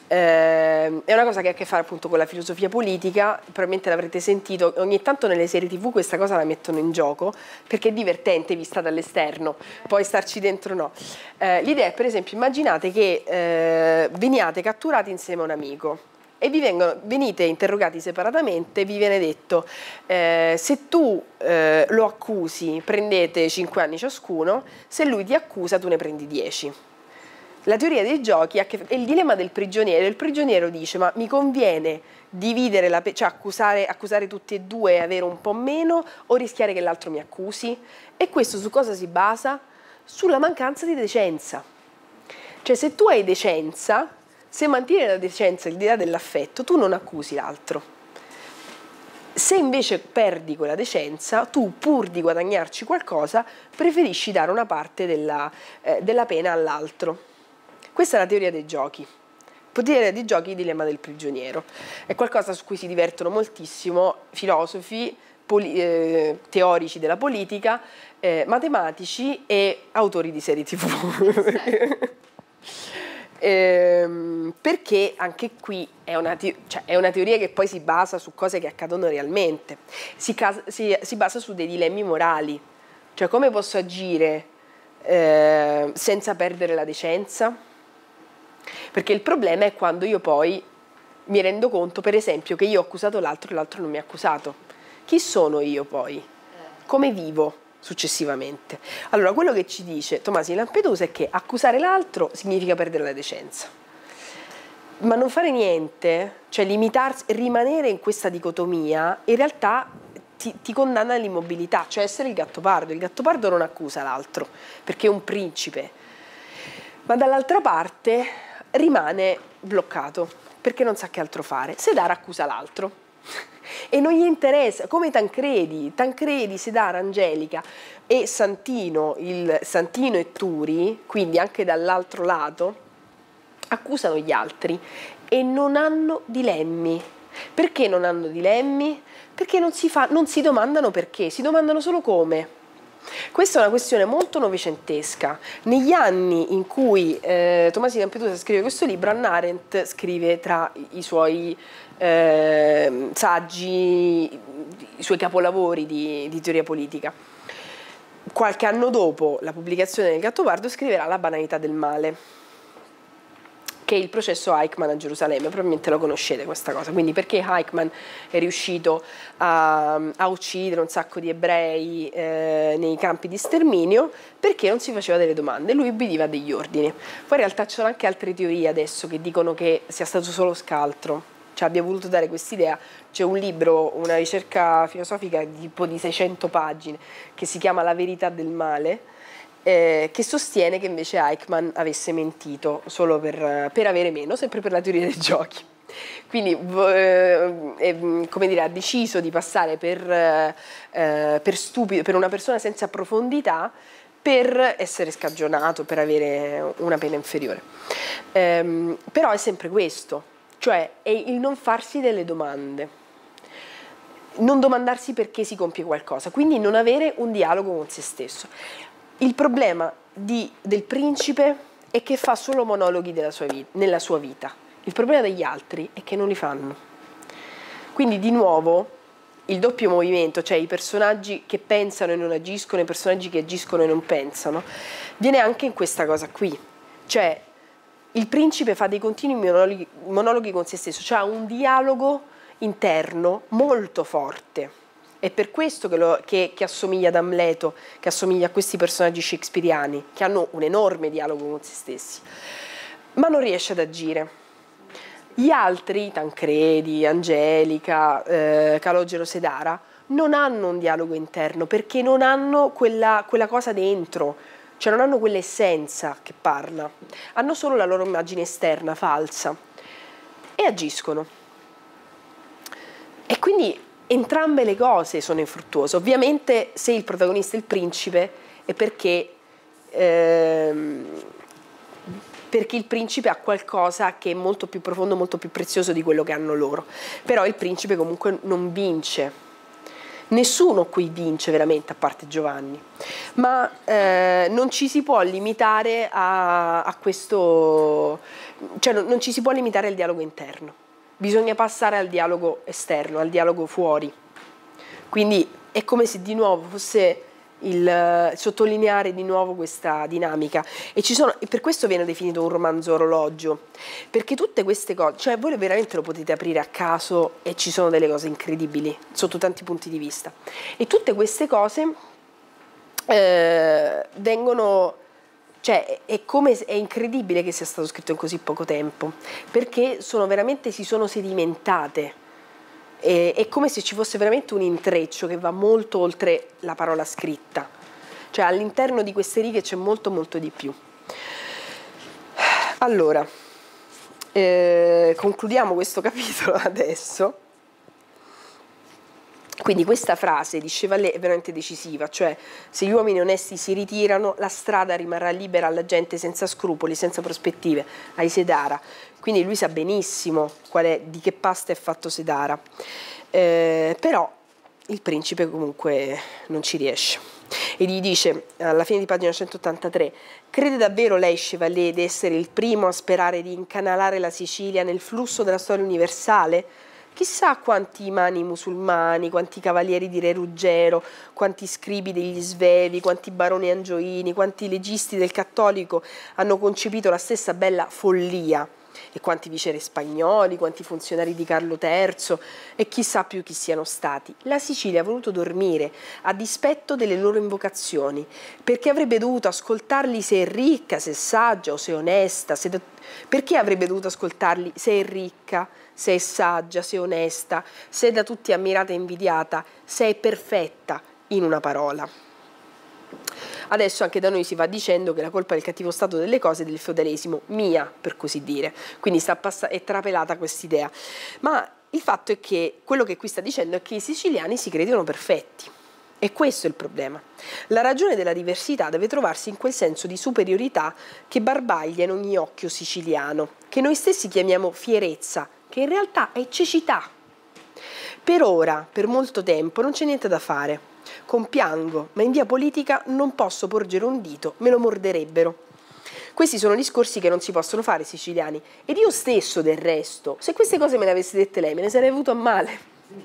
È una cosa che ha a che fare appunto con la filosofia politica, probabilmente l'avrete sentito, ogni tanto nelle serie TV questa cosa la mettono in gioco perché è divertente vista dall'esterno, poi starci dentro no. L'idea è, per esempio, immaginate che veniate catturati insieme a un amico e venite interrogati separatamente, vi viene detto se tu lo accusi prendete 5 anni ciascuno, se lui ti accusa tu ne prendi 10. La teoria dei giochi è il dilemma del prigioniero. Il prigioniero dice: ma mi conviene dividere cioè accusare tutti e due e avere un po' meno, o rischiare che l'altro mi accusi? E questo su cosa si basa? Sulla mancanza di decenza. Cioè, se tu hai decenza, se mantieni la decenza al di là dell'affetto, tu non accusi l'altro. Se invece perdi quella decenza, tu, pur di guadagnarci qualcosa, preferisci dare una parte della pena all'altro. Questa è la teoria dei giochi. Teoria dei giochi, il dilemma del prigioniero. È qualcosa su cui si divertono moltissimo filosofi, teorici della politica, matematici e autori di serie TV. Perché anche qui è una teoria che poi si basa su cose che accadono realmente, si basa su dei dilemmi morali, cioè come posso agire senza perdere la decenza? Perché il problema è quando io poi mi rendo conto, per esempio, che io ho accusato l'altro e l'altro non mi ha accusato. Chi sono io poi? Come vivo successivamente? Allora, quello che ci dice Tommaso di Lampedusa è che accusare l'altro significa perdere la decenza. Ma non fare niente, cioè limitarsi, rimanere in questa dicotomia, in realtà ti condanna all'immobilità, cioè essere il Gattopardo. Il Gattopardo non accusa l'altro, perché è un principe, ma dall'altra parte rimane bloccato, perché non sa che altro fare. Sedar accusa l'altro e non gli interessa, come Tancredi, Sedar, Angelica e Santino e Turi, quindi anche dall'altro lato, accusano gli altri e non hanno dilemmi. Perché non hanno dilemmi? Perché non si domandano perché, si domandano solo come. Questa è una questione molto novecentesca. Negli anni in cui Tommaso di Lampedusa scrive questo libro, Hannah Arendt scrive tra i suoi saggi, i suoi capolavori di teoria politica. Qualche anno dopo la pubblicazione del Gattopardo scriverà La banalità del male, che è il processo Eichmann a Gerusalemme. Probabilmente lo conoscete questa cosa. Quindi perché Eichmann è riuscito a uccidere un sacco di ebrei nei campi di sterminio? Perché non si faceva delle domande, lui ubbidiva degli ordini. Poi in realtà ci sono anche altre teorie adesso che dicono che sia stato solo scaltro, cioè abbia voluto dare quest'idea. C'è un libro, una ricerca filosofica tipo di 600 pagine che si chiama La verità del male, che sostiene che invece Eichmann avesse mentito solo per avere meno, sempre per la teoria dei giochi. Quindi come dire, ha deciso di passare per stupido, per una persona senza profondità, per essere scagionato, per avere una pena inferiore. Però è sempre questo, cioè è il non farsi delle domande, non domandarsi perché si compie qualcosa, quindi non avere un dialogo con se stesso. Il problema del principe è che fa solo monologhi nella sua vita. Il problema degli altri è che non li fanno. Quindi di nuovo il doppio movimento, cioè i personaggi che pensano e non agiscono, i personaggi che agiscono e non pensano, viene anche in questa cosa qui. Cioè il principe fa dei continui monologhi con se stesso, cioè ha un dialogo interno molto forte. È per questo che assomiglia ad Amleto, che assomiglia a questi personaggi shakespeariani, che hanno un enorme dialogo con se stessi, ma non riesce ad agire. Gli altri, Tancredi, Angelica, Calogero, Sedara, non hanno un dialogo interno perché non hanno quella cosa dentro, cioè non hanno quell'essenza che parla, hanno solo la loro immagine esterna, falsa, e agiscono. E quindi entrambe le cose sono infruttuose. Ovviamente se il protagonista è il principe è perché il principe ha qualcosa che è molto più profondo, molto più prezioso di quello che hanno loro. Però il principe comunque non vince, Nessuno qui vince veramente, a parte Giovanni, ma non ci si può limitare a questo, cioè non ci si può limitare al dialogo interno, bisogna passare al dialogo esterno, al dialogo fuori. Quindi è come se di nuovo fosse il sottolineare di nuovo questa dinamica, e per questo viene definito un romanzo orologio, perché tutte queste cose, cioè voi veramente lo potete aprire a caso e ci sono delle cose incredibili sotto tanti punti di vista, e tutte queste cose vengono, cioè è incredibile che sia stato scritto in così poco tempo, perché si sono sedimentate. È come se ci fosse veramente un intreccio che va molto oltre la parola scritta, cioè all'interno di queste righe c'è molto molto di più. Allora, concludiamo questo capitolo adesso. Quindi questa frase di Chevalier è veramente decisiva, cioè se gli uomini onesti si ritirano, la strada rimarrà libera alla gente senza scrupoli, senza prospettive, ai Sedara. Quindi lui sa benissimo di che pasta è fatto Sedara, però il principe comunque non ci riesce. E gli dice, alla fine di pagina 183, crede davvero lei, Chevalier, di essere il primo a sperare di incanalare la Sicilia nel flusso della storia universale? Chissà quanti imani musulmani, quanti cavalieri di Re Ruggero, quanti scribi degli Svevi, quanti baroni angioini, quanti legisti del cattolico hanno concepito la stessa bella follia, e quanti viceré spagnoli, quanti funzionari di Carlo III, e chissà più chi siano stati. La Sicilia ha voluto dormire a dispetto delle loro invocazioni, perché avrebbe dovuto ascoltarli se è ricca, se è saggia o se è onesta, perché avrebbe dovuto ascoltarli se è ricca, se è saggia, se è onesta, se è da tutti ammirata e invidiata, se è perfetta, in una parola. Adesso anche da noi si va dicendo che la colpa del cattivo stato delle cose è del feudalesimo, mia per così dire, quindi è trapelata quest'idea. Ma il fatto è che quello che qui sta dicendo è che i siciliani si credono perfetti, e questo è il problema. La ragione della diversità deve trovarsi in quel senso di superiorità che barbaglia in ogni occhio siciliano, che noi stessi chiamiamo fierezza, che in realtà è cecità. Per ora, per molto tempo, non c'è niente da fare. Compiango, ma in via politica non posso porgere un dito, me lo morderebbero. Questi sono discorsi che non si possono fare, siciliani. Ed io stesso, del resto, se queste cose me le avesse dette lei, me ne sarei avuto a male.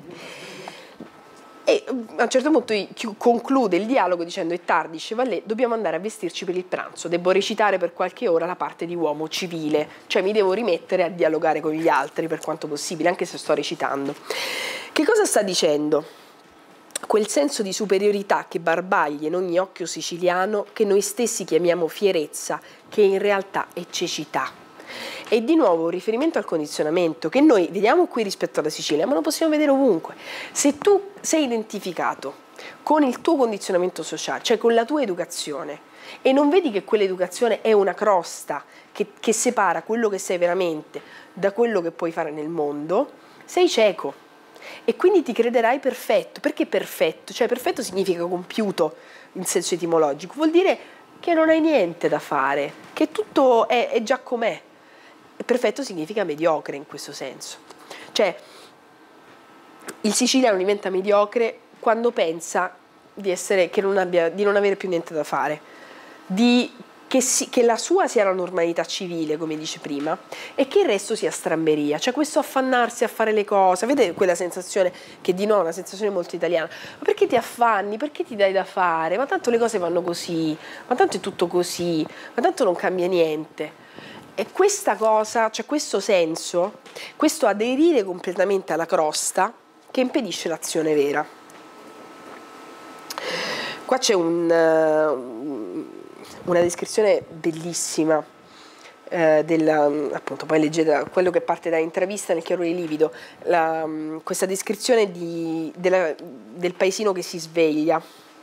E a un certo punto conclude il dialogo dicendo: è tardi, Chevalier, dobbiamo andare a vestirci per il pranzo, devo recitare per qualche ora la parte di uomo civile, cioè mi devo rimettere a dialogare con gli altri per quanto possibile, anche se sto recitando. Che cosa sta dicendo? Quel senso di superiorità che barbaglia in ogni occhio siciliano, che noi stessi chiamiamo fierezza, che in realtà è cecità. E di nuovo un riferimento al condizionamento che noi vediamo qui rispetto alla Sicilia, ma lo possiamo vedere ovunque. Se tu sei identificato con il tuo condizionamento sociale, cioè con la tua educazione, e non vedi che quell'educazione è una crosta che separa quello che sei veramente da quello che puoi fare nel mondo, sei cieco. E quindi ti crederai perfetto. Perché perfetto? Cioè perfetto significa compiuto in senso etimologico, vuol dire che non hai niente da fare, che tutto è già com'è. E perfetto significa mediocre in questo senso. Cioè il siciliano diventa mediocre quando pensa di non avere più niente da fare, che la sua sia la normalità civile, come dice prima, e che il resto sia stramberia, cioè questo affannarsi a fare le cose. Vedete quella sensazione che di no, una sensazione molto italiana: ma perché ti affanni, perché ti dai da fare, ma tanto le cose vanno così, ma tanto è tutto così, ma tanto non cambia niente. E questa cosa, cioè questo senso, questo aderire completamente alla crosta, che impedisce l'azione vera. Qua c'è una descrizione bellissima appunto, poi leggete quello che parte da Intravista nel chiarore livido, questa descrizione del paesino che si sveglia,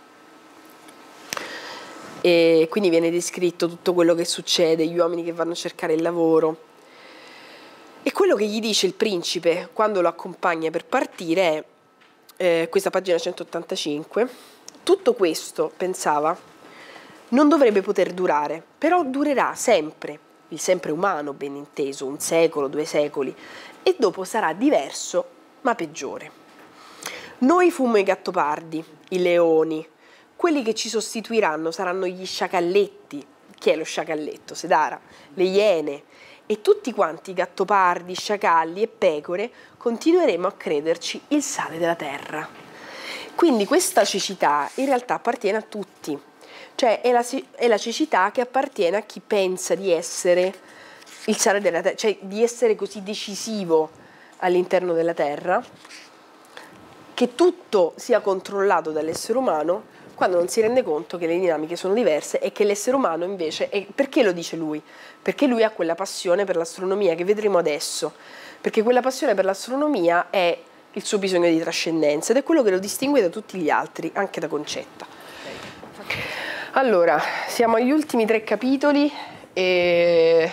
e quindi viene descritto tutto quello che succede, gli uomini che vanno a cercare il lavoro, e quello che gli dice il principe quando lo accompagna per partire è questa pagina 185. Tutto questo, pensava, non dovrebbe poter durare, però durerà sempre, il sempre umano ben inteso, 1 secolo, 2 secoli, e dopo sarà diverso ma peggiore. Noi fummo i gattopardi, i leoni, quelli che ci sostituiranno saranno gli sciacalletti. Chi è lo sciacalletto? Sedara, le iene. E tutti quanti, gattopardi, sciacalli e pecore, continueremo a crederci il sale della terra. Quindi questa cecità in realtà appartiene a tutti, cioè è la cecità che appartiene a chi pensa di essere il sale della terra, cioè di essere così decisivo all'interno della terra, che tutto sia controllato dall'essere umano, quando non si rende conto che le dinamiche sono diverse e che l'essere umano invece, perché lo dice lui? Perché lui ha quella passione per l'astronomia che vedremo adesso, perché quella passione per l'astronomia è il suo bisogno di trascendenza ed è quello che lo distingue da tutti gli altri, anche da Concetta. Allora, siamo agli ultimi 3 capitoli, che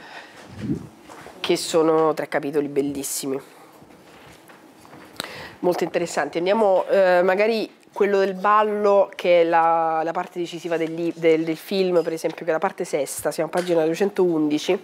sono 3 capitoli bellissimi, molto interessanti. Andiamo magari quello del ballo, che è la parte decisiva del film, per esempio, che è la parte sesta, siamo a pagina 211.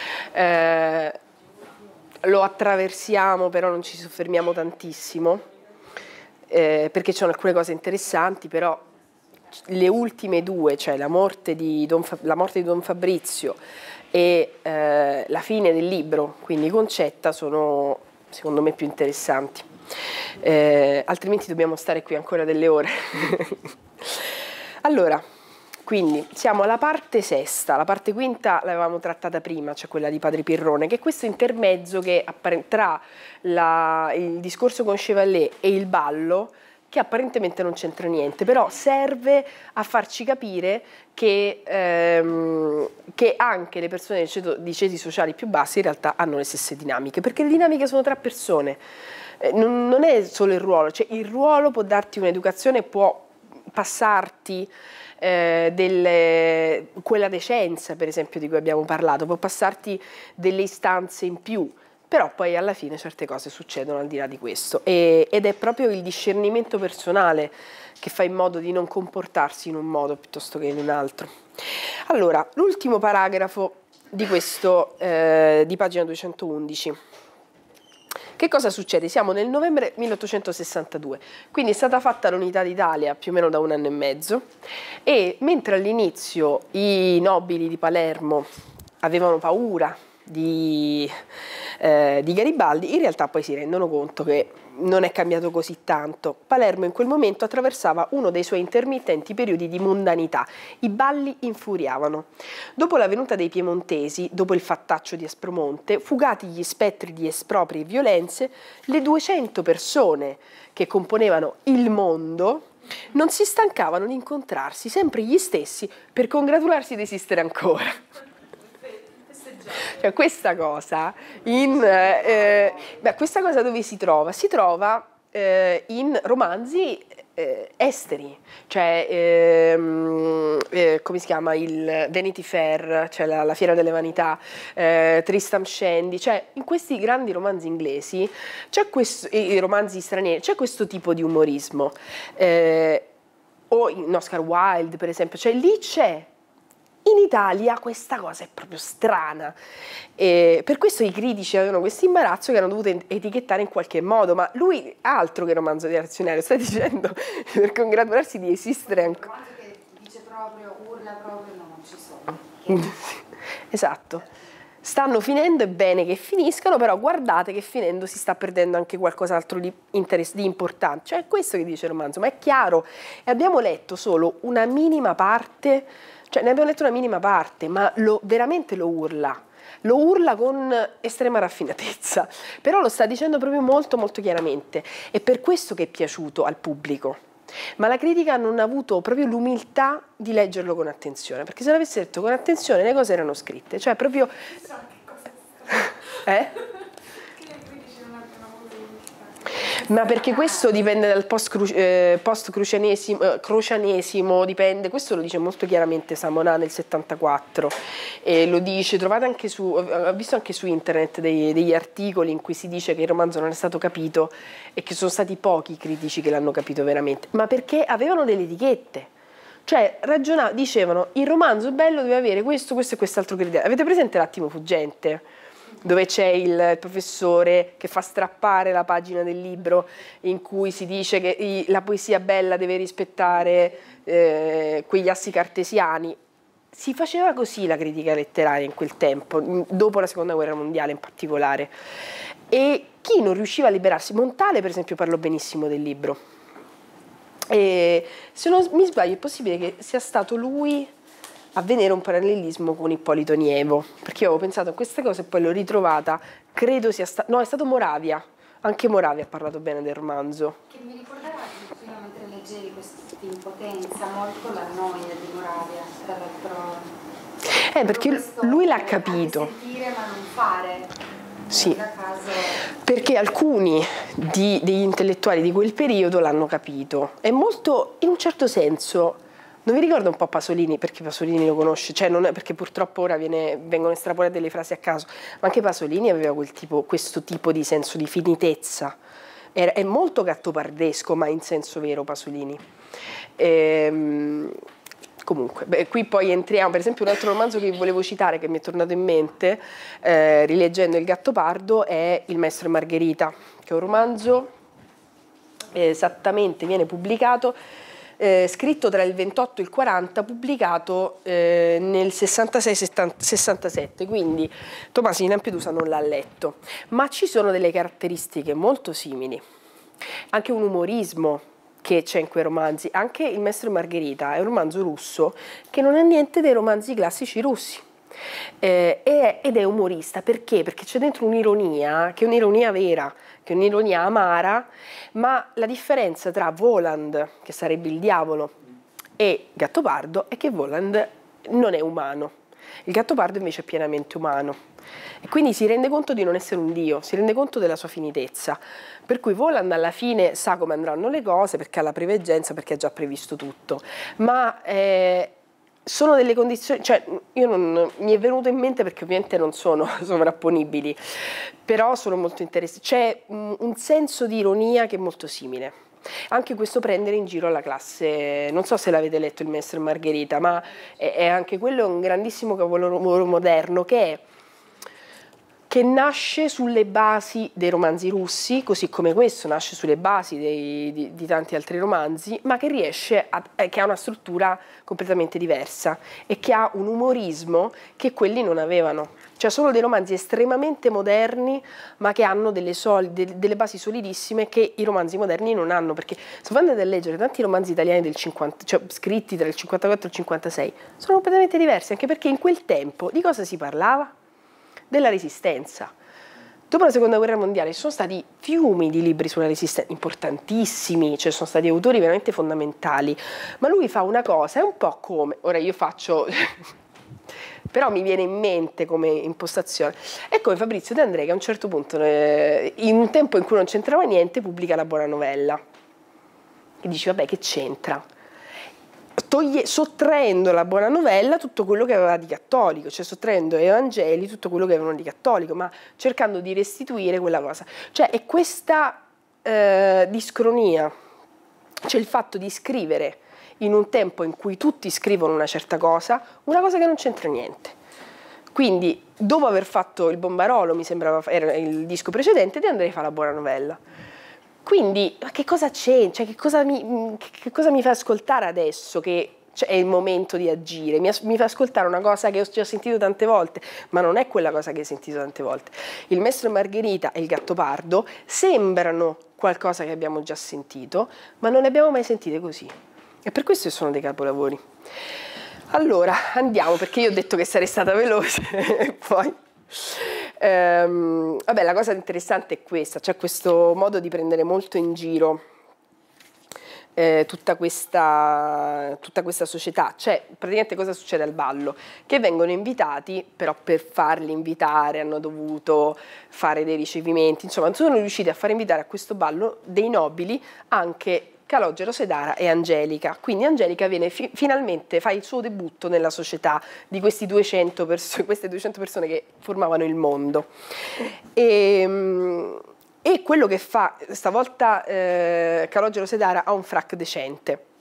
Lo attraversiamo, però non ci soffermiamo tantissimo, perché ci sono alcune cose interessanti, però le ultime 2, cioè la morte di Don Fabrizio e la fine del libro, quindi Concetta, sono secondo me più interessanti. Altrimenti dobbiamo stare qui ancora delle ore. Allora, quindi siamo alla parte sesta, la parte quinta l'avevamo trattata prima, cioè quella di Padre Pirrone, che è questo intermezzo che tra il discorso con Chevalley e il ballo, che apparentemente non c'entra niente, però serve a farci capire che anche le persone di ceti sociali più bassi in realtà hanno le stesse dinamiche, perché le dinamiche sono tra persone. Non è solo il ruolo, cioè il ruolo può darti un'educazione, può passarti quella decenza, per esempio, di cui abbiamo parlato, può passarti delle istanze in più, però poi alla fine certe cose succedono al di là di questo ed è proprio il discernimento personale che fa in modo di non comportarsi in un modo piuttosto che in un altro. Allora, l'ultimo paragrafo di questo, di pagina 211. Che cosa succede? Siamo nel novembre 1862, quindi è stata fatta l'unità d'Italia più o meno da 1 anno e mezzo, e mentre all'inizio i nobili di Palermo avevano paura di Garibaldi, in realtà poi si rendono conto che non è cambiato così tanto. Palermo in quel momento attraversava uno dei suoi intermittenti periodi di mondanità. I balli infuriavano. Dopo la venuta dei piemontesi, dopo il fattaccio di Aspromonte, fugati gli spettri di espropri e violenze, le 200 persone che componevano il mondo non si stancavano di incontrarsi, sempre gli stessi, per congratularsi di esistere ancora. Cioè, questa cosa questa cosa dove si trova? Si trova in romanzi esteri, cioè come si chiama, il Vanity Fair, cioè la Fiera delle Vanità, Tristram Shandy, cioè in questi grandi romanzi inglesi, i romanzi stranieri, c'è questo tipo di umorismo, o in Oscar Wilde per esempio, cioè lì c'è. In Italia questa cosa è proprio strana, per questo i critici avevano questo imbarazzo che hanno dovuto etichettare in qualche modo, ma lui altro che romanzo reazionario, sta dicendo per congratularsi di esistere ancora. Un romanzo che dice proprio, urla proprio, no, non ci sono. Esatto. Stanno finendo, è bene che finiscano, però guardate che finendo si sta perdendo anche qualcos'altro di importante. Cioè è questo che dice il romanzo, ma è chiaro, e abbiamo letto solo una minima parte. Cioè ne abbiamo letto una minima parte, ma veramente lo urla con estrema raffinatezza, però lo sta dicendo proprio molto molto chiaramente. È per questo che è piaciuto al pubblico, ma la critica non ha avuto proprio l'umiltà di leggerlo con attenzione, perché se l'avesse letto con attenzione le cose erano scritte, cioè proprio... Ma perché questo dipende dal post-crucianesimo, dipende, questo lo dice molto chiaramente Samonà nel 74, e lo dice, trovate anche ho visto anche su internet degli articoli in cui si dice che il romanzo non è stato capito e che sono stati pochi i critici che l'hanno capito veramente, ma perché avevano delle etichette. Cioè dicevano il romanzo bello deve avere questo, questo e quest'altro criterio. Avete presente L'attimo fuggente? dove c'è il professore che fa strappare la pagina del libro in cui si dice che la poesia bella deve rispettare quegli assi cartesiani. Si faceva così la critica letteraria in quel tempo, dopo la Seconda Guerra Mondiale in particolare. E chi non riusciva a liberarsi, Montale per esempio parlò benissimo del libro. E, se non mi sbaglio, è possibile che sia stato lui a vedere un parallelismo con Ippolito Nievo, perché io avevo pensato a questa cosa e poi l'ho ritrovata, credo sia stato, no, è stato Moravia, anche Moravia ha parlato bene del romanzo. Che mi ricordava fino a mentre leggevi questa impotenza, molto la noia di Moravia, tra l'altro. Perché lui l'ha capito. Sentire ma non fare. Sì, perché alcuni degli intellettuali di quel periodo l'hanno capito. È molto, in un certo senso, non vi ricordo un po' Pasolini, perché Pasolini lo conosce, cioè non è perché purtroppo ora vengono estrapolate delle frasi a caso, ma anche Pasolini aveva questo tipo di senso di finitezza. È molto gattopardesco, ma in senso vero Pasolini. Comunque, qui poi entriamo, per esempio un altro romanzo che volevo citare, che mi è tornato in mente, rileggendo Il Gattopardo, è Il Maestro e Margherita, che è un romanzo, esattamente viene pubblicato, scritto tra il 28 e il 40, pubblicato nel 66-67, quindi Tommaso di Lampedusa non l'ha letto, ma ci sono delle caratteristiche molto simili, anche un umorismo che c'è in quei romanzi. Anche Il Maestro e Margherita è un romanzo russo che non ha niente dei romanzi classici russi, ed è umorista. Perché? Perché c'è dentro un'ironia, che è un'ironia vera, che è un'ironia amara, ma la differenza tra Voland, che sarebbe il diavolo, e Gattopardo è che Voland non è umano, il Gattopardo invece è pienamente umano. E quindi si rende conto di non essere un dio, si rende conto della sua finitezza, per cui Voland alla fine sa come andranno le cose perché ha la preveggenza, perché ha già previsto tutto, ma sono delle condizioni, cioè io non mi è venuto in mente perché ovviamente non sono sovrapponibili, però sono molto interessanti, c'è un senso di ironia che è molto simile. Anche questo prendere in giro la classe, non so se l'avete letto Il Maestro e Margherita, ma è anche quello un grandissimo capolavoro moderno che nasce sulle basi dei romanzi russi, così come questo nasce sulle basi di tanti altri romanzi, ma che che ha una struttura completamente diversa e che ha un umorismo che quelli non avevano. Cioè sono dei romanzi estremamente moderni, ma che hanno delle basi solidissime che i romanzi moderni non hanno, perché se voi andate a leggere tanti romanzi italiani del 50, cioè scritti tra il 54 e il 56, sono completamente diversi, anche perché in quel tempo di cosa si parlava? Della resistenza. Dopo la Seconda Guerra Mondiale ci sono stati fiumi di libri sulla resistenza, importantissimi, ci sono stati autori veramente fondamentali, ma lui fa una cosa, è un po' come, ora io faccio, però mi viene in mente come impostazione, è come Fabrizio De André che a un certo punto, in un tempo in cui non c'entrava niente, pubblica La Buona Novella, e dici vabbè che c'entra? Sottraendo La Buona Novella tutto quello che aveva di cattolico, cioè sottraendo ai Vangeli tutto quello che avevano di cattolico, ma cercando di restituire quella cosa. Cioè è questa discronia, cioè il fatto di scrivere in un tempo in cui tutti scrivono una certa cosa, una cosa che non c'entra niente. Quindi dopo aver fatto Il Bombarolo, mi sembrava era il disco precedente, De André fa La Buona Novella. Quindi, ma che cosa c'è? Cioè, che cosa mi fa ascoltare adesso che è il momento di agire? Mi fa ascoltare una cosa che ho già sentito tante volte, ma non è quella cosa che hai sentito tante volte. Il Maestro e Margherita e Il Gattopardo sembrano qualcosa che abbiamo già sentito, ma non le abbiamo mai sentite così. E per questo sono dei capolavori. Allora, andiamo, perché io ho detto che sarei stata veloce e poi... vabbè, la cosa interessante è questa, c'è questo modo di prendere molto in giro tutta questa società. Cioè praticamente cosa succede al ballo? Che vengono invitati, però per farli invitare hanno dovuto fare dei ricevimenti, insomma sono riusciti a far invitare a questo ballo dei nobili, anche Calogero Sedara e Angelica. Quindi Angelica viene finalmente fa il suo debutto nella società di queste 200 persone che formavano il mondo. E quello che fa stavolta Calogero Sedara ha un frac decente,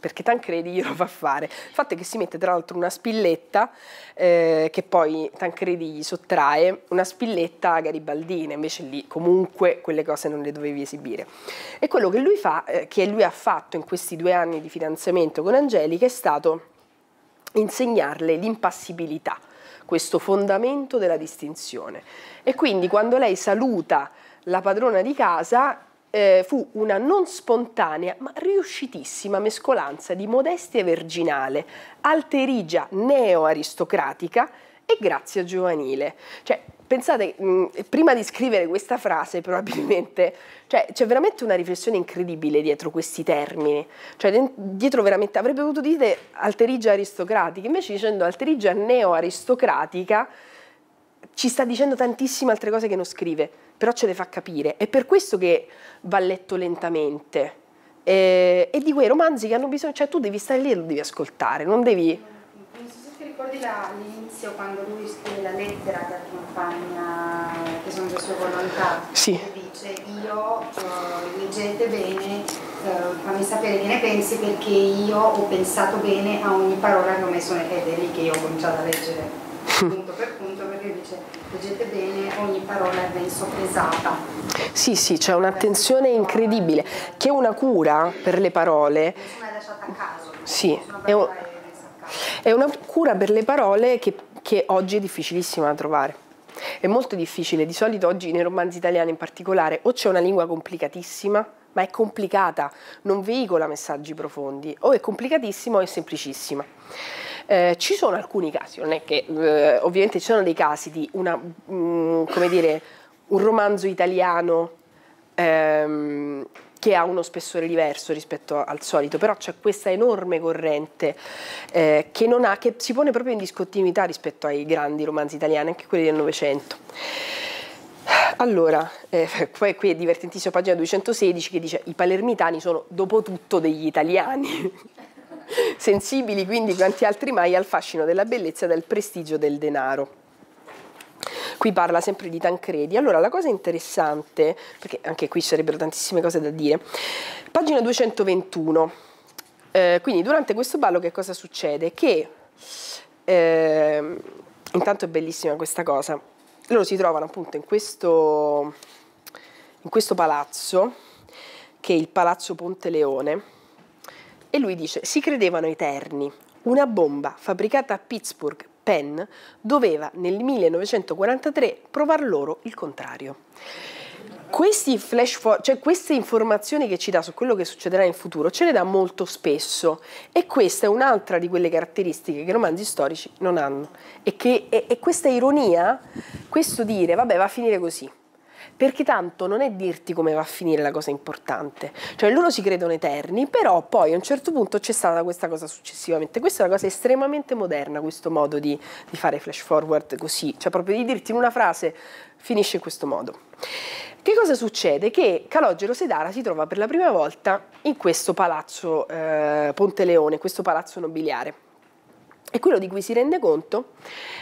perché Tancredi glielo fa fare. Il fatto è che si mette tra l'altro una spilletta che poi Tancredi gli sottrae, una spilletta garibaldina, invece lì comunque quelle cose non le dovevi esibire. E quello che lui fa, che lui ha fatto in questi 2 anni di fidanzamento con Angelica, è stato insegnarle l'impassibilità, questo fondamento della distinzione. E quindi quando lei saluta la padrona di casa fu una non spontanea ma riuscitissima mescolanza di modestia virginale, alterigia neo-aristocratica e grazia giovanile. Cioè, pensate, prima di scrivere questa frase probabilmente, cioè, c'è veramente una riflessione incredibile dietro questi termini, cioè dietro veramente, avrebbe potuto dire alterigia aristocratica, invece dicendo alterigia neo-aristocratica ci sta dicendo tantissime altre cose che non scrive, però ce le fa capire. È per questo che va letto lentamente. E di quei romanzi che hanno bisogno, cioè tu devi stare lì e lo devi ascoltare, non devi... Non so se ti ricordi all'inizio quando lui scrive la lettera che accompagna, che sono le sue volontà, sì. Che dice io, leggete bene, fammi sapere che ne pensi perché io ho pensato bene a ogni parola che ho messo ed è lì che io ho cominciato a leggere punto per punto, perché dice leggete bene, ogni parola è ben soppesata. Sì, sì, c'è un'attenzione incredibile, che è una cura per le parole. Nessuna è lasciata a caso. Sì, è una cura per le parole che oggi è difficilissima da trovare. È molto difficile, di solito oggi nei romanzi italiani in particolare o c'è una lingua complicatissima, ma è complicata, non veicola messaggi profondi, o è complicatissima o è semplicissima. Ci sono alcuni casi, non è che ovviamente ci sono dei casi di come dire, un romanzo italiano che ha uno spessore diverso rispetto al solito, però c'è questa enorme corrente che si pone proprio in discontinuità rispetto ai grandi romanzi italiani, anche quelli del Novecento. Allora, poi qui è divertentissimo, pagina 216, che dice i palermitani sono dopo tutto degli italiani. Sensibili quindi quanti altri mai al fascino della bellezza e del prestigio del denaro. Qui parla sempre di Tancredi. Allora la cosa interessante, perché anche qui ci sarebbero tantissime cose da dire, pagina 221, quindi durante questo ballo che cosa succede? Che intanto è bellissima questa cosa, loro si trovano appunto in questo palazzo che è il Palazzo Ponte Leone. E lui dice, si credevano eterni, una bomba fabbricata a Pittsburgh, Penn, doveva nel 1943 provar loro il contrario. Questi cioè queste informazioni che ci dà su quello che succederà in futuro, ce le dà molto spesso e questa è un'altra di quelle caratteristiche che i romanzi storici non hanno. E questa ironia, questo dire, vabbè, va a finire così. Perché tanto non è dirti come va a finire la cosa importante, cioè loro si credono eterni, però poi a un certo punto c'è stata questa cosa successivamente. Questa è una cosa estremamente moderna, questo modo di fare flash forward così, cioè proprio di dirti in una frase finisce in questo modo. Che cosa succede? Che Calogero Sedara si trova per la prima volta in questo palazzo Ponte Leone, questo palazzo nobiliare. E quello di cui si rende conto,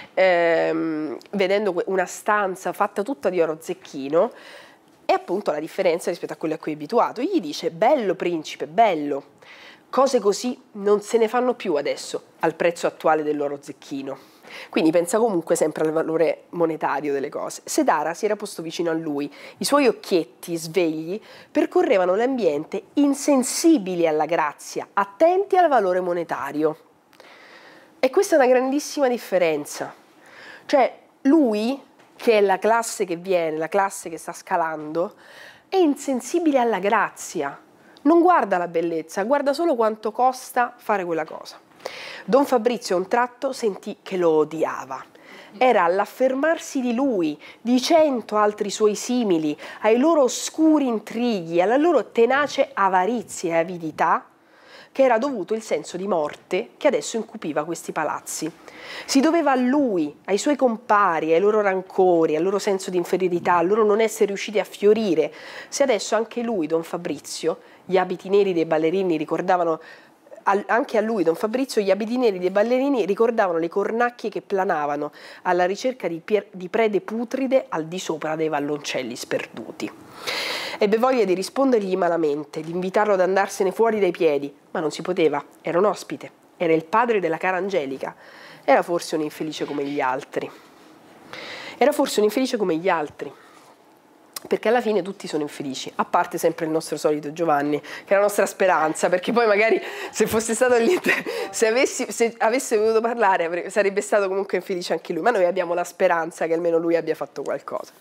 vedendo una stanza fatta tutta di oro zecchino, è appunto la differenza rispetto a quello a cui è abituato. Gli dice, bello principe, bello, cose così non se ne fanno più adesso al prezzo attuale dell'oro zecchino. Quindi pensa comunque sempre al valore monetario delle cose. Sedara si era posto vicino a lui, i suoi occhietti svegli percorrevano l'ambiente insensibili alla grazia, attenti al valore monetario. E questa è una grandissima differenza, cioè lui, che è la classe che viene, la classe che sta scalando, è insensibile alla grazia, non guarda la bellezza, guarda solo quanto costa fare quella cosa. Don Fabrizio a un tratto sentì che lo odiava, era all'affermarsi di lui, di 100 altri suoi simili, ai loro oscuri intrighi, alla loro tenace avarizia e avidità, che era dovuto il senso di morte che adesso incupiva questi palazzi. Si doveva a lui, ai suoi compari, ai loro rancori, al loro senso di inferiorità, al loro non essere riusciti a fiorire. Se adesso anche lui, Don Fabrizio, gli abiti neri dei ballerini ricordavano anche a lui, Don Fabrizio, gli abiti neri dei ballerini ricordavano le cornacchie che planavano alla ricerca di prede putride al di sopra dei valloncelli sperduti. Ebbe voglia di rispondergli malamente, di invitarlo ad andarsene fuori dai piedi, ma non si poteva, era un ospite, era il padre della cara Angelica, era forse un infelice come gli altri. Era forse un infelice come gli altri, perché alla fine tutti sono infelici, a parte sempre il nostro solito Giovanni, che è la nostra speranza, perché poi magari se fosse stato lì, se avesse voluto parlare sarebbe stato comunque infelice anche lui, ma noi abbiamo la speranza che almeno lui abbia fatto qualcosa.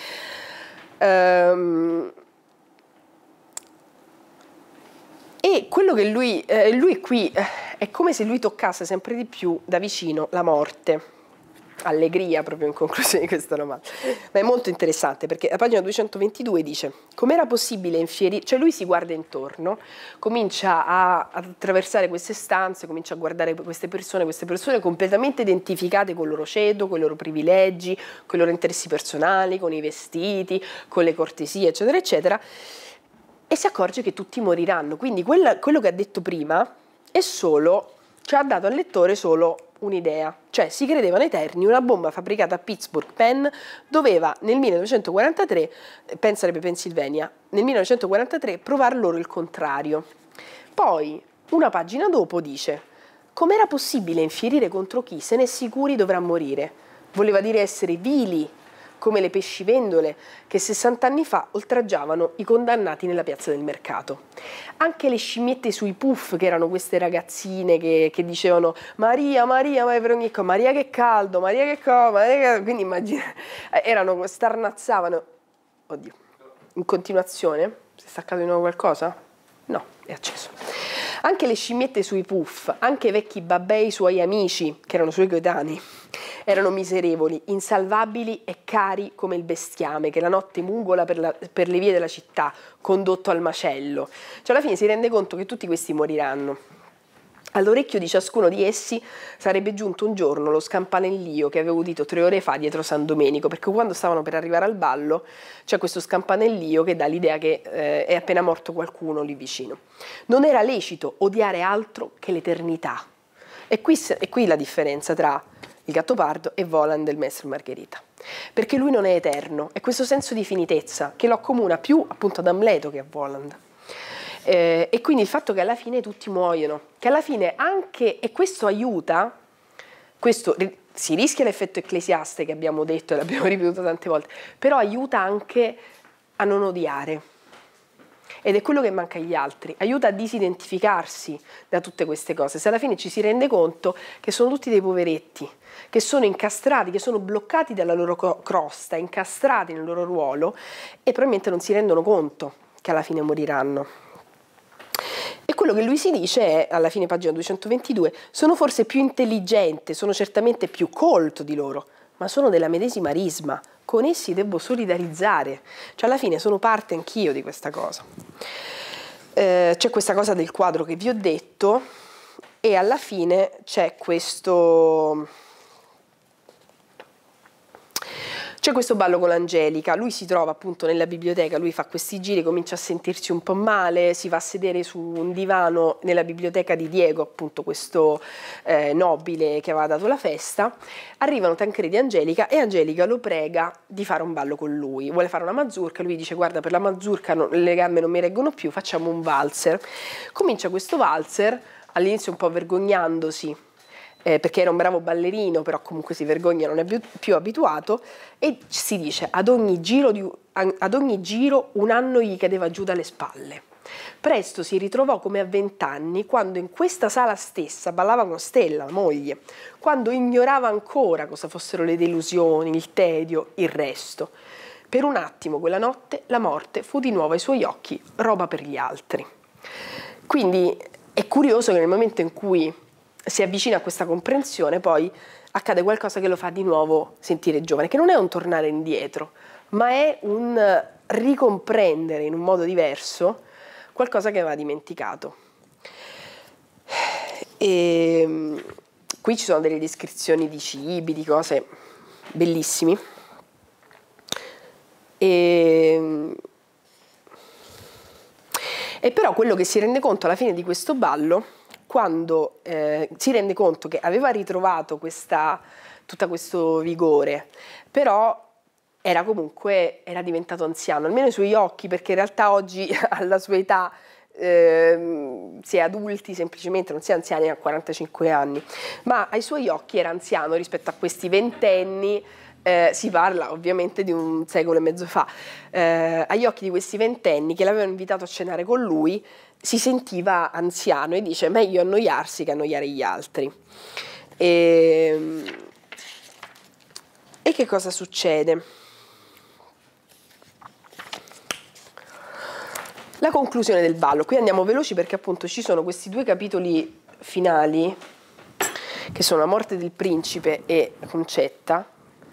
E quello che lui qui è come se lui toccasse sempre di più da vicino la morte. Allegria proprio in conclusione di questo romanzo, ma è molto interessante perché a pagina 222 dice: com'era possibile infierire, cioè lui si guarda intorno, comincia ad attraversare queste stanze, comincia a guardare queste persone completamente identificate con il loro ceto, con i loro privilegi, con i loro interessi personali, con i vestiti, con le cortesie, eccetera eccetera, e si accorge che tutti moriranno. Quindi quello che ha detto prima è solo, cioè ha dato al lettore solo un'idea, cioè si credevano eterni, una bomba fabbricata a Pittsburgh Penn doveva nel 1943, Penn sarebbe Pennsylvania, nel 1943 provar loro il contrario. Poi, una pagina dopo dice: com'era possibile infierire contro chi se n'è sicuri dovrà morire? Voleva dire essere vili, come le pescivendole che 60 anni fa oltraggiavano i condannati nella piazza del mercato. Anche le scimmiette sui puff, che erano queste ragazzine che dicevano Maria, Maria, ma per ogni cosa, Maria che caldo, Maria che cosa, Maria che... quindi immagina, starnazzavano, oddio, in continuazione. Si è staccato di nuovo qualcosa? No, è acceso. Anche le scimmiette sui puff, anche i vecchi babbei suoi amici, che erano suoi coetanei, erano miserevoli, insalvabili e cari come il bestiame che la notte mungola per le vie della città, condotto al macello. Cioè alla fine si rende conto che tutti questi moriranno. All'orecchio di ciascuno di essi sarebbe giunto un giorno lo scampanellio che avevo udito 3 ore fa dietro San Domenico, perché quando stavano per arrivare al ballo c'è questo scampanellio che dà l'idea che è appena morto qualcuno lì vicino. Non era lecito odiare altro che l'eternità. E qui la differenza tra il Gattopardo e Voland del Maestro Margherita, perché lui non è eterno, è questo senso di finitezza che lo accomuna più appunto ad Amleto che a Voland. E quindi il fatto che alla fine tutti muoiono, che alla fine anche, e questo aiuta, si rischia l'effetto Ecclesiaste che abbiamo detto e l'abbiamo ripetuto tante volte, però aiuta anche a non odiare. Ed è quello che manca agli altri, aiuta a disidentificarsi da tutte queste cose. Se alla fine ci si rende conto che sono tutti dei poveretti, che sono incastrati, che sono bloccati dalla loro crosta, incastrati nel loro ruolo e probabilmente non si rendono conto che alla fine moriranno. E quello che lui si dice è, alla fine pagina 222, sono forse più intelligente, sono certamente più colto di loro, ma sono della medesima risma, con essi devo solidarizzare, cioè alla fine sono parte anch'io di questa cosa. C'è questa cosa del quadro che vi ho detto e alla fine c'è questo ballo con l'Angelica. Lui si trova appunto nella biblioteca, lui fa questi giri, comincia a sentirsi un po' male, si va a sedere su un divano nella biblioteca di Diego, appunto questo nobile che aveva dato la festa. Arrivano Tancredi e Angelica e Angelica lo prega di fare un ballo con lui, vuole fare una mazurka, lui dice guarda per la mazurka le gambe non mi reggono più, facciamo un valzer. Comincia questo valzer, all'inizio un po' vergognandosi, perché era un bravo ballerino, però comunque si vergogna, non è più abituato, e si dice ad ogni giro un anno gli cadeva giù dalle spalle. Presto si ritrovò come a 20 anni, quando in questa sala stessa ballava con Stella, la moglie, quando ignorava ancora cosa fossero le delusioni, il tedio, il resto. Per un attimo quella notte la morte fu di nuovo ai suoi occhi roba per gli altri. Quindi è curioso che nel momento in cui si avvicina a questa comprensione, poi accade qualcosa che lo fa di nuovo sentire giovane, che non è un tornare indietro, ma è un ricomprendere in un modo diverso qualcosa che aveva dimenticato. E qui ci sono delle descrizioni di cibi, di cose bellissimi. E però quello che si rende conto alla fine di questo ballo, quando si rende conto che aveva ritrovato tutto questo vigore, però era diventato anziano, almeno ai suoi occhi, perché in realtà oggi alla sua età si è adulti semplicemente, non si è anziani a 45 anni, ma ai suoi occhi era anziano rispetto a questi ventenni. Si parla ovviamente di un secolo e mezzo fa, agli occhi di questi ventenni che l'avevano invitato a cenare con lui, si sentiva anziano e dice meglio annoiarsi che annoiare gli altri. E che cosa succede? La conclusione del ballo, qui andiamo veloci perché appunto ci sono questi 2 capitoli finali che sono la morte del principe e Concetta,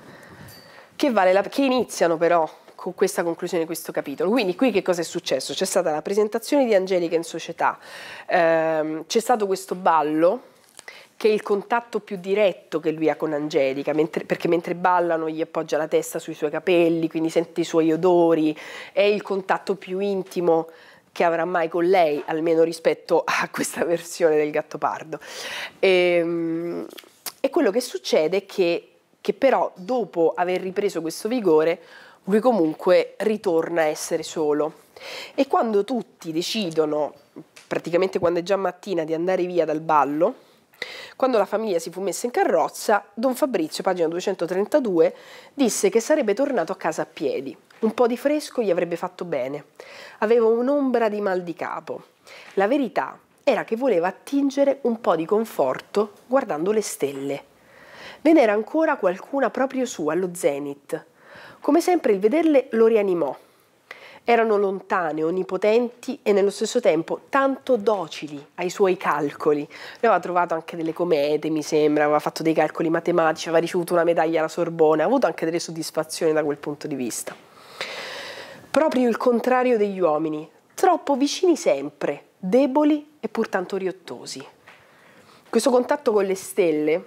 che iniziano però con questa conclusione di questo capitolo. Quindi qui che cosa è successo? C'è stata la presentazione di Angelica in società, c'è stato questo ballo che è il contatto più diretto che lui ha con Angelica, perché mentre ballano gli appoggia la testa sui suoi capelli, quindi sente i suoi odori, è il contatto più intimo che avrà mai con lei, almeno rispetto a questa versione del Gattopardo. E quello che succede è che però dopo aver ripreso questo vigore lui comunque ritorna a essere solo, e quando tutti decidono, praticamente quando è già mattina, di andare via dal ballo, quando la famiglia si fu messa in carrozza, Don Fabrizio, pagina 232, disse che sarebbe tornato a casa a piedi, un po' di fresco gli avrebbe fatto bene, aveva un'ombra di mal di capo, la verità era che voleva attingere un po' di conforto guardando le stelle. Ve n'era ancora qualcuna proprio su, allo zenit. Come sempre il vederle lo rianimò. Erano lontane, onnipotenti e nello stesso tempo tanto docili ai suoi calcoli. Lui aveva trovato anche delle comete, mi sembra, aveva fatto dei calcoli matematici, aveva ricevuto una medaglia alla Sorbona, ha avuto anche delle soddisfazioni da quel punto di vista. Proprio il contrario degli uomini, troppo vicini sempre, deboli e pur tanto riottosi. Questo contatto con le stelle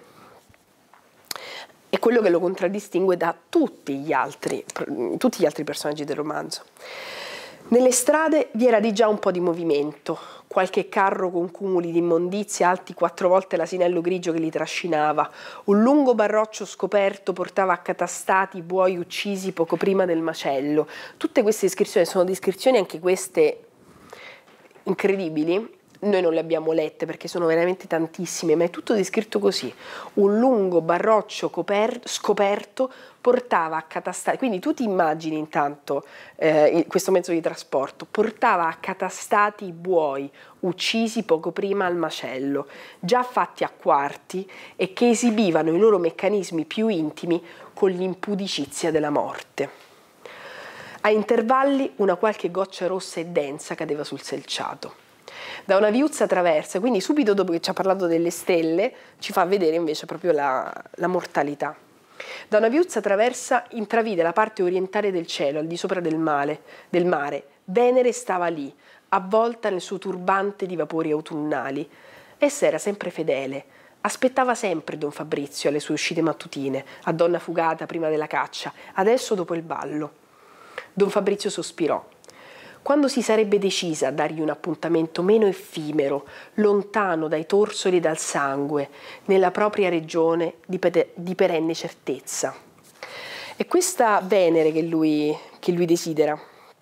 è quello che lo contraddistingue da tutti gli altri personaggi del romanzo. Nelle strade vi era di già un po' di movimento, qualche carro con cumuli di immondizia alti 4 volte l'asinello grigio che li trascinava, un lungo barroccio scoperto portava accatastati i buoi uccisi poco prima del macello. Tutte queste descrizioni sono descrizioni anche queste incredibili. Noi non le abbiamo lette perché sono veramente tantissime, ma è tutto descritto così. Un lungo barroccio scoperto portava accatastati, quindi tu ti immagini intanto questo mezzo di trasporto, portava accatastati i buoi uccisi poco prima al macello, già fatti a quarti e che esibivano i loro meccanismi più intimi con l'impudicizia della morte. A intervalli una qualche goccia rossa e densa cadeva sul selciato. Da una viuzza traversa, quindi subito dopo che ci ha parlato delle stelle, ci fa vedere invece proprio la mortalità. Da una viuzza traversa intravide la parte orientale del cielo, al di sopra del mare. Venere stava lì, avvolta nel suo turbante di vapori autunnali. Essa era sempre fedele, aspettava sempre Don Fabrizio alle sue uscite mattutine, a donna fugata prima della caccia, adesso dopo il ballo. Don Fabrizio sospirò. Quando si sarebbe decisa a dargli un appuntamento meno effimero, lontano dai torsoli e dal sangue, nella propria regione di perenne certezza. È questa Venere che lui desidera.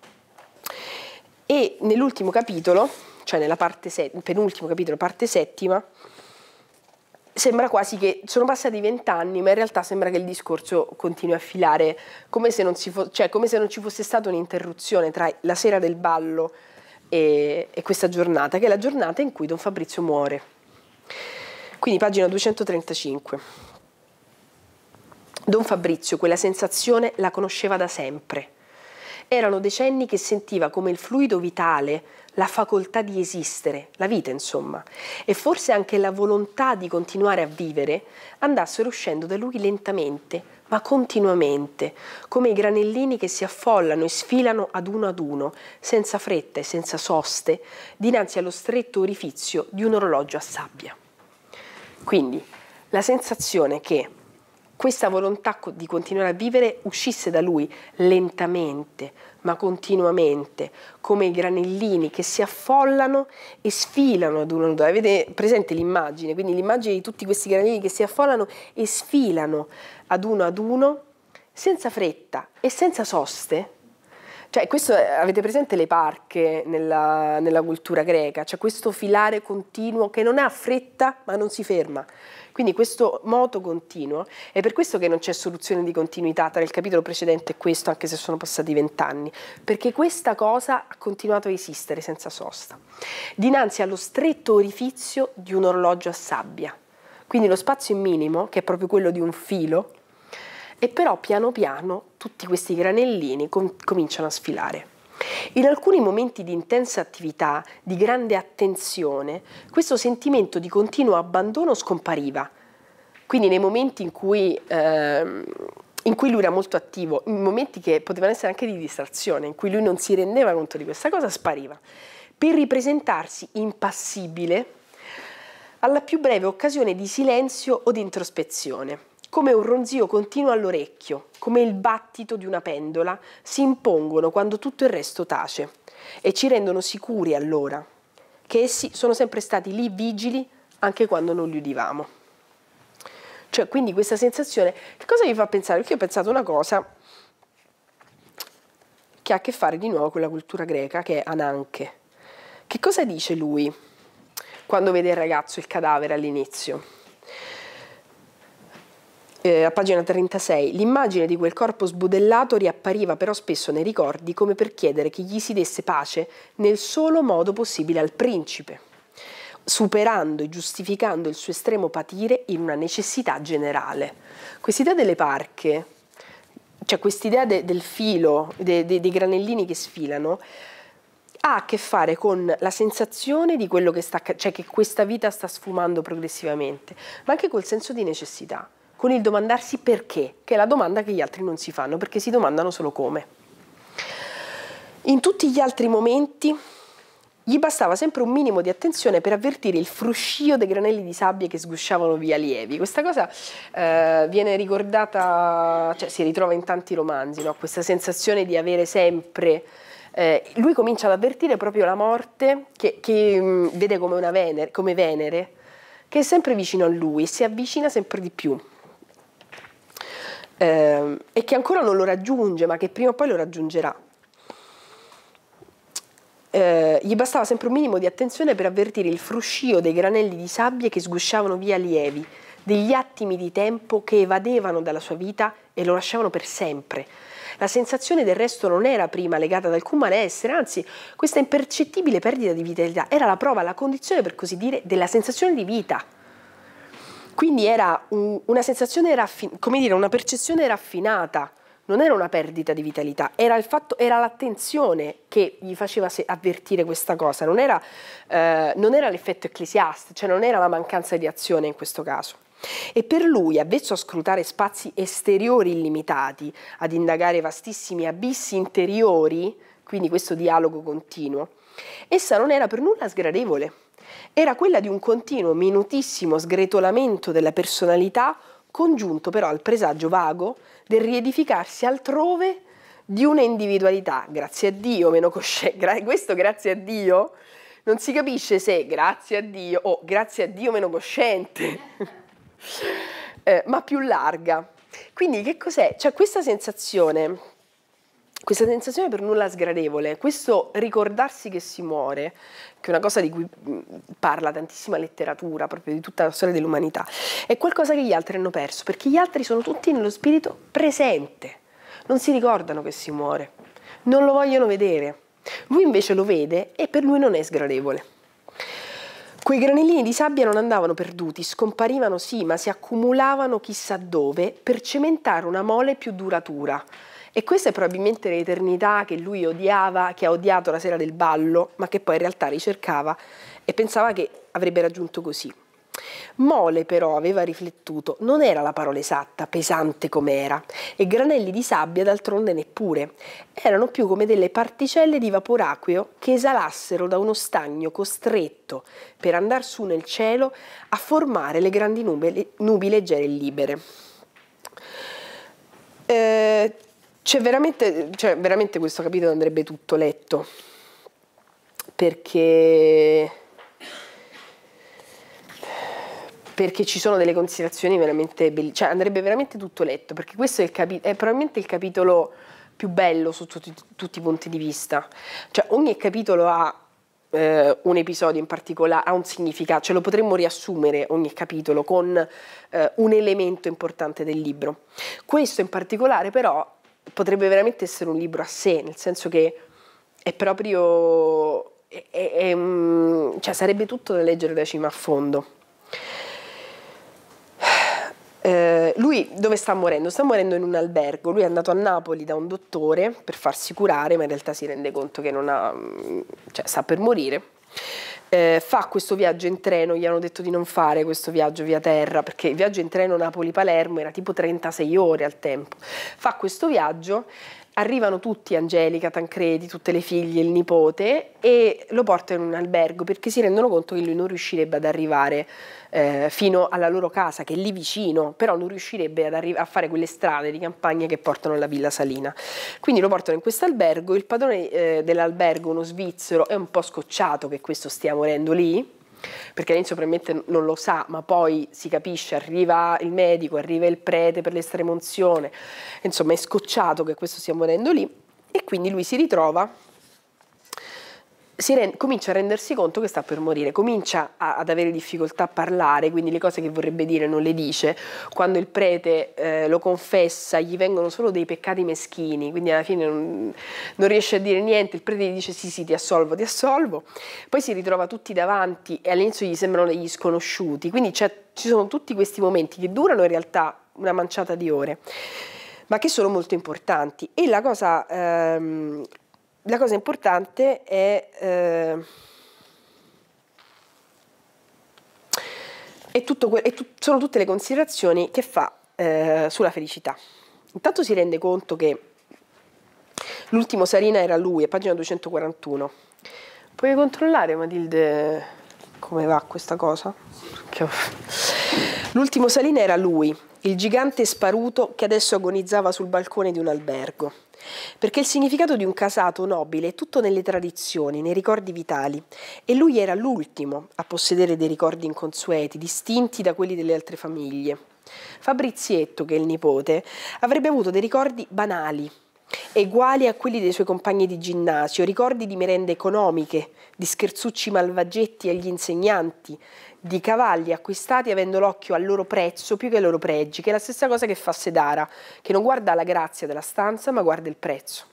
E nell'ultimo capitolo, cioè nella penultimo capitolo, parte settima, sembra quasi che sono passati 20 anni, ma in realtà sembra che il discorso continui a filare come se non ci fosse stata un'interruzione tra la sera del ballo e questa giornata, che è la giornata in cui Don Fabrizio muore. Quindi pagina 235. Don Fabrizio quella sensazione la conosceva da sempre. Erano decenni che sentiva come il fluido vitale, la facoltà di esistere, la vita insomma, e forse anche la volontà di continuare a vivere, andassero uscendo da lui lentamente, ma continuamente, come i granellini che si affollano e sfilano ad uno, senza fretta e senza soste, dinanzi allo stretto orifizio di un orologio a sabbia. Quindi la sensazione che questa volontà di continuare a vivere uscisse da lui lentamente, ma continuamente, come i granellini che si affollano e sfilano ad uno ad uno. Avete presente l'immagine? Quindi l'immagine di tutti questi granellini che si affollano e sfilano ad uno, senza fretta e senza soste. Cioè, questo, avete presente le parche nella cultura greca? C'è questo filare continuo che non ha fretta ma non si ferma. Quindi questo moto continuo, è per questo che non c'è soluzione di continuità tra il capitolo precedente e questo, anche se sono passati 20 anni, perché questa cosa ha continuato a esistere senza sosta, dinanzi allo stretto orifizio di un orologio a sabbia. Quindi lo spazio è minimo, che è proprio quello di un filo, e però piano piano tutti questi granellini cominciano a sfilare. In alcuni momenti di intensa attività, di grande attenzione, questo sentimento di continuo abbandono scompariva. Quindi nei momenti in cui lui era molto attivo, in momenti che potevano essere anche di distrazione, in cui lui non si rendeva conto di questa cosa, spariva, per ripresentarsi impassibile alla più breve occasione di silenzio o di introspezione. Come un ronzio continuo all'orecchio, come il battito di una pendola, si impongono quando tutto il resto tace e ci rendono sicuri allora che essi sono sempre stati lì vigili anche quando non li udivamo. Cioè, quindi questa sensazione, che cosa vi fa pensare? Perché io ho pensato una cosa che ha a che fare di nuovo con la cultura greca, che è Ananke. Che cosa dice lui quando vede il ragazzo, il cadavere all'inizio? A pagina 36, l'immagine di quel corpo sbudellato riappariva però spesso nei ricordi come per chiedere che gli si desse pace nel solo modo possibile al principe, superando e giustificando il suo estremo patire in una necessità generale. Quest'idea delle parche, cioè quest'idea del filo, dei granellini che sfilano, ha a che fare con la sensazione di quello che cioè che questa vita sta sfumando progressivamente, ma anche col senso di necessità, con il domandarsi perché, che è la domanda che gli altri non si fanno, perché si domandano solo come. In tutti gli altri momenti gli bastava sempre un minimo di attenzione per avvertire il fruscio dei granelli di sabbia che sgusciavano via lievi. Questa cosa viene ricordata, cioè si ritrova in tanti romanzi, no? Questa sensazione di avere sempre... lui comincia ad avvertire proprio la morte che vede come Venere, che è sempre vicino a lui, si avvicina sempre di più. E che ancora non lo raggiunge, ma che prima o poi lo raggiungerà. Gli bastava sempre un minimo di attenzione per avvertire il fruscio dei granelli di sabbia che sgusciavano via lievi, degli attimi di tempo che evadevano dalla sua vita e lo lasciavano per sempre. La sensazione del resto non era prima legata ad alcun malessere, anzi questa impercettibile perdita di vitalità era la prova, la condizione per così dire della sensazione di vita. Quindi era una sensazione, come dire, una percezione raffinata, non era una perdita di vitalità, era l'attenzione che gli faceva avvertire questa cosa, non era l'effetto Ecclesiaste, cioè non era la mancanza di azione in questo caso. E per lui, avvezzo a scrutare spazi esteriori illimitati, ad indagare vastissimi abissi interiori, quindi questo dialogo continuo, essa non era per nulla sgradevole. Era quella di un continuo, minutissimo sgretolamento della personalità, congiunto però al presagio vago del riedificarsi altrove di una individualità, grazie a Dio, meno cosciente. Questo grazie a Dio non si capisce se grazie a Dio o grazie a Dio meno cosciente, ma più larga. Quindi che cos'è? Cioè questa sensazione per nulla sgradevole, questo ricordarsi che si muore, che è una cosa di cui parla tantissima letteratura, proprio di tutta la storia dell'umanità, è qualcosa che gli altri hanno perso, perché gli altri sono tutti nello spirito presente, non si ricordano che si muore, non lo vogliono vedere. Lui invece lo vede e per lui non è sgradevole. Quei granellini di sabbia non andavano perduti, scomparivano sì, ma si accumulavano chissà dove per cementare una mole più duratura. E questa è probabilmente l'eternità che lui odiava, che ha odiato la sera del ballo, ma che poi in realtà ricercava e pensava che avrebbe raggiunto così. Mole però, aveva riflettuto, non era la parola esatta, pesante com'era, e granelli di sabbia d'altronde neppure. Erano più come delle particelle di vapor acqueo che esalassero da uno stagno costretto per andar su nel cielo a formare le grandi nubi leggere e libere. C'è veramente, cioè veramente questo capitolo andrebbe tutto letto, perché ci sono delle considerazioni veramente belle, cioè andrebbe veramente tutto letto, perché questo è probabilmente il capitolo più bello sotto tutti i punti di vista. Cioè ogni capitolo ha un episodio in particolare, ha un significato, cioè lo potremmo riassumere ogni capitolo con un elemento importante del libro. Questo in particolare però potrebbe veramente essere un libro a sé, nel senso che è proprio, cioè sarebbe tutto da leggere da cima a fondo. Lui dove sta morendo? Sta morendo in un albergo. Lui è andato a Napoli da un dottore per farsi curare, ma in realtà si rende conto che non ha, cioè sta per morire. Fa questo viaggio in treno, gli hanno detto di non fare questo viaggio via terra, perché il viaggio in treno Napoli-Palermo era tipo 36 ore al tempo. Fa questo viaggio, arrivano tutti, Angelica, Tancredi, tutte le figlie, il nipote, e lo portano in un albergo perché si rendono conto che lui non riuscirebbe ad arrivare fino alla loro casa, che è lì vicino, però non riuscirebbe a fare quelle strade di campagna che portano alla Villa Salina. Quindi lo portano in questo albergo, il padrone dell'albergo, uno svizzero, è un po' scocciato che questo stia morendo lì, perché all'inizio probabilmente non lo sa, ma poi si capisce, arriva il medico, arriva il prete per l'estremunzione, insomma è scocciato che questo stia morendo lì, e quindi lui si ritrova, comincia a rendersi conto che sta per morire, comincia ad avere difficoltà a parlare, quindi le cose che vorrebbe dire non le dice. Quando il prete lo confessa, gli vengono solo dei peccati meschini, quindi alla fine non riesce a dire niente. Il prete gli dice sì, ti assolvo. Poi si ritrova tutti davanti e all'inizio gli sembrano degli sconosciuti, quindi ci sono tutti questi momenti che durano in realtà una manciata di ore, ma che sono molto importanti. E la cosa importante sono tutte le considerazioni che fa sulla felicità. Intanto si rende conto che l'ultimo Salina era lui, a pagina 241. Puoi controllare, Matilde, come va questa cosa? L'ultimo Salina era lui, il gigante sparuto che adesso agonizzava sul balcone di un albergo. Perché il significato di un casato nobile è tutto nelle tradizioni, nei ricordi vitali, e lui era l'ultimo a possedere dei ricordi inconsueti, distinti da quelli delle altre famiglie. Fabrizietto, che è il nipote, avrebbe avuto dei ricordi banali, uguali a quelli dei suoi compagni di ginnasio, ricordi di merende economiche, di scherzucci malvagietti agli insegnanti, di cavalli acquistati avendo l'occhio al loro prezzo più che ai loro pregi, che è la stessa cosa che fa Sedara, che non guarda la grazia della stanza ma guarda il prezzo.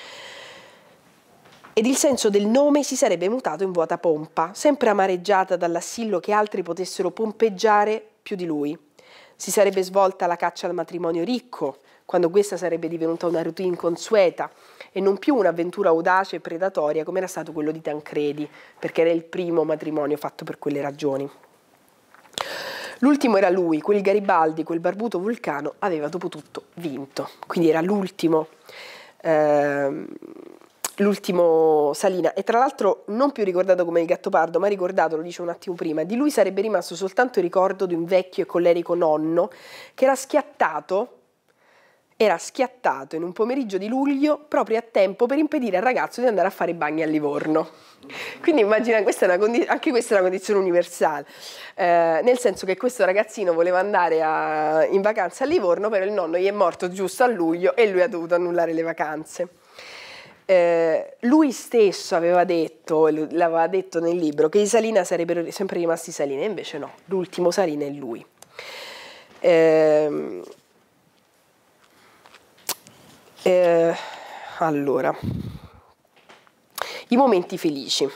Ed il senso del nome si sarebbe mutato in vuota pompa, sempre amareggiata dall'assillo che altri potessero pompeggiare più di lui. Si sarebbe svolta la caccia al matrimonio ricco, quando questa sarebbe divenuta una routine consueta e non più un'avventura audace e predatoria come era stato quello di Tancredi, perché era il primo matrimonio fatto per quelle ragioni. L'ultimo era lui, quel Garibaldi, quel barbuto Vulcano, aveva dopo tutto vinto, quindi era l'ultimo Salina, e tra l'altro non più ricordato come il Gattopardo, ma ricordato, lo dice un attimo prima, di lui sarebbe rimasto soltanto il ricordo di un vecchio e collerico nonno che era schiattato in un pomeriggio di luglio proprio a tempo per impedire al ragazzo di andare a fare i bagni a Livorno. Quindi immagina, anche questa è una condizione universale, nel senso che questo ragazzino voleva andare in vacanza a Livorno, però il nonno gli è morto giusto a luglio e lui ha dovuto annullare le vacanze. Lui stesso aveva detto nel libro, che i Salina sarebbero sempre rimasti Salina, e invece no, l'ultimo Salina è lui. Allora, i momenti felici.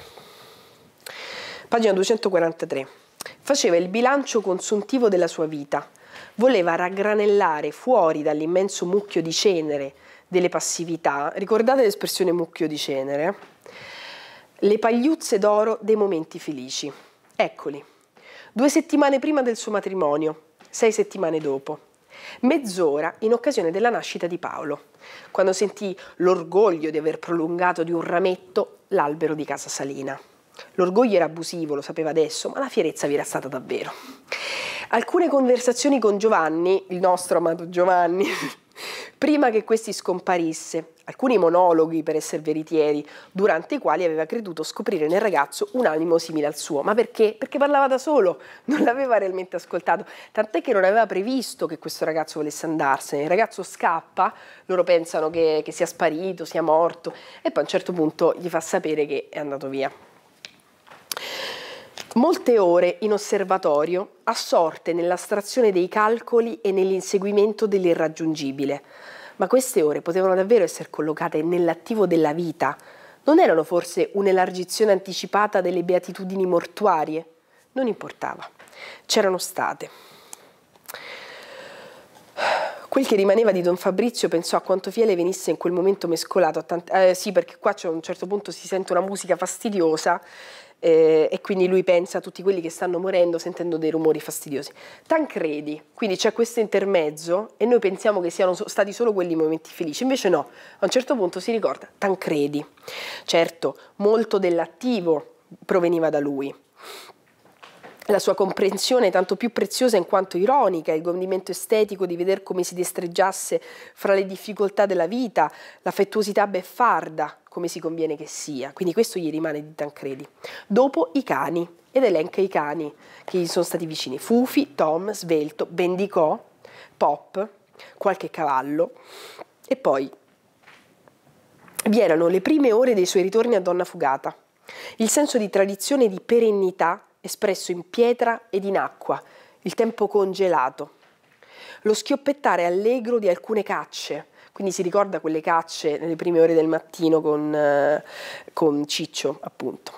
Pagina 243. Faceva il bilancio consuntivo della sua vita. Voleva raggranellare fuori dall'immenso mucchio di cenere delle passività, ricordate l'espressione mucchio di cenere? Le pagliuzze d'oro dei momenti felici. Eccoli. 2 settimane prima del suo matrimonio, 6 settimane dopo. Mezz'ora in occasione della nascita di Paolo, quando sentì l'orgoglio di aver prolungato di un rametto l'albero di casa Salina. L'orgoglio era abusivo, lo sapeva adesso, ma la fierezza vi era stata davvero. Alcune conversazioni con Giovanni, il nostro amato Giovanni, prima che questi scomparisse, alcuni monologhi per essere veritieri, durante i quali aveva creduto scoprire nel ragazzo un animo simile al suo. Ma perché? Perché parlava da solo, non l'aveva realmente ascoltato, tant'è che non aveva previsto che questo ragazzo volesse andarsene. Il ragazzo scappa, loro pensano che sia sparito, sia morto, e poi a un certo punto gli fa sapere che è andato via. Molte ore in osservatorio, assorte nell'astrazione dei calcoli e nell'inseguimento dell'irraggiungibile. Ma queste ore potevano davvero essere collocate nell'attivo della vita? Non erano forse un'elargizione anticipata delle beatitudini mortuarie? Non importava. C'erano state. Quel che rimaneva di Don Fabrizio pensò a quanto fiele venisse in quel momento mescolato a tanti... sì, perché qua a un certo punto si sente una musica fastidiosa, e quindi lui pensa a tutti quelli che stanno morendo sentendo dei rumori fastidiosi. Tancredi, quindi c'è questo intermezzo e noi pensiamo che siano stati solo quelli momenti felici, invece no, a un certo punto si ricorda Tancredi. Certo, molto dell'attivo proveniva da lui. La sua comprensione tanto più preziosa in quanto ironica, il godimento estetico di vedere come si destreggiasse fra le difficoltà della vita, l'affettuosità beffarda, come si conviene che sia. Quindi questo gli rimane di Tancredi. Dopo i cani, ed elenca i cani che gli sono stati vicini: Fufi, Tom, Svelto, Bendicò, Pop, qualche cavallo. E poi vi erano le prime ore dei suoi ritorni a Donna Fugata, il senso di tradizione e di perennità espresso in pietra ed in acqua, il tempo congelato, lo schioppettare allegro di alcune cacce, quindi si ricorda quelle cacce nelle prime ore del mattino con Ciccio, appunto.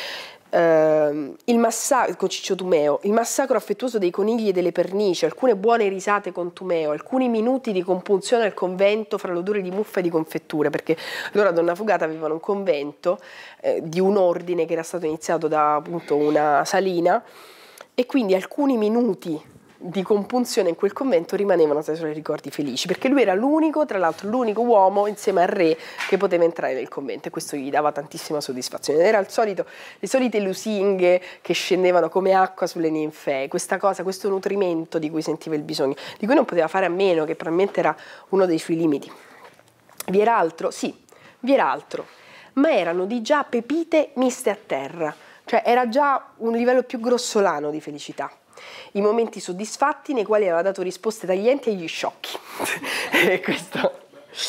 Con Ciccio Tumeo, il massacro affettuoso dei conigli e delle pernici, alcune buone risate con Tumeo, alcuni minuti di compunzione al convento fra l'odore di muffa e di confetture, perché loro a Donna Fugata avevano un convento di un ordine che era stato iniziato da appunto una salina, e quindi alcuni minuti di compunzione in quel convento rimanevano tra i suoi ricordi felici, perché lui era l'unico, tra l'altro l'unico uomo insieme al re che poteva entrare nel convento, e questo gli dava tantissima soddisfazione. Era le solite lusinghe che scendevano come acqua sulle ninfee, questa cosa, questo nutrimento di cui sentiva il bisogno, di cui non poteva fare a meno, che probabilmente era uno dei suoi limiti. Vi era altro? Sì, vi era altro, ma erano di già pepite miste a terra, cioè era già un livello più grossolano di felicità. I momenti soddisfatti nei quali aveva dato risposte taglienti agli sciocchi. E questo,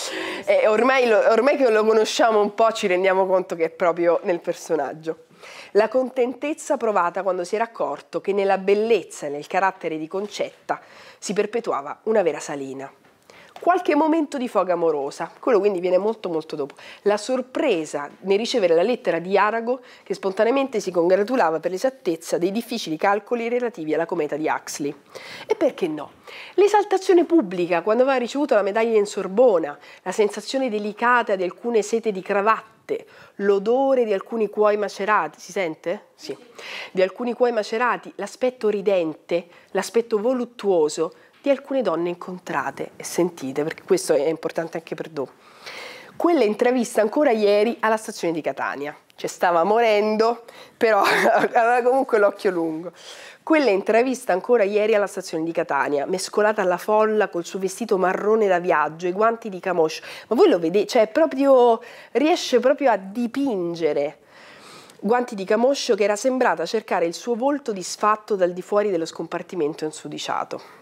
ormai che lo conosciamo un po' ci rendiamo conto che è proprio nel personaggio. La contentezza provata quando si era accorto che nella bellezza e nel carattere di Concetta si perpetuava una vera Salina. Qualche momento di foga amorosa, quello quindi viene molto molto dopo. La sorpresa nel ricevere la lettera di Arago, che spontaneamente si congratulava per l'esattezza dei difficili calcoli relativi alla cometa di Huxley. E perché no? L'esaltazione pubblica quando aveva ricevuto la medaglia in Sorbona, la sensazione delicata di alcune sete di cravatte, l'odore di alcuni cuoi macerati, si sente? Sì. Di alcuni cuoi macerati, l'aspetto ridente, l'aspetto voluttuoso di alcune donne incontrate e sentite, perché questo è importante anche per dopo. Quella intravista ancora ieri alla stazione di Catania, cioè stava morendo, però aveva comunque l'occhio lungo. Quella intravista ancora ieri alla stazione di Catania, mescolata alla folla col suo vestito marrone da viaggio, i guanti di camoscio, ma voi lo vedete, cioè proprio riesce proprio a dipingere. Guanti di camoscio che era sembrata cercare il suo volto disfatto dal di fuori dello scompartimento insudiciato.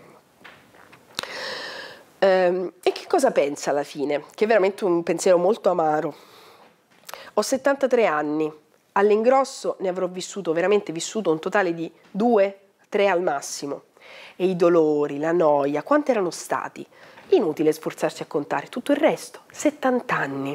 E che cosa pensa alla fine? Che è veramente un pensiero molto amaro. Ho 73 anni, all'ingrosso ne avrò veramente vissuto un totale di 2-3 al massimo. E i dolori, la noia, quanti erano stati? Inutile sforzarsi a contare, tutto il resto, 70 anni.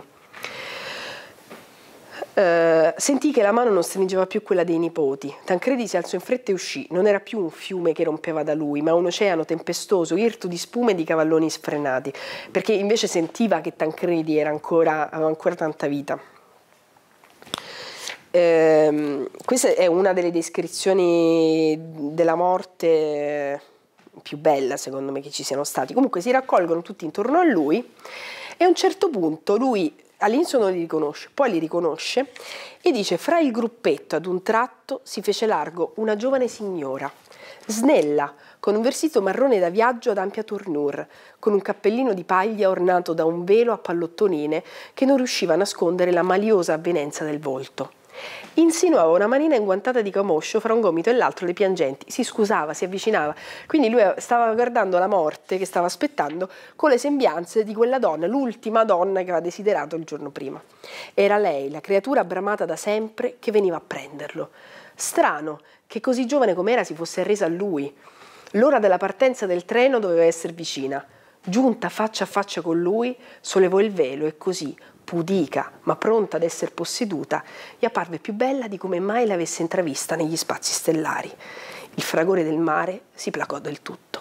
Sentì che la mano non stringeva più quella dei nipoti. Tancredi si alzò in fretta e uscì. Non era più un fiume che rompeva da lui, ma un oceano tempestoso, irto di spume e di cavalloni sfrenati, perché invece sentiva che Tancredi aveva ancora tanta vita. Questa è una delle descrizioni della morte più bella, secondo me, che ci siano stati. Comunque si raccolgono tutti intorno a lui e a un certo punto lui all'inizio non li riconosce, poi li riconosce e dice: fra il gruppetto ad un tratto si fece largo una giovane signora, snella, con un vestito marrone da viaggio ad ampia tournure, con un cappellino di paglia ornato da un velo a pallottonine che non riusciva a nascondere la maliosa avvenenza del volto. Insinuava una manina inguantata di camoscio fra un gomito e l'altro dei piangenti, si scusava, si avvicinava, quindi lui stava guardando la morte che stava aspettando con le sembianze di quella donna, l'ultima donna che aveva desiderato il giorno prima. Era lei, la creatura bramata da sempre, che veniva a prenderlo. Strano che così giovane com'era si fosse arresa a lui. L'ora della partenza del treno doveva essere vicina. Giunta faccia a faccia con lui, sollevò il velo e così, pudica ma pronta ad essere posseduta, gli apparve più bella di come mai l'avesse intravista negli spazi stellari. Il fragore del mare si placò del tutto.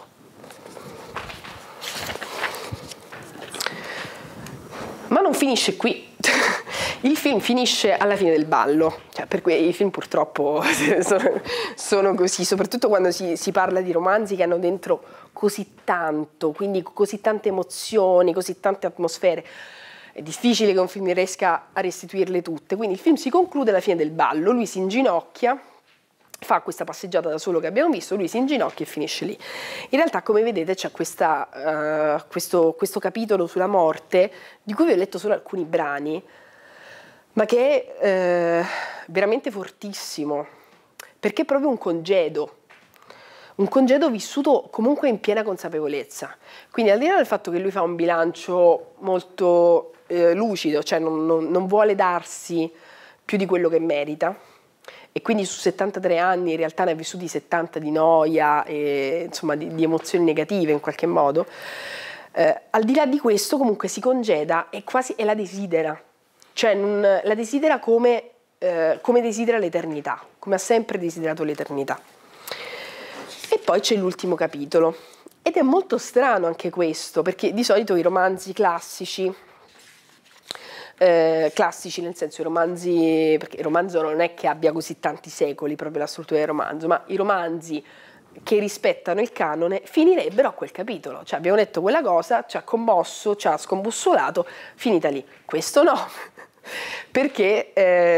Ma non finisce qui. Il film finisce alla fine del ballo, cioè, per cui i film purtroppo sono così, soprattutto quando si parla di romanzi che hanno dentro così tanto, quindi così tante emozioni, così tante atmosfere. È difficile che un film riesca a restituirle tutte, quindi il film si conclude alla fine del ballo, lui si inginocchia, fa questa passeggiata da solo che abbiamo visto, lui si inginocchia e finisce lì. In realtà, come vedete, c'è questo capitolo sulla morte, di cui vi ho letto solo alcuni brani, ma che è veramente fortissimo, perché è proprio un congedo vissuto comunque in piena consapevolezza. Quindi, al di là del fatto che lui fa un bilancio molto lucido, cioè non vuole darsi più di quello che merita, e quindi su 73 anni in realtà ne ha vissuti 70 di noia e insomma di emozioni negative in qualche modo, al di là di questo comunque si congeda e la desidera, cioè la desidera come desidera l'eternità, come ha sempre desiderato l'eternità. E poi c'è l'ultimo capitolo, ed è molto strano anche questo, perché di solito i romanzi classici nel senso i romanzi, perché il romanzo non è che abbia così tanti secoli proprio la struttura del romanzo, ma i romanzi che rispettano il canone finirebbero a quel capitolo, cioè abbiamo detto quella cosa, ci ha commosso, ci ha scombussolato, finita lì. Questo no, perché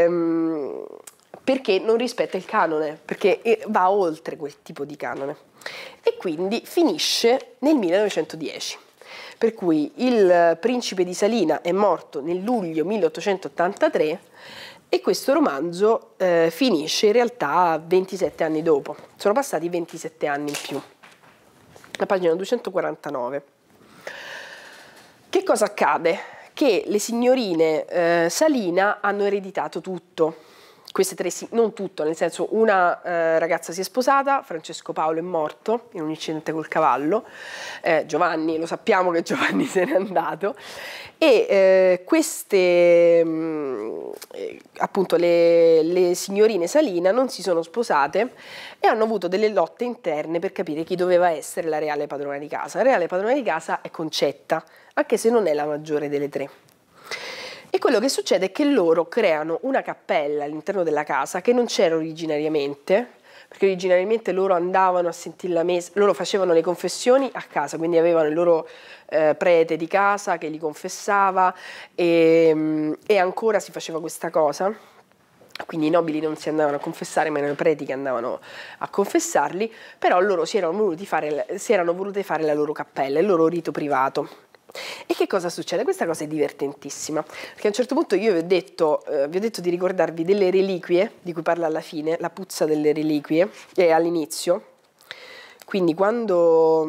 non rispetta il canone, perché va oltre quel tipo di canone, e quindi finisce nel 1910. Per cui il principe di Salina è morto nel luglio 1883 e questo romanzo finisce in realtà 27 anni dopo. Sono passati 27 anni in più. La pagina 249. Che cosa accade? Che le signorine Salina hanno ereditato tutto. Queste tre, non tutto, nel senso una ragazza si è sposata, Francesco Paolo è morto in un incidente col cavallo, Giovanni, lo sappiamo che Giovanni se n'è andato, e queste, appunto le signorine Salina non si sono sposate e hanno avuto delle lotte interne per capire chi doveva essere la reale padrona di casa. La reale padrona di casa è Concetta, anche se non è la maggiore delle tre. E quello che succede è che loro creano una cappella all'interno della casa che non c'era originariamente, perché originariamente loro andavano a sentire la messa, loro facevano le confessioni a casa, quindi avevano il loro prete di casa che li confessava e ancora si faceva questa cosa. Quindi i nobili non si andavano a confessare, ma erano i preti che andavano a confessarli, però loro si erano volute fare la loro cappella, il loro rito privato. E che cosa succede? Questa cosa è divertentissima, perché a un certo punto io vi ho detto di ricordarvi delle reliquie, di cui parla alla fine, la puzza delle reliquie, all'inizio. Quindi quando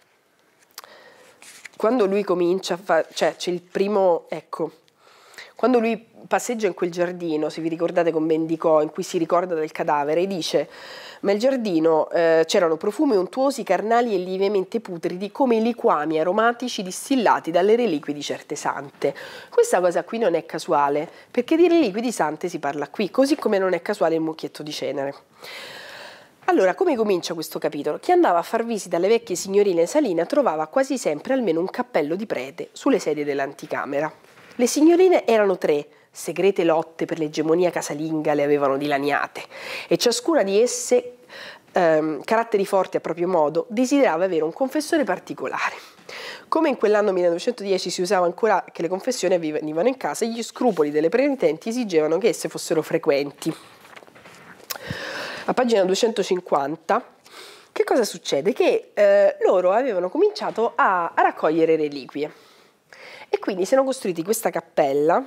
lui comincia a fare, cioè c'è il primo, ecco, quando lui passeggia in quel giardino, se vi ricordate con Mendicò, in cui si ricorda del cadavere, e dice: ma il giardino c'erano profumi untuosi, carnali e lievemente putridi, come i liquami aromatici distillati dalle reliquie di certe sante. Questa cosa qui non è casuale, perché di reliquie di sante si parla qui, così come non è casuale il mucchietto di cenere. Allora, come comincia questo capitolo? Chi andava a far visita alle vecchie signorine Salina trovava quasi sempre almeno un cappello di prete sulle sedie dell'anticamera. Le signorine erano tre, segrete lotte per l'egemonia casalinga le avevano dilaniate, e ciascuna di esse, caratteri forti a proprio modo, desiderava avere un confessore particolare. Come in quell'anno 1910 si usava ancora che le confessioni avvenivano in casa, gli scrupoli delle penitenti esigevano che esse fossero frequenti. A pagina 250 che cosa succede? Che loro avevano cominciato a raccogliere reliquie e quindi si erano costruiti questa cappella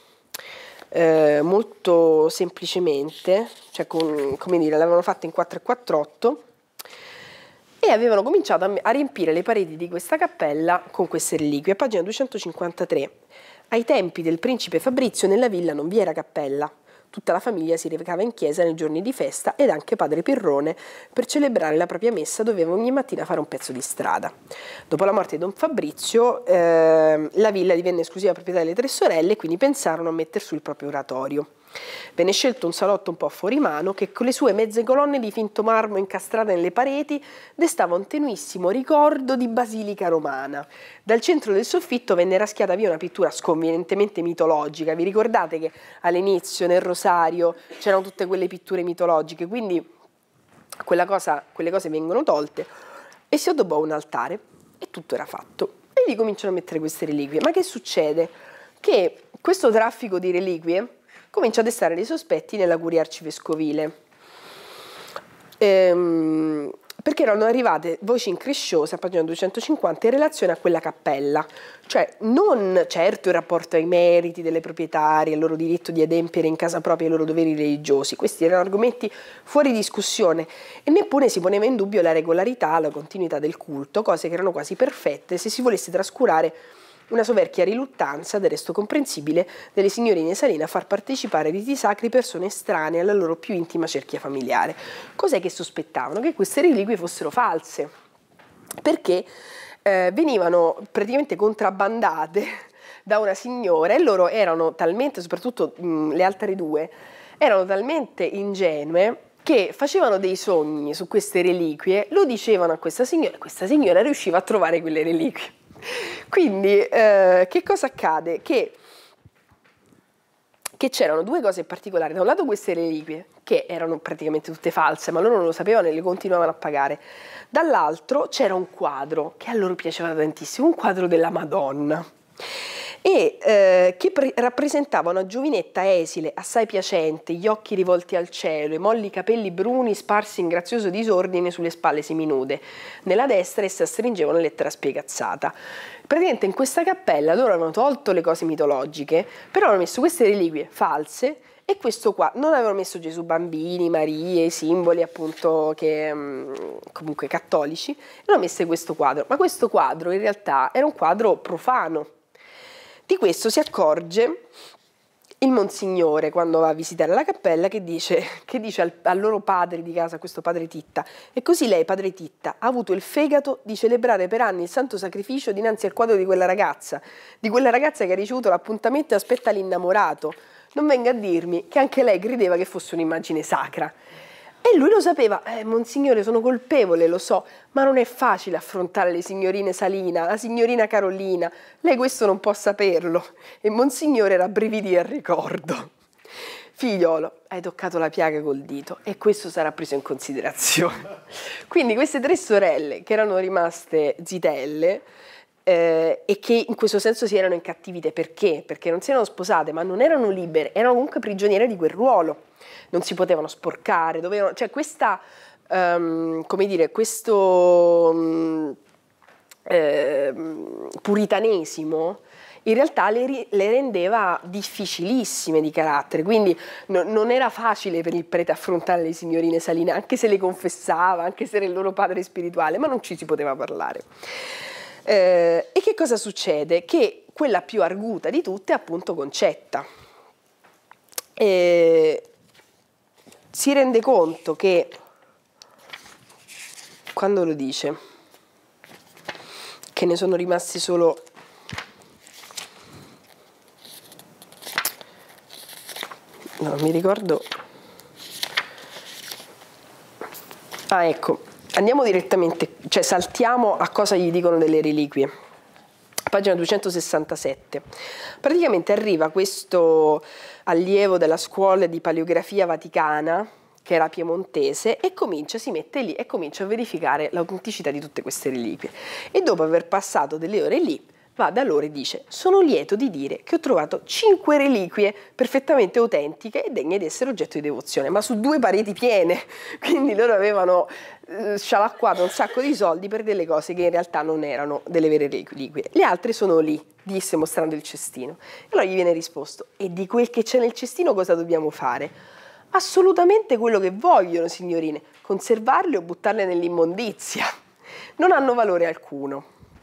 molto semplicemente, cioè come dire, l'avevano fatta in 448 e avevano cominciato a riempire le pareti di questa cappella con queste reliquie. A pagina 253, ai tempi del principe Fabrizio nella villa non vi era cappella. Tutta la famiglia si recava in chiesa nei giorni di festa ed anche padre Pirrone per celebrare la propria messa doveva ogni mattina fare un pezzo di strada. Dopo la morte di Don Fabrizio la villa divenne esclusiva proprietà delle 3 sorelle e quindi pensarono a mettere su il proprio oratorio. Venne scelto un salotto un po' fuori mano che con le sue mezze colonne di finto marmo incastrate nelle pareti destava un tenuissimo ricordo di basilica romana. Dal centro del soffitto venne raschiata via una pittura sconvenientemente mitologica. Vi ricordate che all'inizio nel rosario c'erano tutte quelle pitture mitologiche, quindi quelle cose vengono tolte e si addobbò un altare e tutto era fatto. E lì cominciano a mettere queste reliquie. Ma che succede? Che questo traffico di reliquie comincia a destare dei sospetti nella curia arcivescovile, perché erano arrivate voci incresciose a pagina 250 in relazione a quella cappella, cioè non certo il rapporto ai meriti delle proprietarie, il loro diritto di adempiere in casa propria ai loro doveri religiosi, questi erano argomenti fuori discussione e neppure si poneva in dubbio la regolarità, la continuità del culto, cose che erano quasi perfette se si volesse trascurare una soverchia riluttanza, del resto comprensibile, delle signorine Salina a far partecipare ai riti sacri persone estranee alla loro più intima cerchia familiare. Cos'è che sospettavano? Che queste reliquie fossero false, perché venivano praticamente contrabbandate da una signora e loro erano talmente, soprattutto le altre 2, erano talmente ingenue che facevano dei sogni su queste reliquie, lo dicevano a questa signora riusciva a trovare quelle reliquie. Quindi che cosa accade? Che c'erano 2 cose particolari. Da un lato queste reliquie, che erano praticamente tutte false, ma loro non lo sapevano e le continuavano a pagare. Dall'altro c'era un quadro che a loro piaceva tantissimo, un quadro della Madonna, e che rappresentava una giovinetta esile, assai piacente, gli occhi rivolti al cielo, i molli capelli bruni sparsi in grazioso disordine sulle spalle seminude. Nella destra essa stringeva una lettera spiegazzata. Praticamente in questa cappella loro avevano tolto le cose mitologiche, però hanno messo queste reliquie false e questo qua, non avevano messo Gesù bambini, Maria, i simboli appunto che comunque cattolici, e hanno messo questo quadro, ma questo quadro in realtà era un quadro profano. Di questo si accorge il Monsignore quando va a visitare la cappella, che dice al loro padre di casa, questo padre Titta, e così lei, padre Titta, ha avuto il fegato di celebrare per anni il santo sacrificio dinanzi al quadro di quella ragazza che ha ricevuto l'appuntamento e aspetta l'innamorato. Non venga a dirmi che anche lei credeva che fosse un'immagine sacra. E lui lo sapeva, Monsignore, sono colpevole, lo so, ma non è facile affrontare le signorine Salina, la signorina Carolina, lei questo non può saperlo. E Monsignore rabbrividì al ricordo. Figliolo, hai toccato la piaga col dito e questo sarà preso in considerazione. Quindi queste 3 sorelle che erano rimaste zitelle e che in questo senso si erano incattivite, perché? Perché non si erano sposate, ma non erano libere, erano comunque prigioniere di quel ruolo. Non si potevano sporcare, cioè questa, come dire, questo puritanesimo in realtà le rendeva difficilissime di carattere, quindi non era facile per il prete affrontare le signorine Salina, anche se le confessava, anche se era il loro padre spirituale, ma non ci si poteva parlare. E che cosa succede? Che quella più arguta di tutte è appunto Concetta. Si rende conto che, quando lo dice, che ne sono rimasti solo no, mi ricordo, ecco, andiamo direttamente, cioè saltiamo a cosa gli dicono delle reliquie. Pagina 267. Praticamente arriva questo allievo della scuola di paleografia vaticana, che era piemontese, e si mette lì e comincia a verificare l'autenticità di tutte queste reliquie. E dopo aver passato delle ore lì, va da loro e dice: sono lieto di dire che ho trovato 5 reliquie perfettamente autentiche e degne di essere oggetto di devozione, ma su 2 pareti piene, quindi loro avevano scialacquato un sacco di soldi per delle cose che in realtà non erano delle vere reliquie. Le altre sono lì, disse mostrando il cestino. E allora gli viene risposto: e di quel che c'è nel cestino cosa dobbiamo fare? Assolutamente quello che vogliono, signorine, conservarle o buttarle nell'immondizia. Non hanno valore alcuno.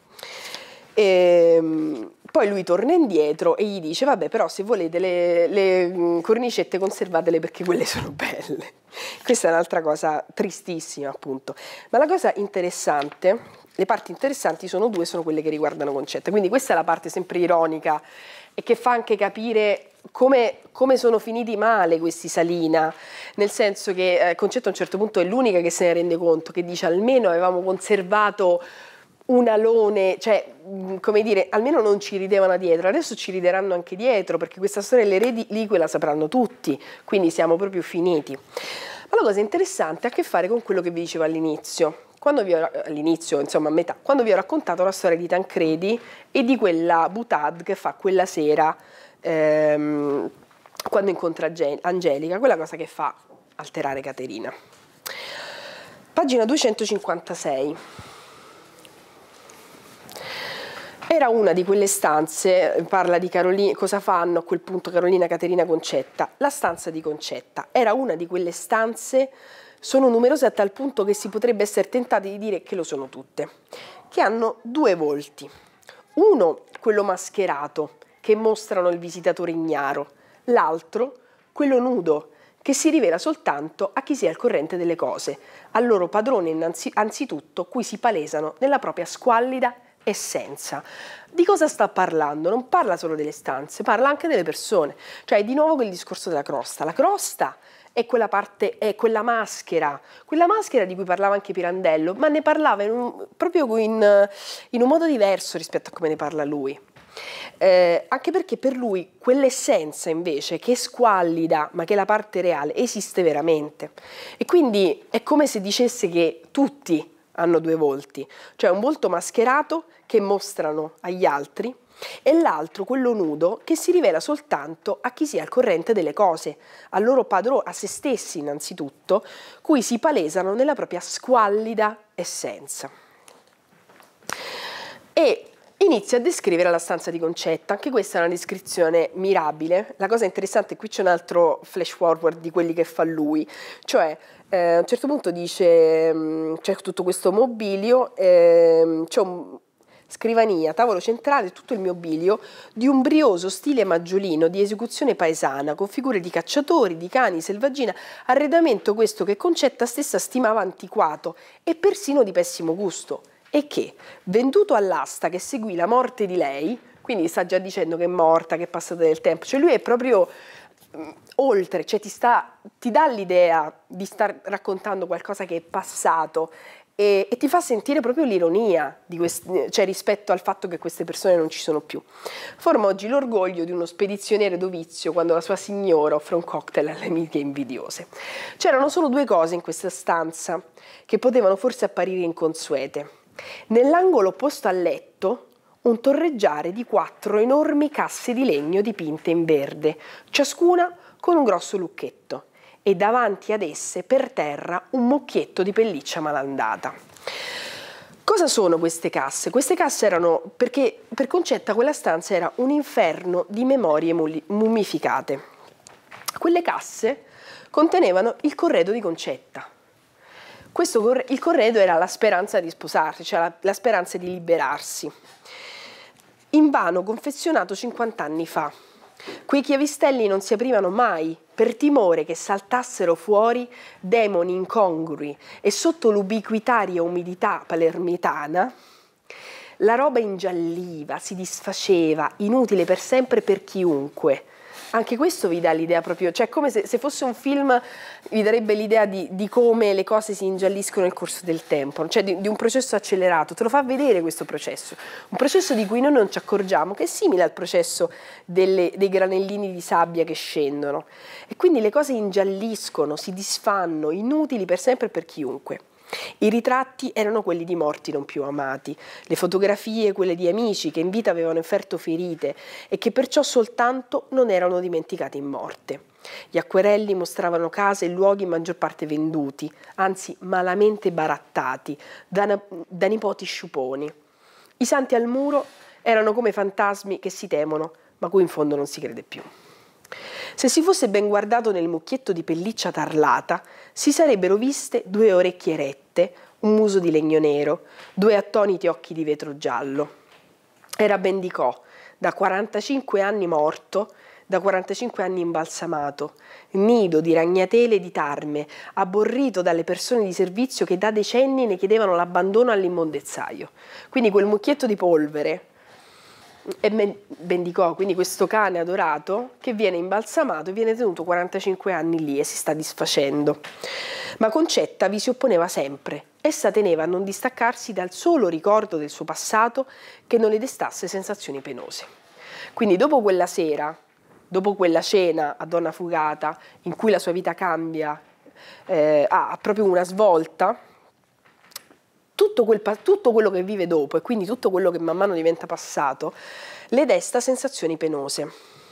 Poi lui torna indietro e gli dice: vabbè, però se volete le cornicette conservatele perché quelle sono belle. Questa è un'altra cosa tristissima, appunto. Ma la cosa interessante, le parti interessanti sono 2, sono quelle che riguardano Concetta. Quindi questa è la parte sempre ironica e che fa anche capire come sono finiti male questi Salina, nel senso che Concetta a un certo punto è l'unica che se ne rende conto, che dice: almeno avevamo conservato un alone, cioè, come dire, almeno non ci ridevano dietro, adesso ci rideranno anche dietro, perché questa storia delle reliquie la sapranno tutti, quindi siamo proprio finiti. Ma la cosa interessante ha a che fare con quello che vi dicevo all'inizio, insomma a metà, quando vi ho raccontato la storia di Tancredi e di quella boutade che fa quella sera quando incontra Angelica, quella cosa che fa alterare Caterina. Pagina 256. Era una di quelle stanze, parla di Carolina, cosa fanno a quel punto Carolina, Caterina, Concetta. La stanza di Concetta era una di quelle stanze, sono numerose a tal punto che si potrebbe essere tentati di dire che lo sono tutte, che hanno 2 volti. Uno, quello mascherato, che mostrano il visitatore ignaro, l'altro, quello nudo, che si rivela soltanto a chi sia al corrente delle cose, al loro padrone anzitutto, cui si palesano nella propria squallida essenza. Di cosa sta parlando? Non parla solo delle stanze, parla anche delle persone. Cioè, di nuovo quel discorso della crosta. La crosta è quella parte, è quella maschera di cui parlava anche Pirandello, ma ne parlava proprio in un modo diverso rispetto a come ne parla lui. Anche perché per lui quell'essenza invece che è squallida ma che è la parte reale esiste veramente, e quindi è come se dicesse che tutti hanno 2 volti, cioè un volto mascherato che mostrano agli altri e l'altro, quello nudo, che si rivela soltanto a chi sia al corrente delle cose, al loro padrone, a se stessi innanzitutto, cui si palesano nella propria squallida essenza. E inizia a descrivere la stanza di Concetta, anche questa è una descrizione mirabile. La cosa interessante, qui c'è un altro flash forward di quelli che fa lui, cioè a un certo punto dice c'è tutto questo mobilio, c'è scrivania, tavolo centrale, tutto il mobilio di un brioso stile maggiolino di esecuzione paesana, con figure di cacciatori, di cani, selvaggina, arredamento questo che Concetta stessa stimava antiquato e persino di pessimo gusto, e che, venduto all'asta che seguì la morte di lei, quindi sta già dicendo che è morta, che è passata del tempo, cioè lui è proprio oltre, cioè ti dà l'idea di star raccontando qualcosa che è passato e ti fa sentire proprio l'ironia di cioè rispetto al fatto che queste persone non ci sono più. Forma oggi l'orgoglio di uno spedizioniere dovizio quando la sua signora offre un cocktail alle amiche invidiose. C'erano solo 2 cose in questa stanza che potevano forse apparire inconsuete. Nell'angolo opposto al letto un torreggiare di 4 enormi casse di legno dipinte in verde, ciascuna con un grosso lucchetto, e davanti ad esse per terra un mucchietto di pelliccia malandata. Cosa sono queste casse? Queste casse erano, perché per Concetta quella stanza era un inferno di memorie mummificate. Quelle casse contenevano il corredo di Concetta. Il corredo era la speranza di sposarsi, cioè la speranza di liberarsi. Invano confezionato 50 anni fa. Quei chiavistelli non si aprivano mai per timore che saltassero fuori demoni incongrui e sotto l'ubiquitaria umidità palermitana la roba ingialliva, si disfaceva, inutile per sempre per chiunque. Anche questo vi dà l'idea proprio, cioè come se fosse un film vi darebbe l'idea di come le cose si ingialliscono nel corso del tempo, cioè di un processo accelerato, te lo fa vedere questo processo, un processo di cui noi non ci accorgiamo, che è simile al processo dei granellini di sabbia che scendono, e quindi le cose ingialliscono, si disfanno, inutili per sempre per chiunque. I ritratti erano quelli di morti non più amati, le fotografie quelle di amici che in vita avevano inferto ferite e che perciò soltanto non erano dimenticati in morte. Gli acquerelli mostravano case e luoghi in maggior parte venduti, anzi malamente barattati, da nipoti sciuponi. I santi al muro erano come fantasmi che si temono, ma cui in fondo non si crede più. Se si fosse ben guardato nel mucchietto di pelliccia tarlata, si sarebbero viste 2 orecchie erette, un muso di legno nero, 2 attoniti occhi di vetro giallo. Era Bendicò, da 45 anni morto, da 45 anni imbalsamato, nido di ragnatele e di tarme, abborrito dalle persone di servizio che da decenni ne chiedevano l'abbandono all'immondezzaio. Quindi quel mucchietto di polvere è Bendicò, quindi questo cane adorato che viene imbalsamato e viene tenuto 45 anni lì e si sta disfacendo. Ma Concetta vi si opponeva sempre. Essa teneva a non distaccarsi dal solo ricordo del suo passato che non le destasse sensazioni penose. Quindi dopo quella sera, dopo quella cena a Donna Fugata, in cui la sua vita cambia, ha proprio una svolta, tutto quello che vive dopo e quindi tutto quello che man mano diventa passato le desta sensazioni penose.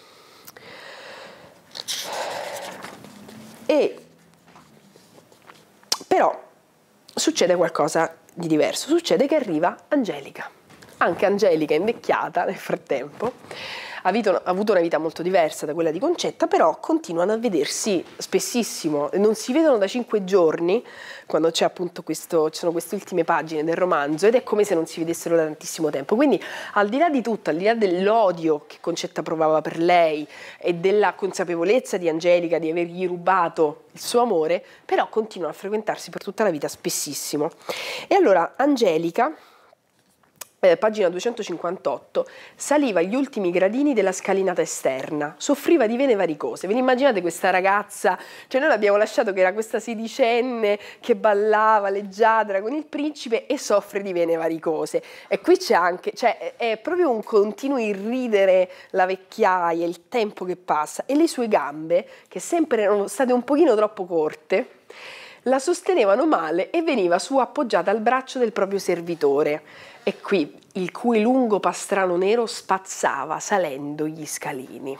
Però succede qualcosa di diverso, succede che arriva Angelica. Anche Angelica, invecchiata nel frattempo, ha avuto una vita molto diversa da quella di Concetta, però continuano a vedersi spessissimo, non si vedono da 5 giorni, quando c'è appunto ci sono queste ultime pagine del romanzo, ed è come se non si vedessero da tantissimo tempo. Quindi al di là di tutto, al di là dell'odio che Concetta provava per lei e della consapevolezza di Angelica di avergli rubato il suo amore, però continuano a frequentarsi per tutta la vita spessissimo. E allora Angelica, pagina 258, saliva agli ultimi gradini della scalinata esterna, soffriva di vene varicose. Ve ne immaginate questa ragazza? Cioè noi l'abbiamo lasciato che era questa sedicenne che ballava leggiadra con il principe e soffre di vene varicose. E qui c'è anche, cioè è proprio un continuo irridere la vecchiaia, il tempo che passa, e le sue gambe, che sempre erano state un pochino troppo corte, la sostenevano male e veniva su appoggiata al braccio del proprio servitore. E qui il cui lungo pastrano nero spazzava salendo gli scalini.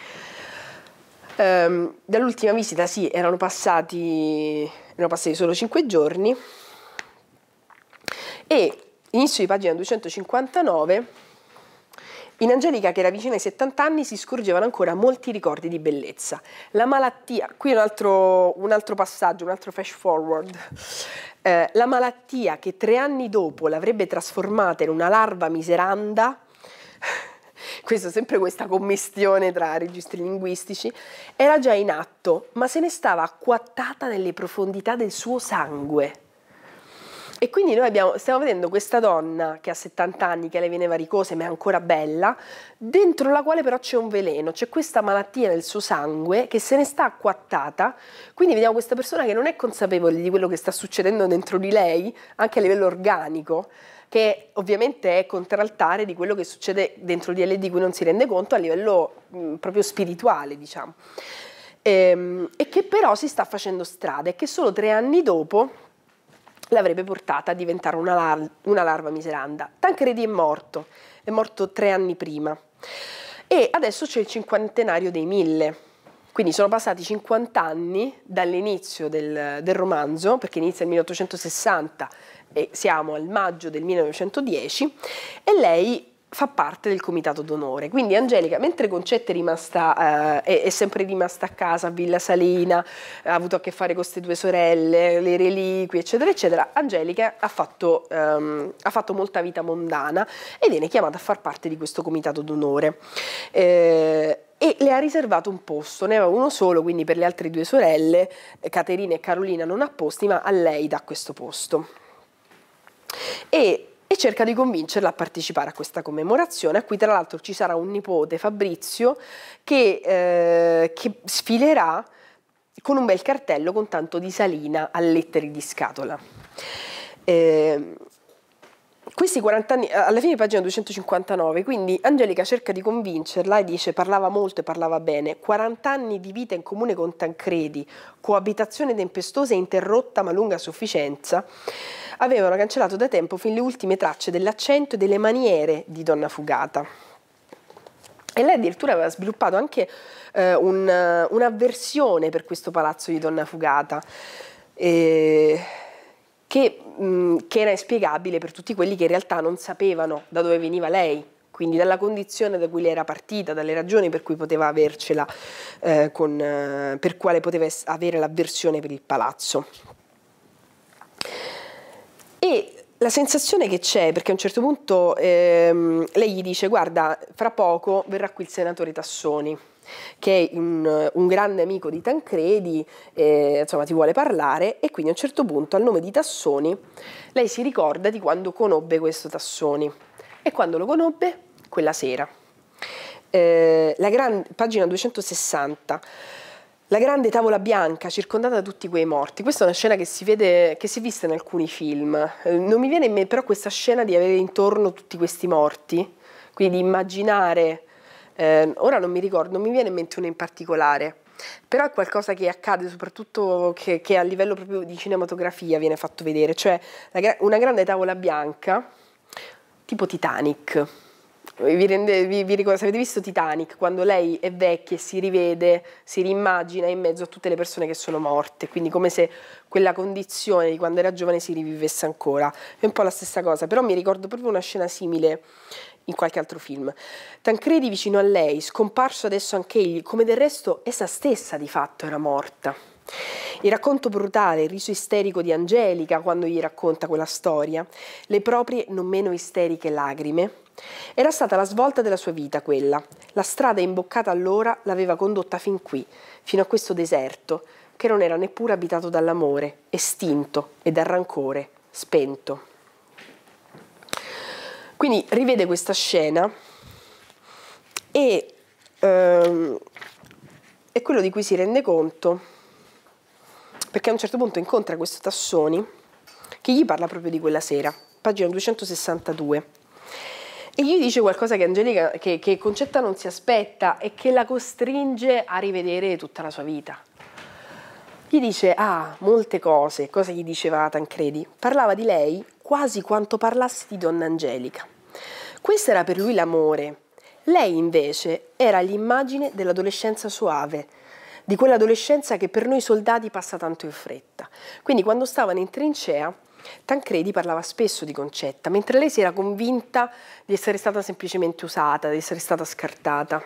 Dall'ultima visita sì, erano passati solo 5 giorni e inizio di pagina 259 in Angelica, che era vicina ai 70 anni, si scorgevano ancora molti ricordi di bellezza. La malattia, qui un altro passaggio, un altro flash forward. La malattia che 3 anni dopo l'avrebbe trasformata in una larva miseranda, questo sempre questa commistione tra registri linguistici, era già in atto, ma se ne stava acquattata nelle profondità del suo sangue. E quindi noi stiamo vedendo questa donna che ha 70 anni, che ha le vene varicose ma è ancora bella, dentro la quale però c'è un veleno, c'è questa malattia nel suo sangue che se ne sta acquattata, quindi vediamo questa persona che non è consapevole di quello che sta succedendo dentro di lei, anche a livello organico, che ovviamente è contraltare di quello che succede dentro di lei, di cui non si rende conto a livello proprio spirituale, diciamo. E che però si sta facendo strada e che solo 3 anni dopo l'avrebbe portata a diventare una larva miseranda. Tancredi è morto 3 anni prima e adesso c'è il 50° dei 1000, quindi sono passati 50 anni dall'inizio del romanzo, perché inizia nel 1860 e siamo al maggio del 1910, e lei fa parte del comitato d'onore. Quindi Angelica, mentre Concetta è sempre rimasta a casa a Villa Salina, ha avuto a che fare con queste 2 sorelle, le reliquie, eccetera, eccetera, Angelica ha fatto molta vita mondana e viene chiamata a far parte di questo comitato d'onore. E le ha riservato un posto, ne aveva uno solo, quindi per le altre 2 sorelle, Caterina e Carolina, non ha posti, ma a lei dà questo posto. E cerca di convincerla a partecipare a questa commemorazione, a cui tra l'altro ci sarà un nipote, Fabrizio, che sfilerà con un bel cartello con tanto di Salina a lettere di scatola. Questi 40 anni, alla fine pagina 259, quindi Angelica cerca di convincerla e dice: parlava molto e parlava bene, 40 anni di vita in comune con Tancredi, coabitazione tempestosa e interrotta ma lunga a sufficienza, avevano cancellato da tempo fin le ultime tracce dell'accento e delle maniere di Donna Fugata. E lei addirittura aveva sviluppato anche un'avversione per questo palazzo di Donna Fugata, che era inspiegabile per tutti quelli che in realtà non sapevano da dove veniva lei, quindi dalla condizione da cui lei era partita, dalle ragioni per cui poteva avercela, per quale poteva avere l'avversione per il palazzo. E la sensazione che c'è, perché a un certo punto lei gli dice: guarda, fra poco verrà qui il senatore Tassoni, che è un grande amico di Tancredi, insomma ti vuole parlare, e quindi a un certo punto al nome di Tassoni lei si ricorda di quando conobbe questo Tassoni, e quando lo conobbe quella sera. Pagina 260, la grande tavola bianca circondata da tutti quei morti. Questa è una scena che si vede, che si è vista in alcuni film, non mi viene in mente però questa scena di avere intorno tutti questi morti, quindi di immaginare. Ora non mi ricordo, non mi viene in mente uno in particolare, però è qualcosa che accade soprattutto che a livello proprio di cinematografia viene fatto vedere, cioè una grande tavola bianca, tipo Titanic. Vi ricordate, se avete visto Titanic, quando lei è vecchia e si rivede, si rimmagina in mezzo a tutte le persone che sono morte, quindi come se quella condizione di quando era giovane si rivivesse ancora. È un po' la stessa cosa, però mi ricordo proprio una scena simile in qualche altro film. Tancredi vicino a lei, scomparso adesso anche egli, come del resto essa stessa di fatto era morta. Il racconto brutale, il riso isterico di Angelica quando gli racconta quella storia, le proprie non meno isteriche lagrime, era stata la svolta della sua vita quella. La strada imboccata allora l'aveva condotta fin qui, fino a questo deserto, che non era neppure abitato dall'amore, estinto e dal rancore, spento. Quindi rivede questa scena e è quello di cui si rende conto, perché a un certo punto incontra questo Tassoni che gli parla proprio di quella sera, pagina 262, e gli dice qualcosa che Angelica, che Concetta non si aspetta e che la costringe a rivedere tutta la sua vita. Gli dice: molte cose. Cosa gli diceva Tancredi? Parlava di lei quasi quanto parlassi di Donna Angelica. Questo era per lui l'amore. Lei invece era l'immagine dell'adolescenza soave, di quell'adolescenza che per noi soldati passa tanto in fretta. Quindi quando stavano in trincea, Tancredi parlava spesso di Concetta, mentre lei si era convinta di essere stata semplicemente usata, di essere stata scartata.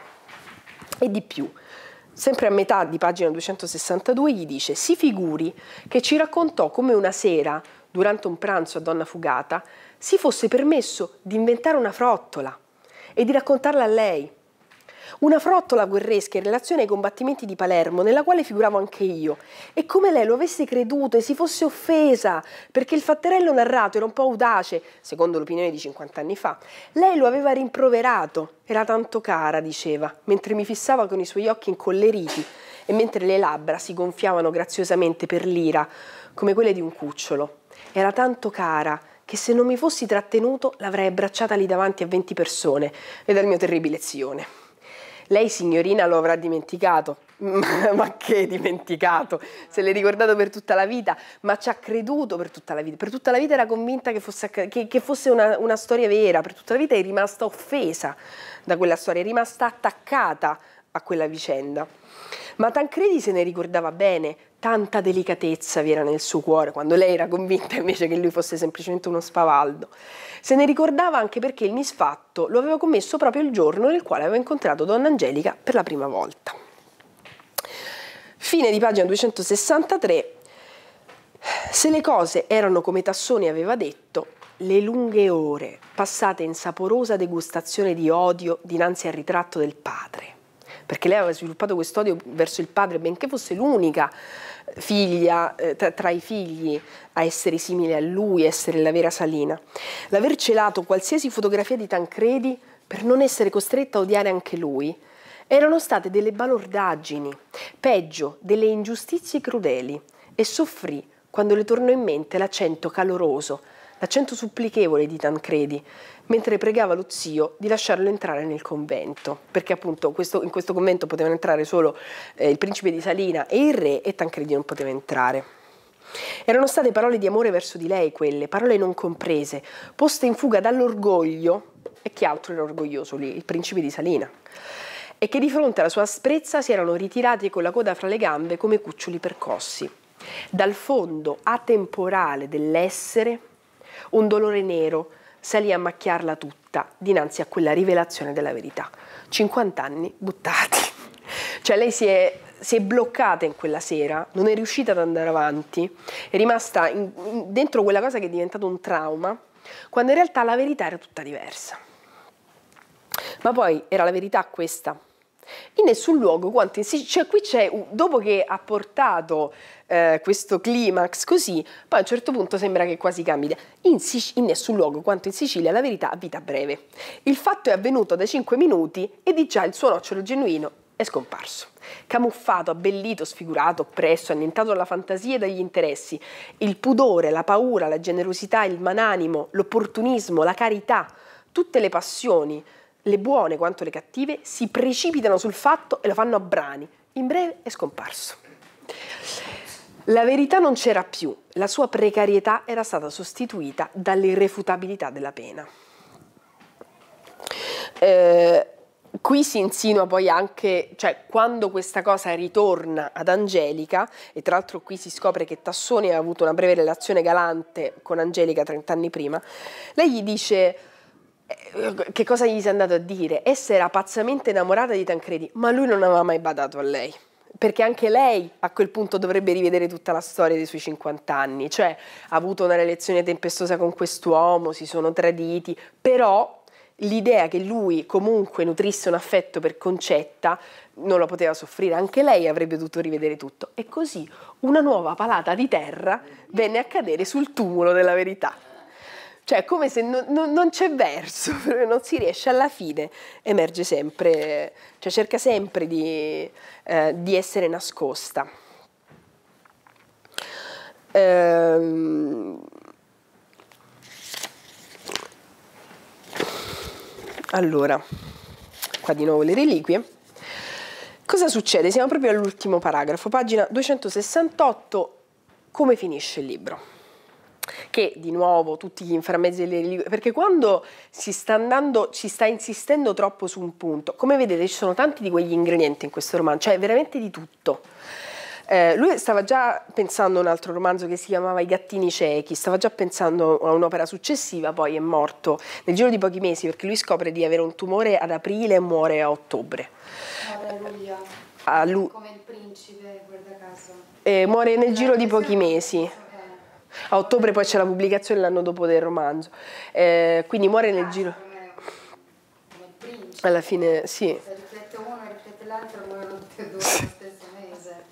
E di più. Sempre a metà di pagina 262 gli dice: si figuri che ci raccontò come una sera, durante un pranzo a Donna Fugata, si fosse permesso di inventare una frottola e di raccontarla a lei. Una frottola guerresca in relazione ai combattimenti di Palermo, nella quale figuravo anche io, e come lei lo avesse creduto e si fosse offesa, perché il fatterello narrato era un po' audace, secondo l'opinione di 50 anni fa. Lei lo aveva rimproverato, era tanto cara, diceva, mentre mi fissava con i suoi occhi incolleriti e mentre le labbra si gonfiavano graziosamente per l'ira, come quelle di un cucciolo. Era tanto cara che se non mi fossi trattenuto l'avrei abbracciata lì davanti a 20 persone e dal mio terribile zione. Lei, signorina, lo avrà dimenticato, ma che dimenticato? Se l'è ricordato per tutta la vita, ma ci ha creduto per tutta la vita. Per tutta la vita era convinta che fosse una storia vera, per tutta la vita è rimasta offesa da quella storia, è rimasta attaccata a quella vicenda. Ma Tancredi se ne ricordava bene, tanta delicatezza vi era nel suo cuore, quando lei era convinta invece che lui fosse semplicemente uno spavaldo. Se ne ricordava anche perché il misfatto lo aveva commesso proprio il giorno nel quale aveva incontrato Donna Angelica per la prima volta. Fine di pagina 263. Se le cose erano come Tassoni aveva detto, le lunghe ore passate in saporosa degustazione di odio dinanzi al ritratto del padre, perché lei aveva sviluppato questo odio verso il padre, benché fosse l'unica figlia tra i figli a essere simile a lui, essere la vera Salina. L'aver celato qualsiasi fotografia di Tancredi per non essere costretta a odiare anche lui erano state delle balordaggini, peggio, delle ingiustizie crudeli, e soffrì quando le tornò in mente l'accento caloroso l'accento supplichevole di Tancredi, mentre pregava lo zio di lasciarlo entrare nel convento, perché appunto in questo convento potevano entrare solo il principe di Salina e il re, e Tancredi non poteva entrare. Erano state parole di amore verso di lei quelle, parole non comprese, poste in fuga dall'orgoglio, e chi altro era orgoglioso lì? Il principe di Salina, e che di fronte alla sua asprezza si erano ritirati con la coda fra le gambe come cuccioli percossi. Dal fondo atemporale dell'essere un dolore nero salì a macchiarla tutta dinanzi a quella rivelazione della verità. 50 anni buttati. Cioè lei si è bloccata in quella sera, non è riuscita ad andare avanti, è rimasta dentro quella cosa che è diventato un trauma, quando in realtà la verità era tutta diversa. Ma poi era la verità questa? In nessun luogo quanto in Sicilia, cioè qui c'è, dopo che ha portato questo climax così, poi a un certo punto sembra che quasi cambi. In nessun luogo quanto in Sicilia la verità ha vita breve. Il fatto è avvenuto da 5 minuti e di già il suo nocciolo genuino è scomparso. Camuffato, abbellito, sfigurato, oppresso, annientato dalla fantasia e dagli interessi, il pudore, la paura, la generosità, il mananimo, l'opportunismo, la carità, tutte le passioni, le buone quanto le cattive, si precipitano sul fatto e lo fanno a brani. In breve è scomparso. La verità non c'era più, la sua precarietà era stata sostituita dall'irrefutabilità della pena. Qui si insinua poi anche, cioè quando questa cosa ritorna ad Angelica, e tra l'altro qui si scopre che Tassoni ha avuto una breve relazione galante con Angelica 30 anni prima, lei gli dice, che cosa gli si è andato a dire? Essa era pazzamente innamorata di Tancredi, ma lui non aveva mai badato a lei, perché anche lei a quel punto dovrebbe rivedere tutta la storia dei suoi 50 anni, cioè ha avuto una relazione tempestosa con quest'uomo, si sono traditi, però l'idea che lui comunque nutrisse un affetto per Concetta non lo poteva soffrire, anche lei avrebbe dovuto rivedere tutto, e così una nuova palata di terra venne a cadere sul tumulo della verità. Cioè come se non c'è verso, non si riesce, alla fine emerge sempre, cioè cerca sempre di essere nascosta. Allora, qua di nuovo le reliquie. Cosa succede? Siamo proprio all'ultimo paragrafo, pagina 268, come finisce il libro? Che di nuovo tutti gli inframmezzi delle reliquie, perché quando ci sta insistendo troppo su un punto, come vedete ci sono tanti di quegli ingredienti in questo romanzo, cioè veramente di tutto. Lui stava già pensando a un altro romanzo che si chiamava I gattini ciechi, stava già pensando a un'opera successiva, poi è morto nel giro di pochi mesi perché lui scopre di avere un tumore ad aprile e muore a ottobre. Come il principe, guarda caso. Muore nel giro di pochi mesi. A ottobre poi c'è la pubblicazione l'anno dopo del romanzo, quindi muore nel giro. Come il principe. Alla fine, sì. Se riflette uno e riflette l'altro, muoiono tutti e due lo stesso mese.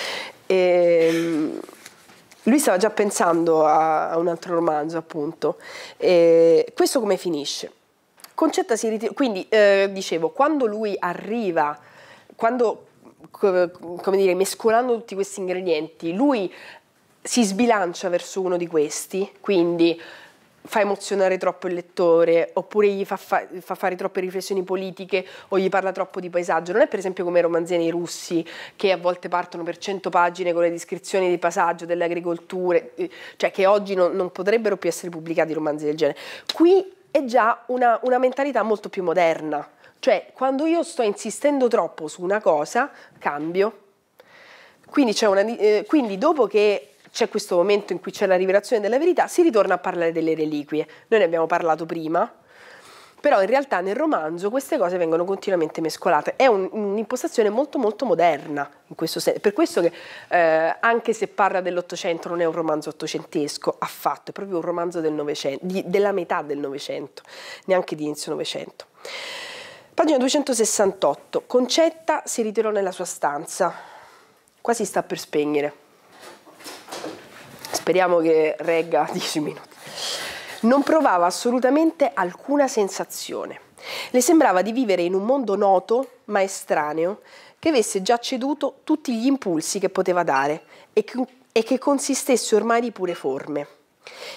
Lui stava già pensando a un altro romanzo, appunto. Questo come finisce? Concetta si ritira, quindi dicevo, quando lui arriva, quando, come dire, mescolando tutti questi ingredienti, lui si sbilancia verso uno di questi, quindi fa emozionare troppo il lettore, oppure gli fa fare troppe riflessioni politiche o gli parla troppo di paesaggio. Non è per esempio come i romanzieri russi che a volte partono per 100 pagine con le descrizioni di paesaggio, delle agricolture, cioè che oggi non potrebbero più essere pubblicati romanzi del genere. Qui è già una mentalità molto più moderna, cioè quando io sto insistendo troppo su una cosa cambio. Quindi quindi dopo che c'è questo momento in cui c'è la rivelazione della verità, si ritorna a parlare delle reliquie. Noi ne abbiamo parlato prima, però in realtà nel romanzo queste cose vengono continuamente mescolate. È un'impostazione molto molto moderna in questo senso. Per questo che anche se parla dell'Ottocento non è un romanzo ottocentesco affatto, è proprio un romanzo del Novecento, della metà del Novecento, neanche di inizio Novecento. Pagina 268. Concetta si ritirò nella sua stanza. Qua si sta per spegnere. Speriamo che regga 10 minuti. Non provava assolutamente alcuna sensazione. Le sembrava di vivere in un mondo noto, ma estraneo, che avesse già ceduto tutti gli impulsi che poteva dare e che consistesse ormai di pure forme.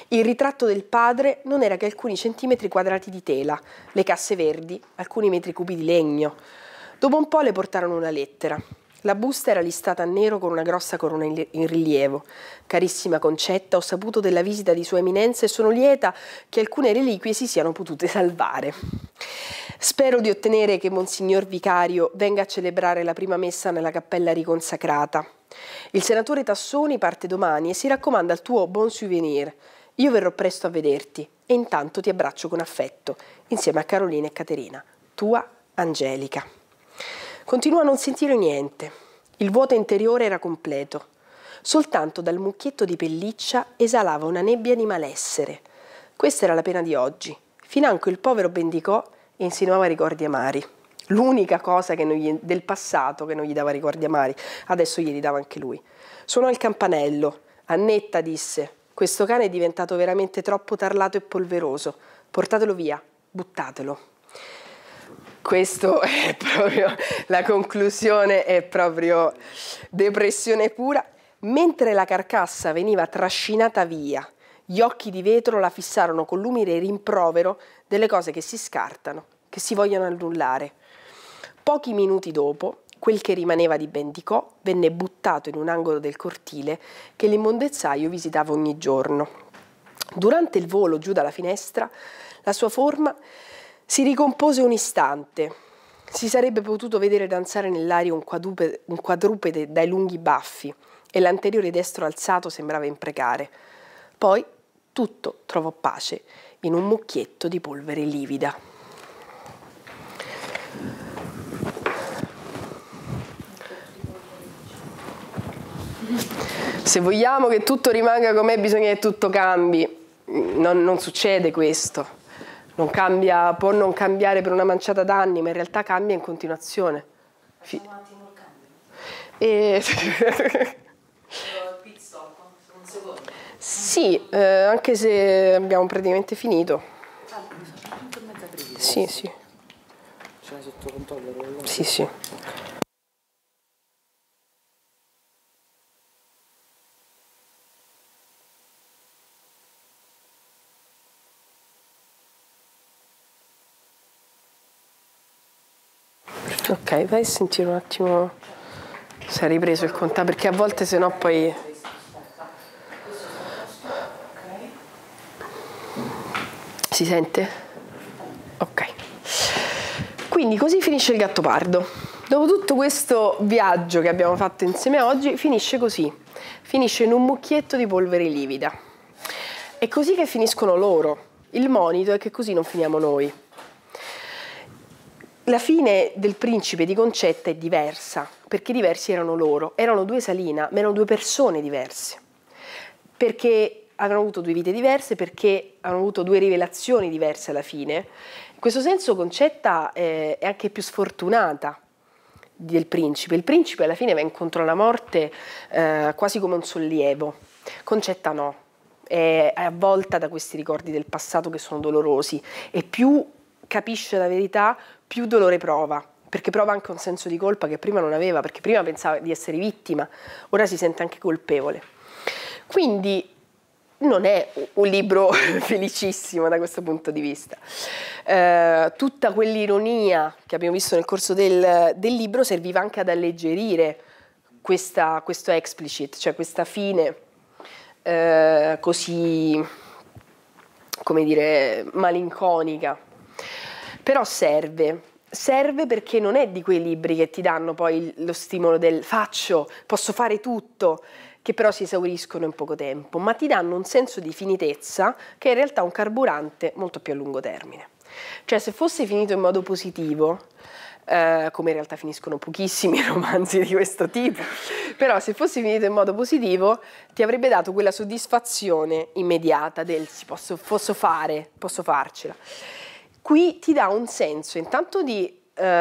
Il ritratto del padre non era che alcuni centimetri quadrati di tela, le casse verdi, alcuni metri cubi di legno. Dopo un po' le portarono una lettera. La busta era listata a nero con una grossa corona in rilievo. Carissima Concetta, ho saputo della visita di Sua Eminenza e sono lieta che alcune reliquie si siano potute salvare. Spero di ottenere che Monsignor Vicario venga a celebrare la prima messa nella cappella riconsacrata. Il senatore Tassoni parte domani e si raccomanda al tuo bon souvenir. Io verrò presto a vederti e intanto ti abbraccio con affetto, insieme a Carolina e Caterina. Tua Angelica. Continuò a non sentire niente. Il vuoto interiore era completo. Soltanto dal mucchietto di pelliccia esalava una nebbia di malessere. Questa era la pena di oggi. Financo il povero Bendicò insinuava ricordi amari. L'unica cosa del passato che non gli dava ricordi amari, adesso glieli dava anche lui. Suonò il campanello. Annetta disse: questo cane è diventato veramente troppo tarlato e polveroso. Portatelo via, buttatelo. Questo è proprio, la conclusione è proprio depressione pura. Mentre la carcassa veniva trascinata via, gli occhi di vetro la fissarono con l'umile rimprovero delle cose che si scartano, che si vogliono annullare. Pochi minuti dopo, quel che rimaneva di Bendicò venne buttato in un angolo del cortile che l'immondezzaio visitava ogni giorno. Durante il volo giù dalla finestra, la sua forma si ricompose un istante. Si sarebbe potuto vedere danzare nell'aria un quadrupede dai lunghi baffi e l'anteriore destro alzato sembrava imprecare. Poi tutto trovò pace in un mucchietto di polvere livida. Se vogliamo che tutto rimanga com'è, bisogna che tutto cambi. Non succede questo. Non cambia, può non cambiare per una manciata d'anni, ma in realtà cambia in continuazione. Facciamo un attimo il cambio. Pit stop, un secondo. Sì, anche se abbiamo praticamente finito. Sì, sì. C'è sotto controllo? Sì, sì. Ok, vai a sentire un attimo se ha ripreso il contatto, perché a volte sennò poi... Si sente? Ok. Quindi così finisce il Gattopardo. Dopo tutto questo viaggio che abbiamo fatto insieme oggi, finisce così. Finisce in un mucchietto di polvere livida. È così che finiscono loro. Il monito è che così non finiamo noi. La fine del principe di Concetta è diversa, perché diversi erano loro. Erano due Salina, ma erano due persone diverse. Perché avevano avuto due vite diverse, perché hanno avuto due rivelazioni diverse alla fine. In questo senso Concetta è anche più sfortunata del principe. Il principe alla fine va incontro alla morte quasi come un sollievo. Concetta no, è avvolta da questi ricordi del passato che sono dolorosi e più capisce la verità, più dolore prova, perché prova anche un senso di colpa che prima non aveva, perché prima pensava di essere vittima, ora si sente anche colpevole. Quindi non è un libro felicissimo da questo punto di vista. Tutta quell'ironia che abbiamo visto nel corso del libro serviva anche ad alleggerire questo explicit, cioè questa fine così, come dire, malinconica. Però serve perché non è di quei libri che ti danno poi lo stimolo del posso fare tutto, che però si esauriscono in poco tempo, ma ti danno un senso di finitezza che è in realtà un carburante molto più a lungo termine. Cioè se fosse finito in modo positivo, come in realtà finiscono pochissimi romanzi di questo tipo, però se fosse finito in modo positivo ti avrebbe dato quella soddisfazione immediata del posso farcela. Qui ti dà un senso intanto dei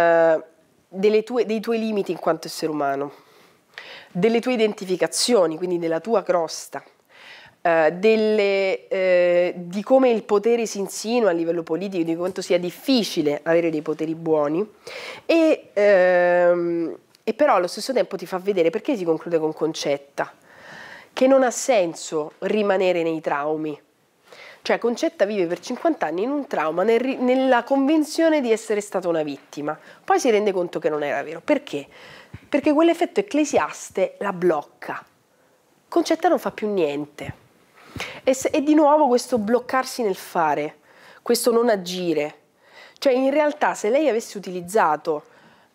tuoi limiti in quanto essere umano, delle tue identificazioni, quindi della tua crosta, di come il potere si insinua a livello politico, di quanto sia difficile avere dei poteri buoni e però allo stesso tempo ti fa vedere, perché si conclude con Concetta, che non ha senso rimanere nei traumi, Cioè Concetta vive per 50 anni in un trauma nella convinzione di essere stata una vittima. Poi si rende conto che non era vero. Perché? Perché quell'effetto Ecclesiaste la blocca. Concetta non fa più niente. E di nuovo questo bloccarsi nel fare, questo non agire. Cioè in realtà se lei avesse utilizzato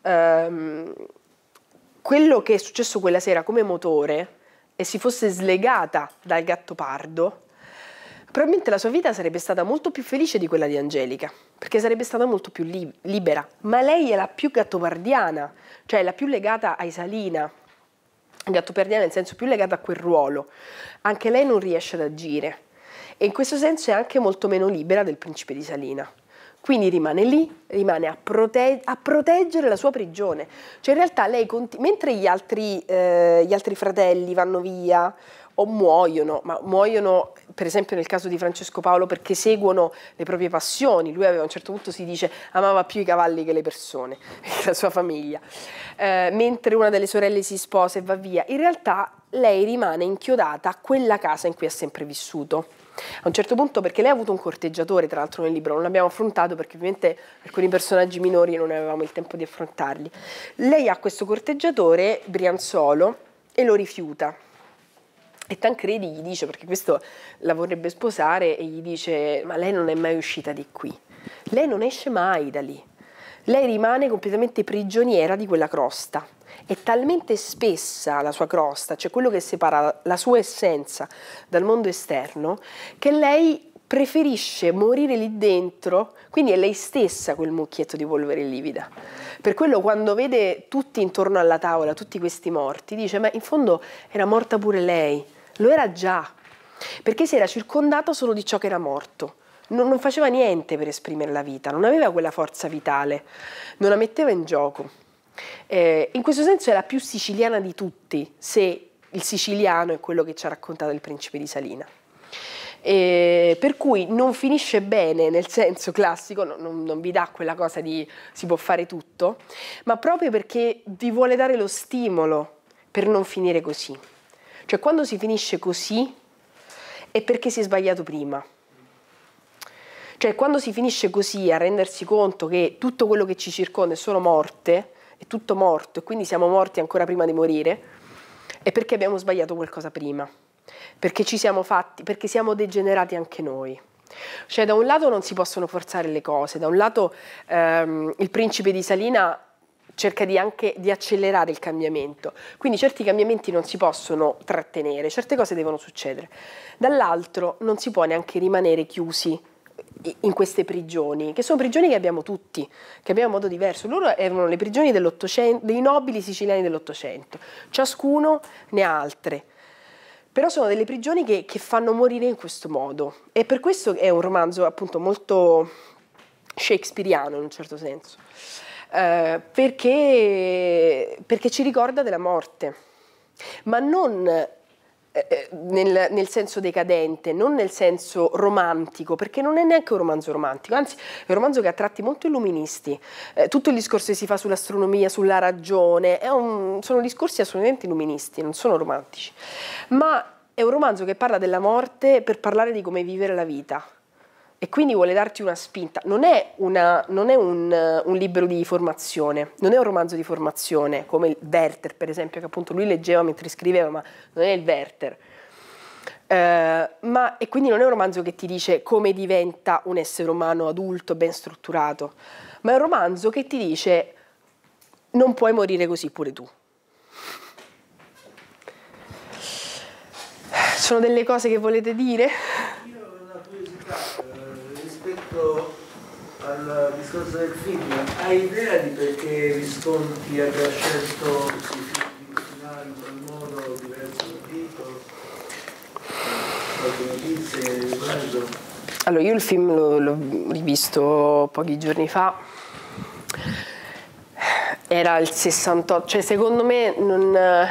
quello che è successo quella sera come motore e si fosse slegata dal Gattopardo, probabilmente la sua vita sarebbe stata molto più felice di quella di Angelica, perché sarebbe stata molto più libera. Ma lei è la più gattopardiana, cioè la più legata a Isalina, gattopardiana nel senso più legata a quel ruolo. Anche lei non riesce ad agire e in questo senso è anche molto meno libera del principe di Salina. Quindi rimane lì, rimane a proteggere la sua prigione. Cioè in realtà lei, mentre gli altri fratelli vanno via o muoiono, ma muoiono per esempio nel caso di Francesco Paolo perché seguono le proprie passioni, lui aveva a un certo punto si dice amava più i cavalli che le persone, la sua famiglia, mentre una delle sorelle si sposa e va via, in realtà lei rimane inchiodata a quella casa in cui ha sempre vissuto. A un certo punto, perché lei ha avuto un corteggiatore, tra l'altro nel libro non l'abbiamo affrontato perché ovviamente alcuni personaggi minori non avevamo il tempo di affrontarli, lei ha questo corteggiatore Brianzolo e lo rifiuta. E Tancredi gli dice, perché questo la vorrebbe sposare, e gli dice ma lei non è mai uscita di qui, lei non esce mai da lì, lei rimane completamente prigioniera di quella crosta, è talmente spessa la sua crosta, cioè quello che separa la sua essenza dal mondo esterno, che lei preferisce morire lì dentro, quindi è lei stessa quel mucchietto di polvere livida. Per quello quando vede tutti intorno alla tavola, tutti questi morti, dice ma in fondo era morta pure lei. Lo era già, perché si era circondato solo di ciò che era morto, non faceva niente per esprimere la vita, non aveva quella forza vitale, non la metteva in gioco. In questo senso è la più siciliana di tutti, se il siciliano è quello che ci ha raccontato il principe di Salina. Per cui non finisce bene nel senso classico, non vi dà quella cosa di si può fare tutto, ma proprio perché vi vuole dare lo stimolo per non finire così. Cioè quando si finisce così è perché si è sbagliato prima. Cioè quando si finisce così a rendersi conto che tutto quello che ci circonda è solo morte, è tutto morto e quindi siamo morti ancora prima di morire, è perché abbiamo sbagliato qualcosa prima, perché ci siamo fatti, perché siamo degenerati anche noi. Cioè da un lato non si possono forzare le cose, da un lato il principe di Salina cerca anche di accelerare il cambiamento, quindi certi cambiamenti non si possono trattenere, certe cose devono succedere. Dall'altro non si può neanche rimanere chiusi in queste prigioni, che sono prigioni che abbiamo tutti, che abbiamo in modo diverso. Loro erano le prigioni dell'Ottocento, dei nobili siciliani dell'Ottocento, ciascuno ne ha altre, però sono delle prigioni che fanno morire in questo modo, e per questo è un romanzo appunto molto shakespeariano in un certo senso. Perché ci ricorda della morte, ma non nel senso decadente, non nel senso romantico, perché non è neanche un romanzo romantico, anzi è un romanzo che ha tratti molto illuministi. Tutto il discorso che si fa sull'astronomia, sulla ragione, sono discorsi assolutamente illuministi, non sono romantici, ma è un romanzo che parla della morte per parlare di come vivere la vita. E quindi vuole darti una spinta. Non è un libro di formazione, non è un romanzo di formazione come il Werther, per esempio, che appunto lui leggeva mentre scriveva, ma non è il Werther. E quindi non è un romanzo che ti dice come diventa un essere umano adulto, ben strutturato, ma è un romanzo che ti dice non puoi morire così pure tu. Sono delle cose che volete dire? Io ho una curiosità. Rispetto al discorso del film, hai idea di perché Visconti abbia scelto i film finali in quel modo diverso dal titolo? Qualche notizia riguardo? Allora, io il film l'ho rivisto pochi giorni fa, era il 68, cioè secondo me non...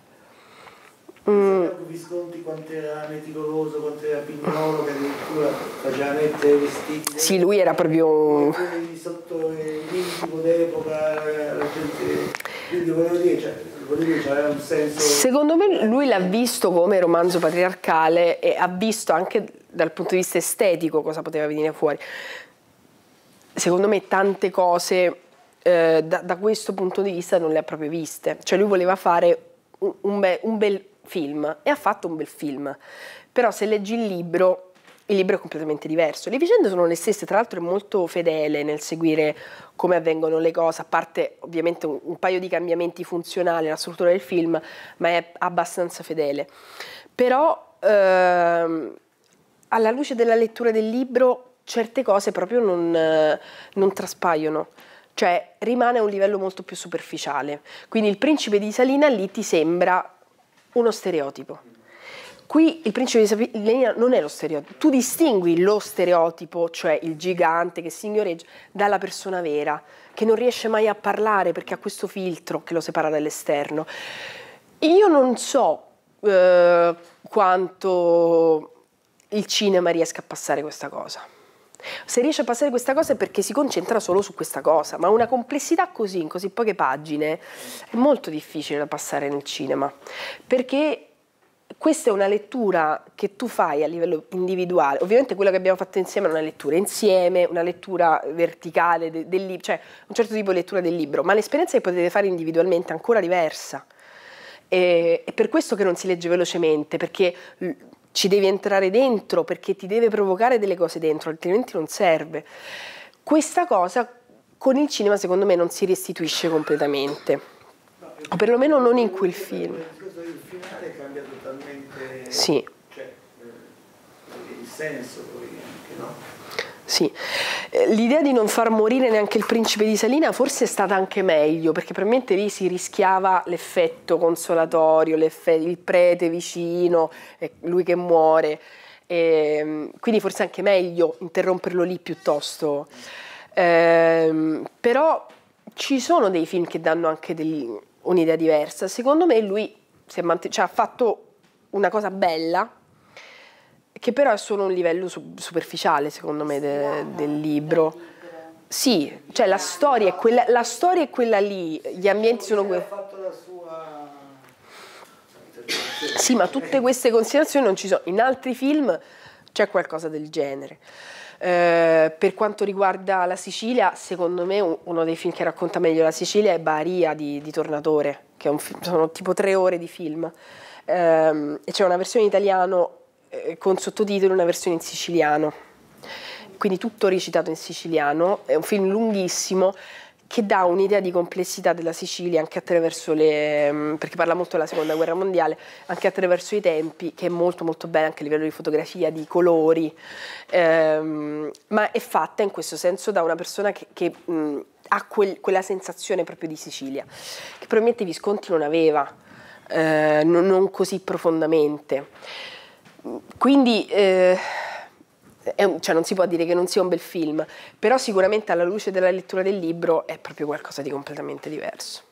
Visconti quanto era meticoloso, quanto era pignolo, che addirittura faceva mettere vestiti. Sì, lui era proprio sotto l'intimo d'epoca, la gente. Quindi volevo dire, c'era un senso. Secondo me lui l'ha visto come romanzo patriarcale e ha visto anche dal punto di vista estetico cosa poteva venire fuori. Secondo me tante cose da questo punto di vista non le ha proprio viste, cioè lui voleva fare un bel film e ha fatto un bel film, però se leggi il libro è completamente diverso. Le vicende sono le stesse, tra l'altro è molto fedele nel seguire come avvengono le cose, a parte ovviamente un paio di cambiamenti funzionali nella struttura del film, ma è abbastanza fedele. Però alla luce della lettura del libro certe cose proprio non traspaiono, cioè rimane a un livello molto più superficiale. Quindi il principe di Salina lì ti sembra uno stereotipo. Qui il principe di Salina non è lo stereotipo, tu distingui lo stereotipo, cioè il gigante che signoreggia, dalla persona vera, che non riesce mai a parlare perché ha questo filtro che lo separa dall'esterno. Io non so quanto il cinema riesca a passare questa cosa. Se riesce a passare questa cosa è perché si concentra solo su questa cosa, ma una complessità così, in così poche pagine, è molto difficile da passare nel cinema, perché questa è una lettura che tu fai a livello individuale. Ovviamente quella che abbiamo fatto insieme è una lettura insieme, una lettura verticale del libro, cioè un certo tipo di lettura del libro, ma l'esperienza che potete fare individualmente è ancora diversa. È per questo che non si legge velocemente, perché ci devi entrare dentro, perché ti deve provocare delle cose dentro, altrimenti non serve. Questa cosa con il cinema secondo me non si restituisce completamente, o perlomeno non in quel film. Il finale cambia totalmente, sì. Cioè, il senso poi anche, no? Sì, l'idea di non far morire neanche il principe di Salina forse è stata anche meglio, perché probabilmente lì si rischiava l'effetto consolatorio, il prete vicino, lui che muore, quindi forse è anche meglio interromperlo lì piuttosto. Però ci sono dei film che danno anche un'idea diversa. Secondo me lui ha fatto una cosa bella, che però è solo un livello superficiale, secondo me, del libro. Sì, cioè la storia è quella lì, gli ambienti sono quelli. Sì, ma tutte queste considerazioni non ci sono. In altri film c'è qualcosa del genere. Per quanto riguarda la Sicilia, secondo me uno dei film che racconta meglio la Sicilia è Baria di Tornatore, che è sono tipo 3 ore di film. E c'è una versione in italiano con sottotitoli, una versione in siciliano, quindi tutto recitato in siciliano. È un film lunghissimo che dà un'idea di complessità della Sicilia anche attraverso perché parla molto della seconda guerra mondiale, anche attraverso i tempi, che è molto molto bella anche a livello di fotografia, di colori, ma è fatta in questo senso da una persona che ha quella sensazione proprio di Sicilia, che probabilmente Visconti non aveva, non così profondamente. Quindi cioè non si può dire che non sia un bel film, però sicuramente alla luce della lettura del libro è proprio qualcosa di completamente diverso.